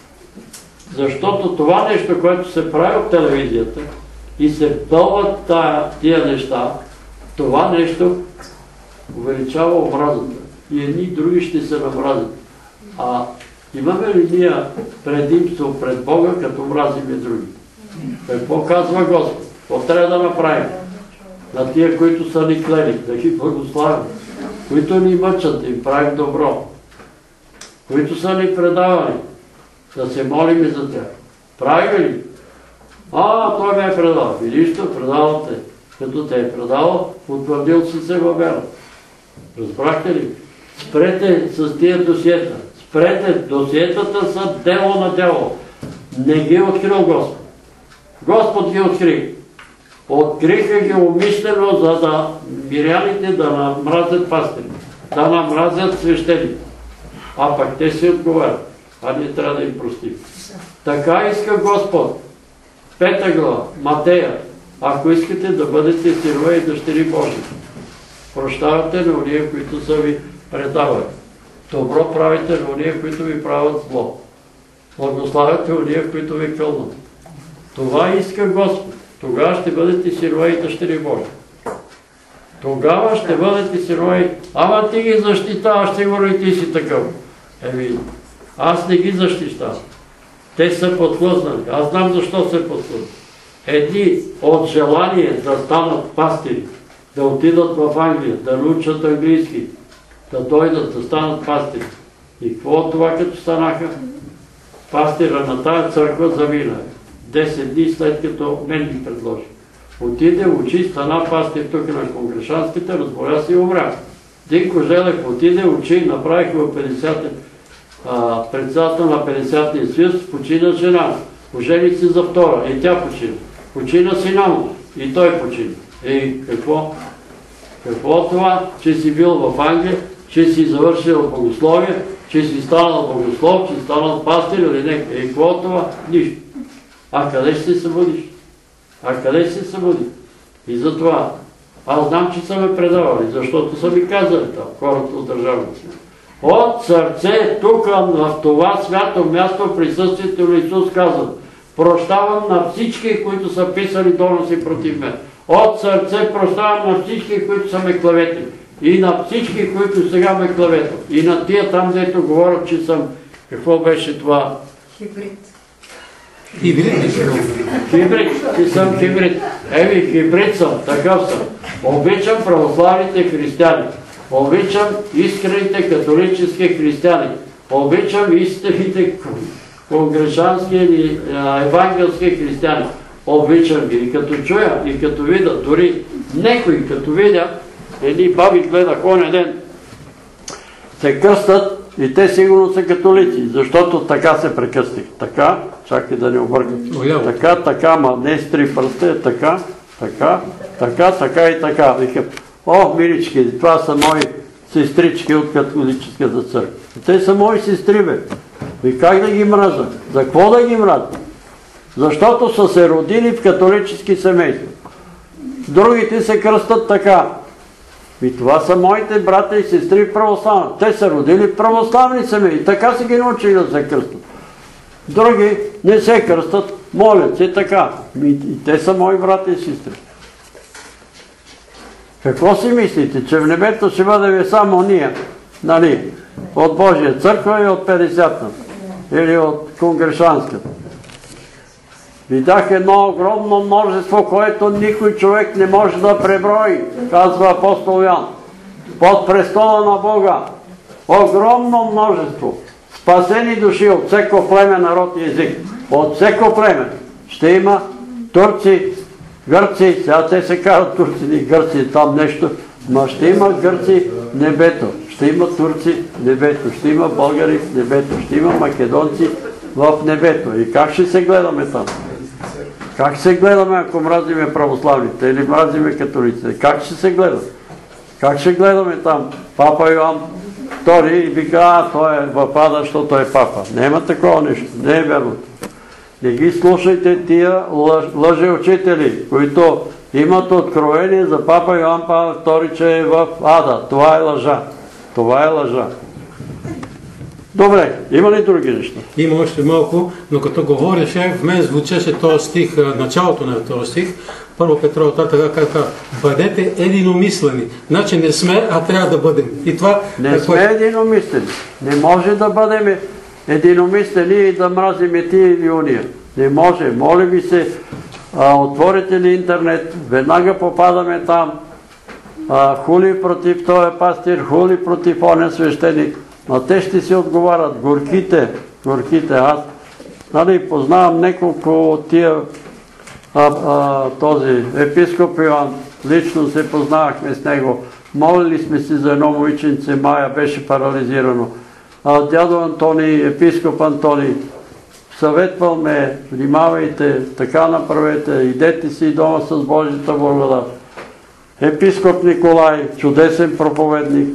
защото това нещо, което се прави от телевизията и се пълват тия неща, това нещо увеличава омразата. И едни и други ще се намразят. А имаме ли ние предимство пред Бога, като мразиме други? Какво казва Господ? Какво трябва да направим? На тия, които са ни клели, да ги благославим, които ни мъчат, да им правим добро, които са ни предавали, да се молим за тях. Правим ли? Той ме е предал. Видиш, предавал те. Като те е предавал, утвърдил си се във вера. Разбрахте ли? Спрете с тия досиета. Спрете. Досиетата са дело на дявол. Не ги е открил Господ. Господ ги откри. Откриха ги умишлено, за да миряните да намразят пастири, да намразят свещените. А пък те си отговарят. А ние трябва да им простим. Така иска Господ. 5 глава, Матея. Ако искате да бъдете синове и дъщери Божии, прощавате на уния, които са ви предавали. Добро правите на уния, които ви правят зло. Благославяте уния, които ви кълнат. Това иска Господ. Тогава ще бъдете синове и дъщери Божии. Тогава ще бъдете синове. Ама ти ги защитаваш, сигурно и ти си такъв. Аз не ги защищавам. Те са подхлъзнали. Аз знам защо се подхлъзнали. Едни от желание да станат пастири, да отидат в Англия, да научат английски, да дойдат, да станат пастири. И какво от това, като станаха? Пастира на тая църква замина. 10 дни след като мен ги предложи. Отиде, учи, стана пастир тук на Конгрешанските, разболя се и умря. Динко Желев отиде, учи, направих го председател на 50-тия съюз, почина жена. Ожени се за втора, и тя почина. Почина сина му, и той почина. Какво? Какво това, че си бил в Англия, че си завършил богословие, че си станал богослов, че си станал пастир или не? Какво това? Нищо. А къде ще се събудиш? И затова Аз знам, че са ме предавали, защото са ми казали там, хората от държавници. От сърце, тук, в това свято място, в присъствието на Исус казва: прощавам на всички, които са писали доноси против мен. От сърце прощавам на всички, които са ме клеветили. И на всички, които сега ме клеветят. И на тия там, дето говорят, че съм... Какво беше това? Хибрид. Хибрид, че съм хибрид. Еми, хибрид съм, такъв съм. Обичам православните християни. Обичам искрените католически християни. Обичам истинните конгрешански или евангелски християни. Обичам ги. И като чуя, и като видя, дори некои като видя, едни баби гледах онен ден, се кръстат и те сигурно са католици, защото така се прекъстих. Така, чакай да не объркам. Така, ма не с три пръста, така и така. Викам: о, милички, това са мои сестрички от католическата църква. Те са мои сестри, бе. И как да ги мразя? За какво да ги мразя? Защото са се родили в католически семейства. Другите се кръстат така. И това са моите брата и сестри православни. Те са родили в православни семейства. Така са ги научили да се кръстат. Други не се кръстат, молят се така. И те са мои брата и сестри. Какво си мислите? Че в небето ще бъдем само ние, нали? От Божия църква и от 50-та. Или от конгрешанската. Видях едно огромно множество, което никой човек не може да преброи, казва апостол Йоан. Под престола на Бога. Огромно множество. Спасени души от всеко племе, народ и език. От всеко племе. Ще има турци, гърци, сега те се казват турци и гърци, там нещо, но ще има гърци в небето. Ще има турци в небето. Ще има българи в небето. Ще има македонци в небето. И как ще се гледаме там? Как се гледаме, ако мразиме православните или мразиме католиците? Как ще се гледаме? Как ще гледаме там? Папа Йоан II и вика: той е в ада, защото е папа. Няма такова нещо. Не е верно. Не ги слушайте тия лъжеучители, които имат откровение за папа Йоан Павел II, че е в ада. Това е лъжа. Това е лъжа. Добре, има ли други неща? Има още малко, но като говореше, в мен звучеше този стих, началото на този стих, Първо Петрова, така казва: бъдете единомислени. Значи не сме, а трябва да бъдем. И това... Не сме единомислени. Не може да бъдем единомислени и да мразиме тия или уния. Не може. Моля ви се, отворите ли интернет, веднага попадаме там. Хули против този пастир, хули против оня свещеник. Но те ще си отговарят. Горките. Аз познавам неколко от тия, този епископ Йоан. Лично се познавахме с него. Молили сме си за едно момиченце, Мая, беше парализирано. Дядо Антони, епископ Антони, съветвал ме: внимавайте, така направете, идете си дома с Божията благодат. Епископ Николай, чудесен проповедник.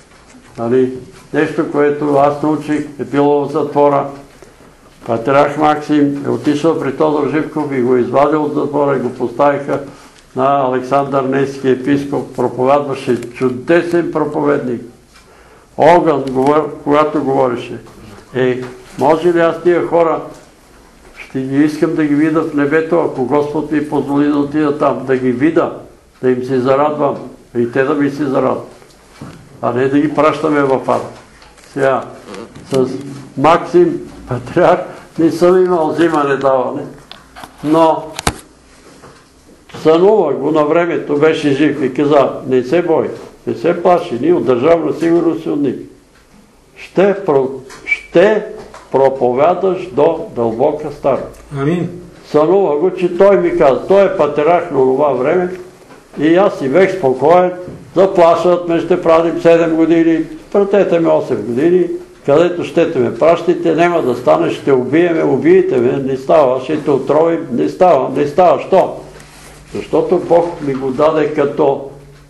Нещо, което аз научих, е било в затвора. Патриарх Максим е отишъл при Тодор Живков и го извадил от затвора и го поставиха на Александър Невски, епископ. Проповядваше, чудесен проповедник. Огън, когато говореше. Може ли аз тия хора, ще ги искам да ги видя в небето, ако Господ ми позволи да отида там, да ги видя, да им се зарадвам и те да ми се зарадват, а не да ги пращаме в ад. Сега, с Максим, патриарх, не съм имал взимане-даване, но сънувах го на времето, беше жив и каза: не се бой, не се плаши, ние от държавна сигурност от них. Ще проповядаш до дълбока старост. Амин. Сънувах го, че той ми каза, той е патриарх на това време и аз си бех спокоен, заплашват ме, ще правим 7 години, пратете ме 8 години, където щете ме пращайте, няма да стане, ще убиеме, убиете ме, не става, ще те отровим, не става, що? Защото Бог ми го даде като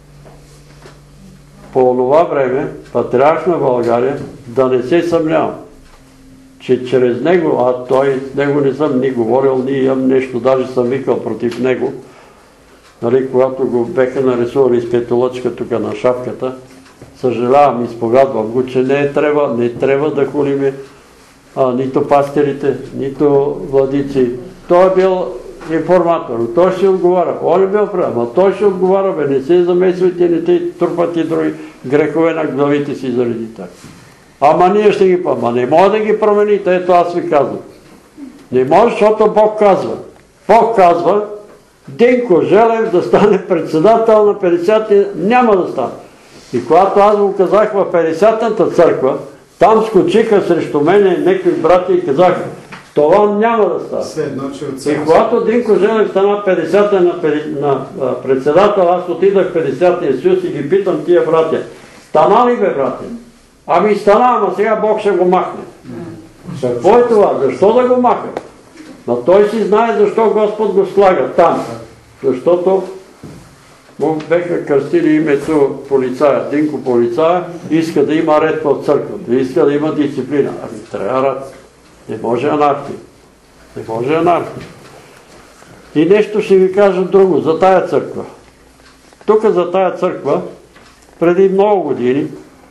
по това време патриарх на България, да не се съмнявам, че чрез него, с него не съм ни говорил, ни имам нещо, даже съм викал против него, нали, когато го беха нарисували с петолъчка тук на шапката, съжалявам, изповядвам го, че не трябва да хулиме нито пастирите, нито владици. Той е бил информатор, той ще отговаря. Он е бил прав, но той ще отговаря, не се замесвайте, не те трупате други грехове на главите си заради так. Ама ние ще ги ама не може да ги промените, ето аз ви казвам. Не може, защото Бог казва. Бог казва, Динко Желев да стане председател на 50-ти, няма да стане. И когато аз го казах в 50-та църква, там скочиха срещу мене някакви брати и казаха, това няма да стане. И когато Динко Желев стана 50-та на председател, аз отидах в 50-тия съюз и ги питам тия братя, стана ли бе, братя? Ами стана, ама сега Бог ще го махне. Какво е това? Защо да го маха? Но той си знае защо Господ го слага там. Защото му беха кръстили името полицая, Динко полицая, иска да има ред в църквата, иска да има дисциплина. Ами трябва ред. Не може анархия. Не може анархия. И нещо ще ви кажа друго за тая църква. Тук за тая църква, преди много години,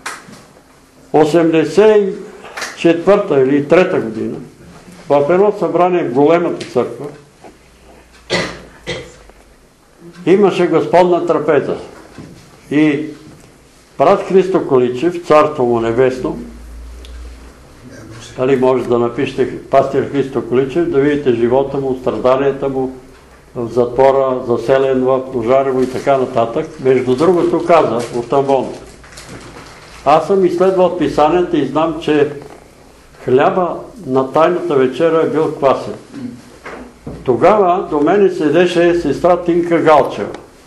84-та или 3-та година, в едно събрание в големата църква, имаше Господна трапеза. И брат Христо Количев, царство му небесно, дали може да напишете пастир Христо Количев, да видите живота му, страданията му в затвора, заселен в Пожарево и така нататък. Между другото каза от Тамбон. Аз съм изследвал писанията и знам, че хляба на тайната вечера е бил квасен. Тогава до мене седеше сестра Тинка Галчева.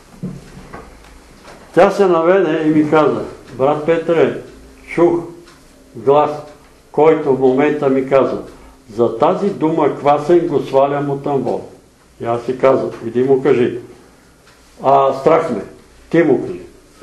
Тя се наведе и ми каза, брат Петре, чух глас, който в момента ми каза, за тази дума квасен го свалям от Тамбон. И аз си казах, иди му кажи. Страх ме, ти му кажи.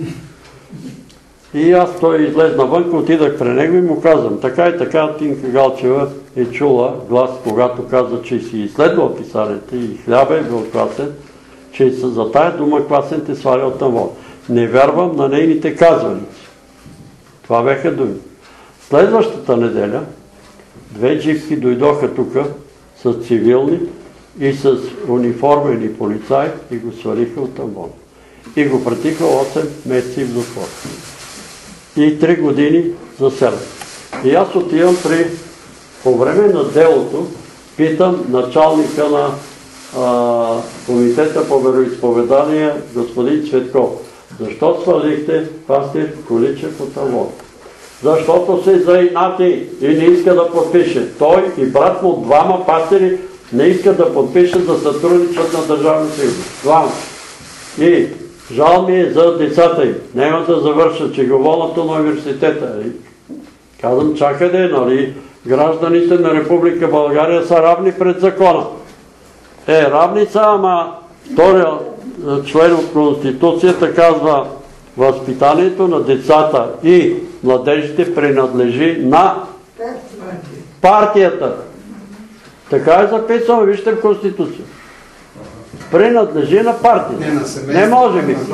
И аз той излезна вънка, отидах при него и му казвам, така и така Тинка Галчева е чула глас, когато каза, че си изследвал писанията и хляба е бил квасен, че за тая дума квасен те сваля от Тамбон. Не вярвам на нейните казваници. Това бяха думи. Следващата неделя две джипки дойдоха тук с цивилни и с униформени полицаи и го свалиха от Тамбон. И го пратиха 8 месеци в затвор. И 3 години заселен. И аз отивам по време на делото, питам началника на комитета по вероизповедание, господин Цветков, защо свалихте пастир Количев от Тамбон? Защото се заинати и не иска да подпише. Той и брат му, двама пастири, не искат да подпишат да сътрудничат на Държавна сигурност. Двама. И жал ми е за децата им. Няма да завършат, че го волят на университета. Казвам, чакайте, нали, гражданите на Република България са равни пред закона. Равни са, ама втория член от Конституцията казва, възпитанието на децата и младежите принадлежи на партията. Така е записано, вижте в Конституция. Принадлежи на партията. Не може ми.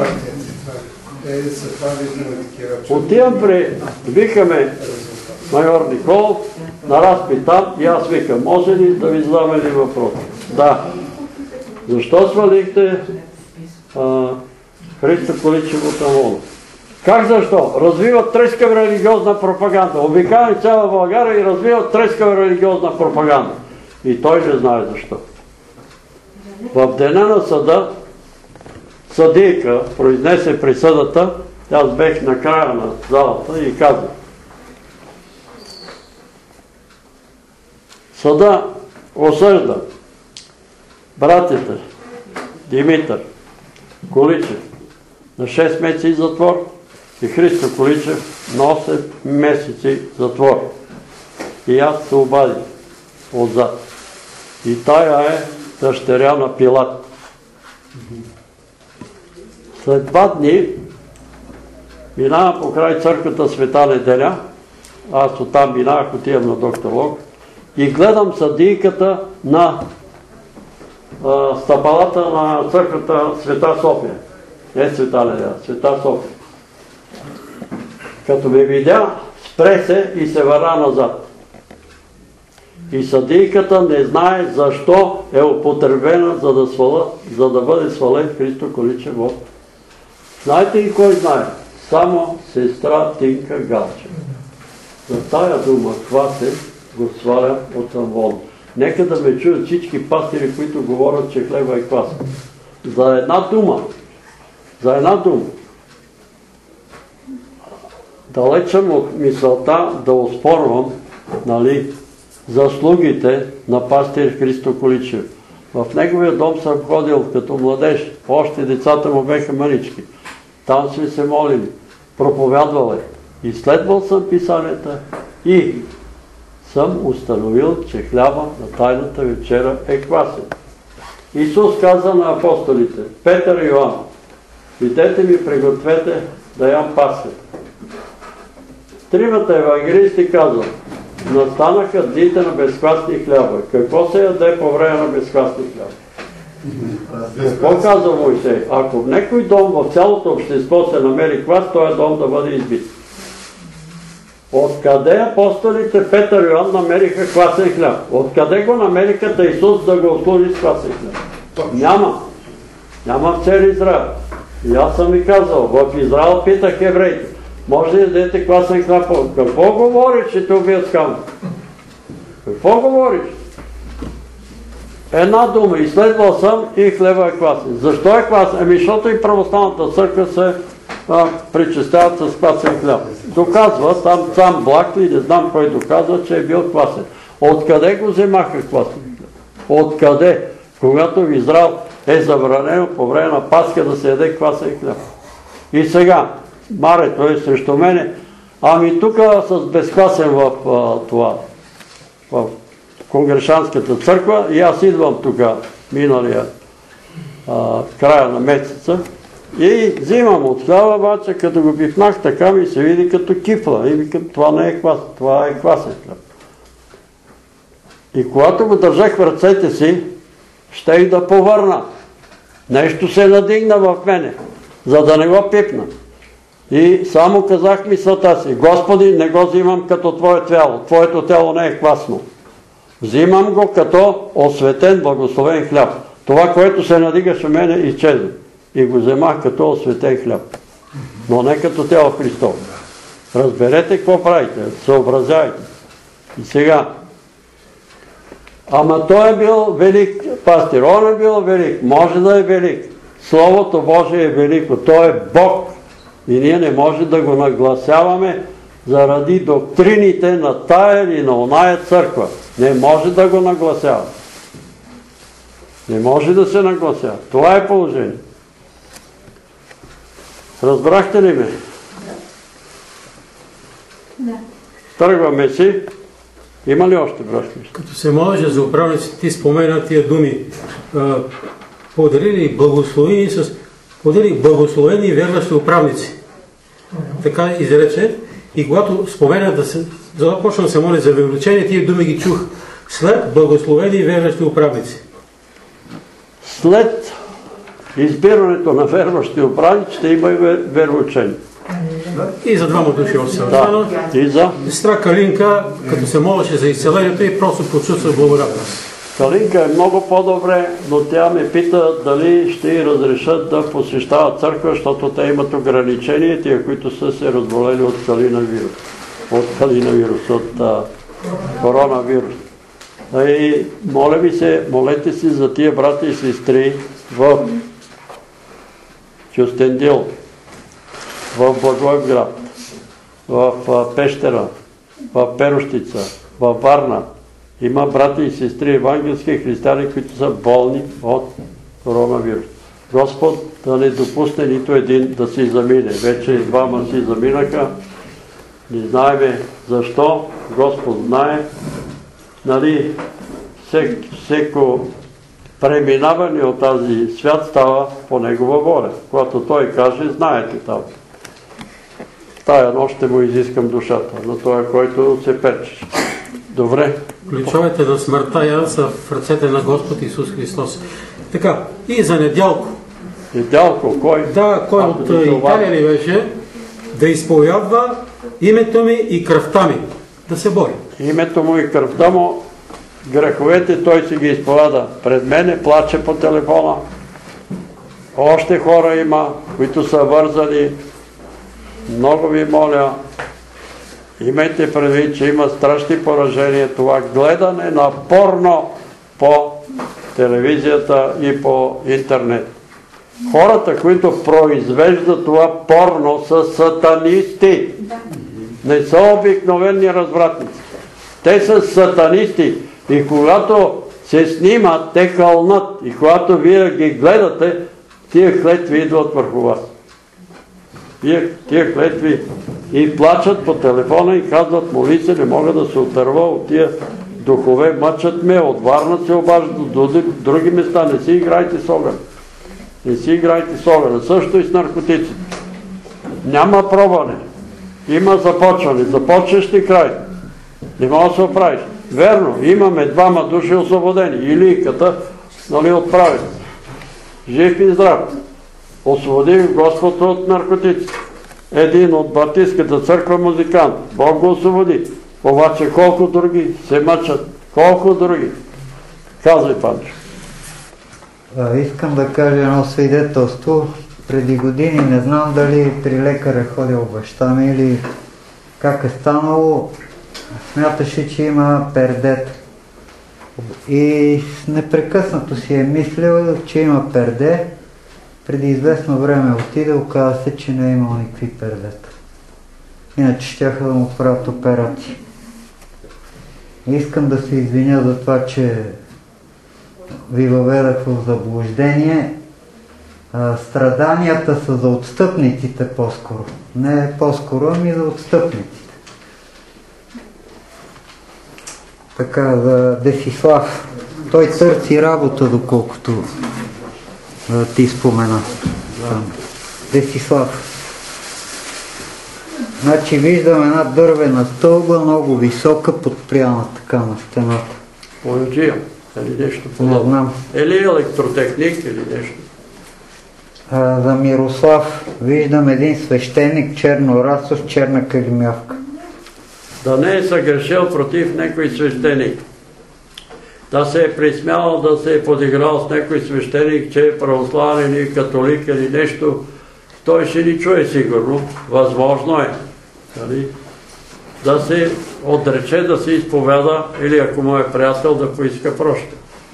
Отивам викаме майор Николов, на разпит там и аз викам, може ли да ви задам един въпрос? Да. Защо свалихте Христо Количев от Тамбон? Как защо? Развиват трескава религиозна пропаганда. Обикаляме цяла България и развиват трескава религиозна пропаганда. И той не знае защо. В деня на съда съдийка произнесе присъдата, аз бех на края на залата и казах, съда осъжда братята Димитър Количев на 6 месеци затвор и Христо Количев на 8 месеци затвор. И аз се обадих отзад. И тая е дъщеря на Пилат. След 2 дни минавам покрай църквата Света неделя, аз оттам минавах, отивам на доктор Лог, и гледам съдийката на стъпалата на църквата Света София. Не Света Неделя, Света София. Като ме видя, спре се и се върна назад. И съдийката не знае защо е употребена, за да бъде свален Христо Количев. Знаете ли кой знае? Само сестра Тинка Галчева. За тая дума квасен го сваля от амвон. Нека да ме чуят всички пастири, които говорят, че хлеба е квасен. За една дума. Далечам от мисълта да оспорвам, заслугите на пастир Христо Количев. В неговия дом съм ходил като младеж. Още децата му беха манички. Там сме се молили, проповядвали. Изследвал съм писанията и съм установил, че хляба на тайната вечера е квасен. Исус каза на апостолите, Петър и Йоан, идете ми, пригответе да ям пасха. Тримата евангелисти казват, настанаха дните на безквасни хляба. Какво се яде по време на безквасни хляба? Какво казва Мойсей? Ако в някой дом в цялото общество се намери квас, този дом да бъде избит. Откъде апостолите Петър и Йоан намериха квасен хляб? Откъде го намериха Исус да го служи с квасен хляб? Няма. Няма в цел Израел. И аз съм ви казал, в Израел питах евреите, може ли да дадете квасен хляб? Какво говориш, че те убият скам? Какво говориш? Една дума, изследвал съм и хлеба е квасен. Защо е квасен? Защото и православната църква се причестяват с квасен хляб. Доказва, там сам Блакли, не знам кой доказва, че е бил квасен. Откъде го вземаха квасен хляб? Откъде? Когато в Израел е забранено по време на Пасха да се яде квасен хляб. И сега, Марето е срещу мене, ами тук с безквасен в Конгрешанската църква и аз идвам тук миналия края на месеца и взимам от хляба, обаче като го пипнах, така ми се види като кифла и викам, това не е квас, това е квасен хляб. И когато го държах в ръцете си, щех да повърна. Нещо се надигна в мене, за да не го пипна. И само казах мисълта си, Господи, не го взимам като Твое тяло. Твоето тяло не е квасно. Взимам го като осветен, благословен хляб. Това, което се надигаше в мене, изчезва. И го вземах като осветен хляб. Но не като тяло Христово. Разберете какво правите, съобразявайте. И сега, ама той е бил велик пастир, он е бил велик, може да е велик. Словото Божие е велико, той е Бог. И ние не може да го нагласяваме заради доктрините на тая или на оная църква. Не може да го нагласява. Не може да се нагласява. Това е положение. Разбрахте ли ме? Да. Тръгваме си. Има ли още братки? Като се молеше за управниците, ти спомена тия думи. Подарили благословени и верващи управници. Така изрече. И когато спомена започна да се моли за въвлечение, тия думи ги чух. След благословени и верващи управници. След избирането на верващи управници ще има и вероучение. И за двама души още да. И за? Сестра Калинка, като се молеше за изцелението и просто почувства благодатност. Калинка е много по-добре, но тя ме пита дали ще й разрешат да посещават църква, защото те имат ограничения, тия, които са се разболели от калиновирус, от коронавирус. И моля ви се, молете си за тия брати и сестри в Кюстендил, в Благоевград, в Пещера, в Перущица, в Варна. Има брати и сестри евангелски християни, които са болни от коронавирус. Господ да не допусне нито един да си замине. Вече двама си заминаха. Не знаеме защо. Господ знае. Нали, всеко преминаване от тази свят става по Негова воля. Когато Той каже, знаете там. Тая нощ ще му изискам душата на този, който се перчиш. Добре. Ключовете на смъртта са в ръцете на Господ Исус Христос. Така, и за Недялко. Недялко, кой? Да, кой от Италия ли беше? Да изповядва името ми и кръвта ми. Да се бори. Името му и кръвта му, греховете той си ги изповяда. Пред мене плаче по телефона. Още хора има, които са вързани. Много ви моля, имайте предвид, че има страшни поражения. Това гледане на порно по телевизията и по интернет. Хората, които произвеждат това порно, са сатанисти. Не са обикновени развратници. Те са сатанисти. И когато се снимат, те кълнат. И когато вие ги гледате, тия клетви идват върху вас. Тия клетви и плачат по телефона и казват: моли се, не мога да се отърва от тия духове, мъчат ме, от Варна се обаждат, до други места. Не си играйте с огън. Не си играйте с огън. Също и с наркотиците. Няма пробване. Има започване. Започнеш ли край. Не може да се оправиш. Верно, имаме 2 души освободени. Илийката, отправи. Жив и здрав. Освободи Господ от наркотиците. Един от Баптистската църква музикант. Бог го освободи. Обаче колко други се мъчат. Колко други. Казвай, Панчо. Искам да кажа едно свидетелство. Преди години, не знам дали при лекаря ходил баща ми или как е станало, смяташе, че има пердет. И непрекъснато си е мислил, че има перде. Преди известно време отиде, оказа се, че не е имал никакви пердета. Иначе щяха да му правят операции. Искам да се извиня за това, че ви въведах в заблуждение. Страданията са за отстъпниците по-скоро. Не по-скоро, ами за отстъпниците. Така, за Десислав. Той търси работа, доколкото ти спомена. Десислав. Значи виждам една дървена стълба, много висока, подпряна така на стената. Поюджия или нещо подобно. Не знам. Или електротехник, или нещо. За Мирослав виждам един свещеник, черно расо с черна калимявка. Да не е съгрешил против някой свещеник. Да се е присмял, да се е подиграл с някой свещеник, че е православен или католик или нещо, той ще ни чуе сигурно. Възможно е. Да се отрече, да се изповяда или ако му е приятел, да поиска проща.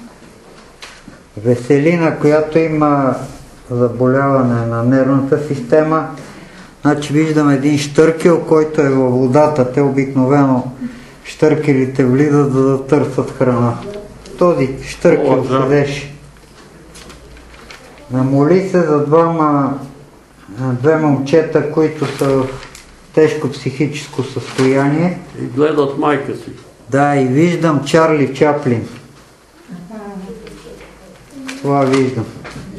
Веселина, която има заболяване на нервната система, значи виждам един щъркел, който е във водата. Те обикновено щъркелите влизат, за да търсят храна. Този щъркел седеше. Намоли се за две момчета, които са в тежко психическо състояние. И гледат майка си. Да, и виждам Чарли Чаплин. Това виждам.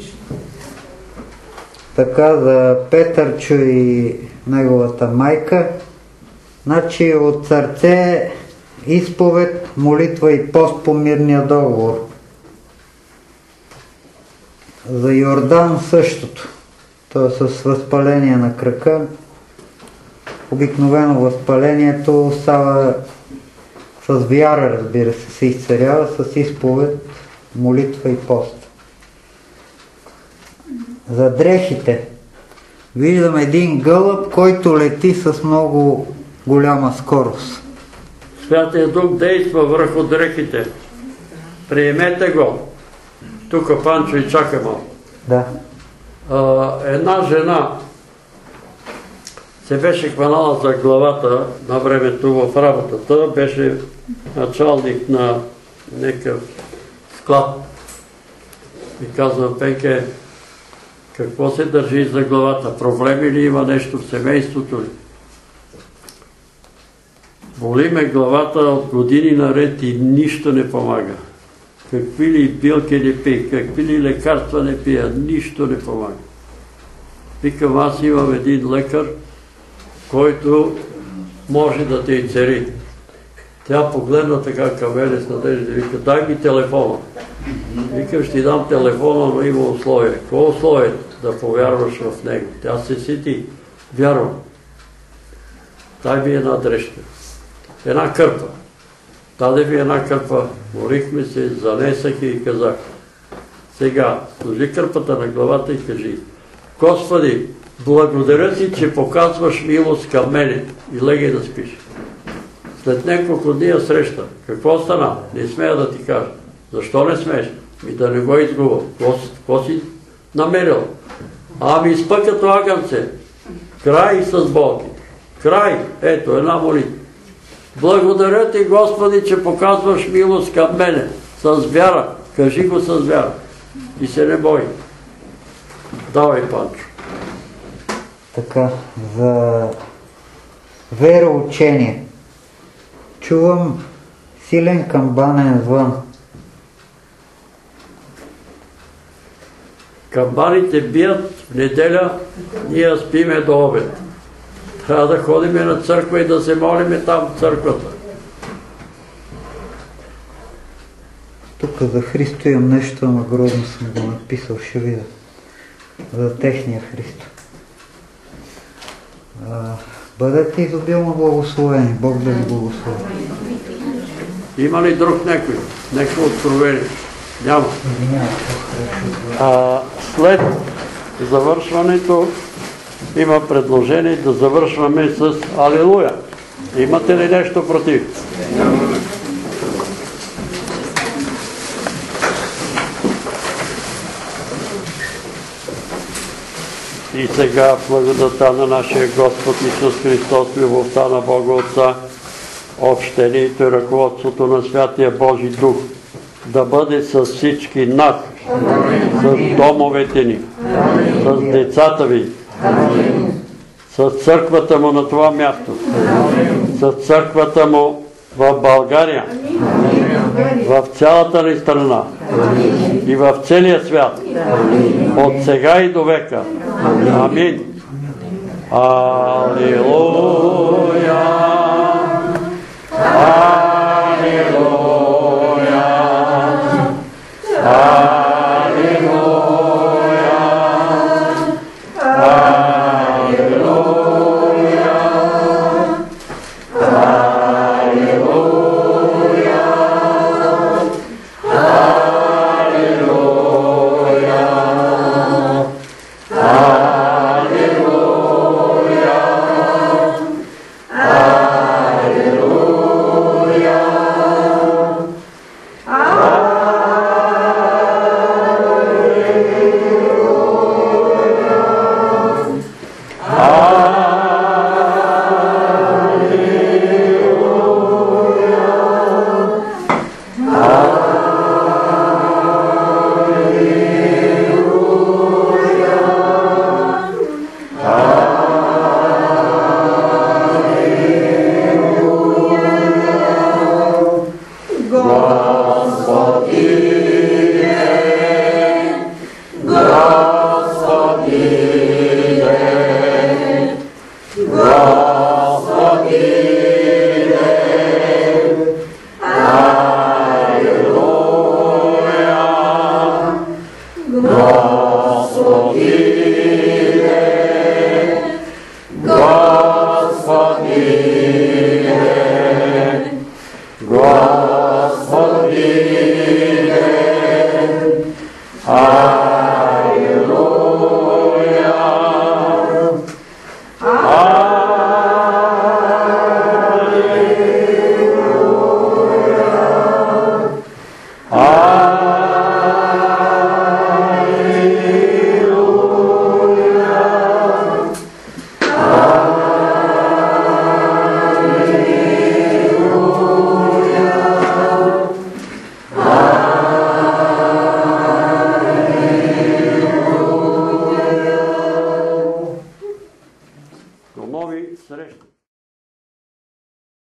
Така, за Петърчо и неговата майка. Значи от сърце изповед, молитва и пост по мирния договор. За Йордан същото. То е с възпаление на крака. Обикновено възпалението става с вяра, разбира се изцелява с изповед, молитва и пост. За дрехите виждам един гълъб, който лети с много голяма скорост. Святия Дух действа върху дрехите. Приемете го. Тук Панчо и чака малко. Да. Една жена се беше хванала за главата на времето в работата. Беше началник на някакъв склад. И казва: Пенке, какво се държи за главата? Проблеми ли има, нещо в семейството ли? Боли ме главата от години наред и нищо не помага. Какви ли билки не пия, какви ли лекарства не пия, нищо не помага. Викам, аз имам един лекар, който може да те изцери. Тя погледна така към мене с надежда и вика: дай ми телефона. Викам, ще ти дам телефона, но има условие. Какво условие? Да повярваш в него. Тя се сети. Вярвам. Дай ми една дрежка. Една кърпа. Даде ми една кърпа. Молихме се, занесах и казах. Сега, сложи кърпата на главата и кажи: Господи, благодаря ти, че показваш милост към мене, и легай да спиш. След няколко дни я среща. Какво стана? Не смея да ти кажа. Защо не смееш? Да не го изгубя. Какво си намерил? Ами спа като агънце. Край с болки. Край. Ето, една молитва. Благодаря ти, Господи, че показваш милост към мене. С вяра. Кажи го с вяра. И се не бой. Давай, Панчо. Така, за вероучение. Чувам силен камбанен звън. Камбаните бият в неделя, ние спиме до обед. Трябва да ходиме на църква и да се молиме там в църквата. Тук за Христо имам нещо, ама грозно съм го написал, ще видя. За техния Христо. Бъдете изобилно благословени. Бог да ви благослови. Има ли друг някой? Някой откровение? Няма. След завършването има предложение да завършваме с Алилуя. Имате ли нещо против? И сега благодата на нашия Господ Исус Христос, любовта на Бога Отца, общението и ръководството на Святия Божи Дух да бъде с всички нас, с домовете ни, с децата ви, с църквата му на това място, с църквата му в България, в цялата ни страна и в целия свят, от сега и до века. Амин. Алилуя! Алилуя! Алилуя! Господи,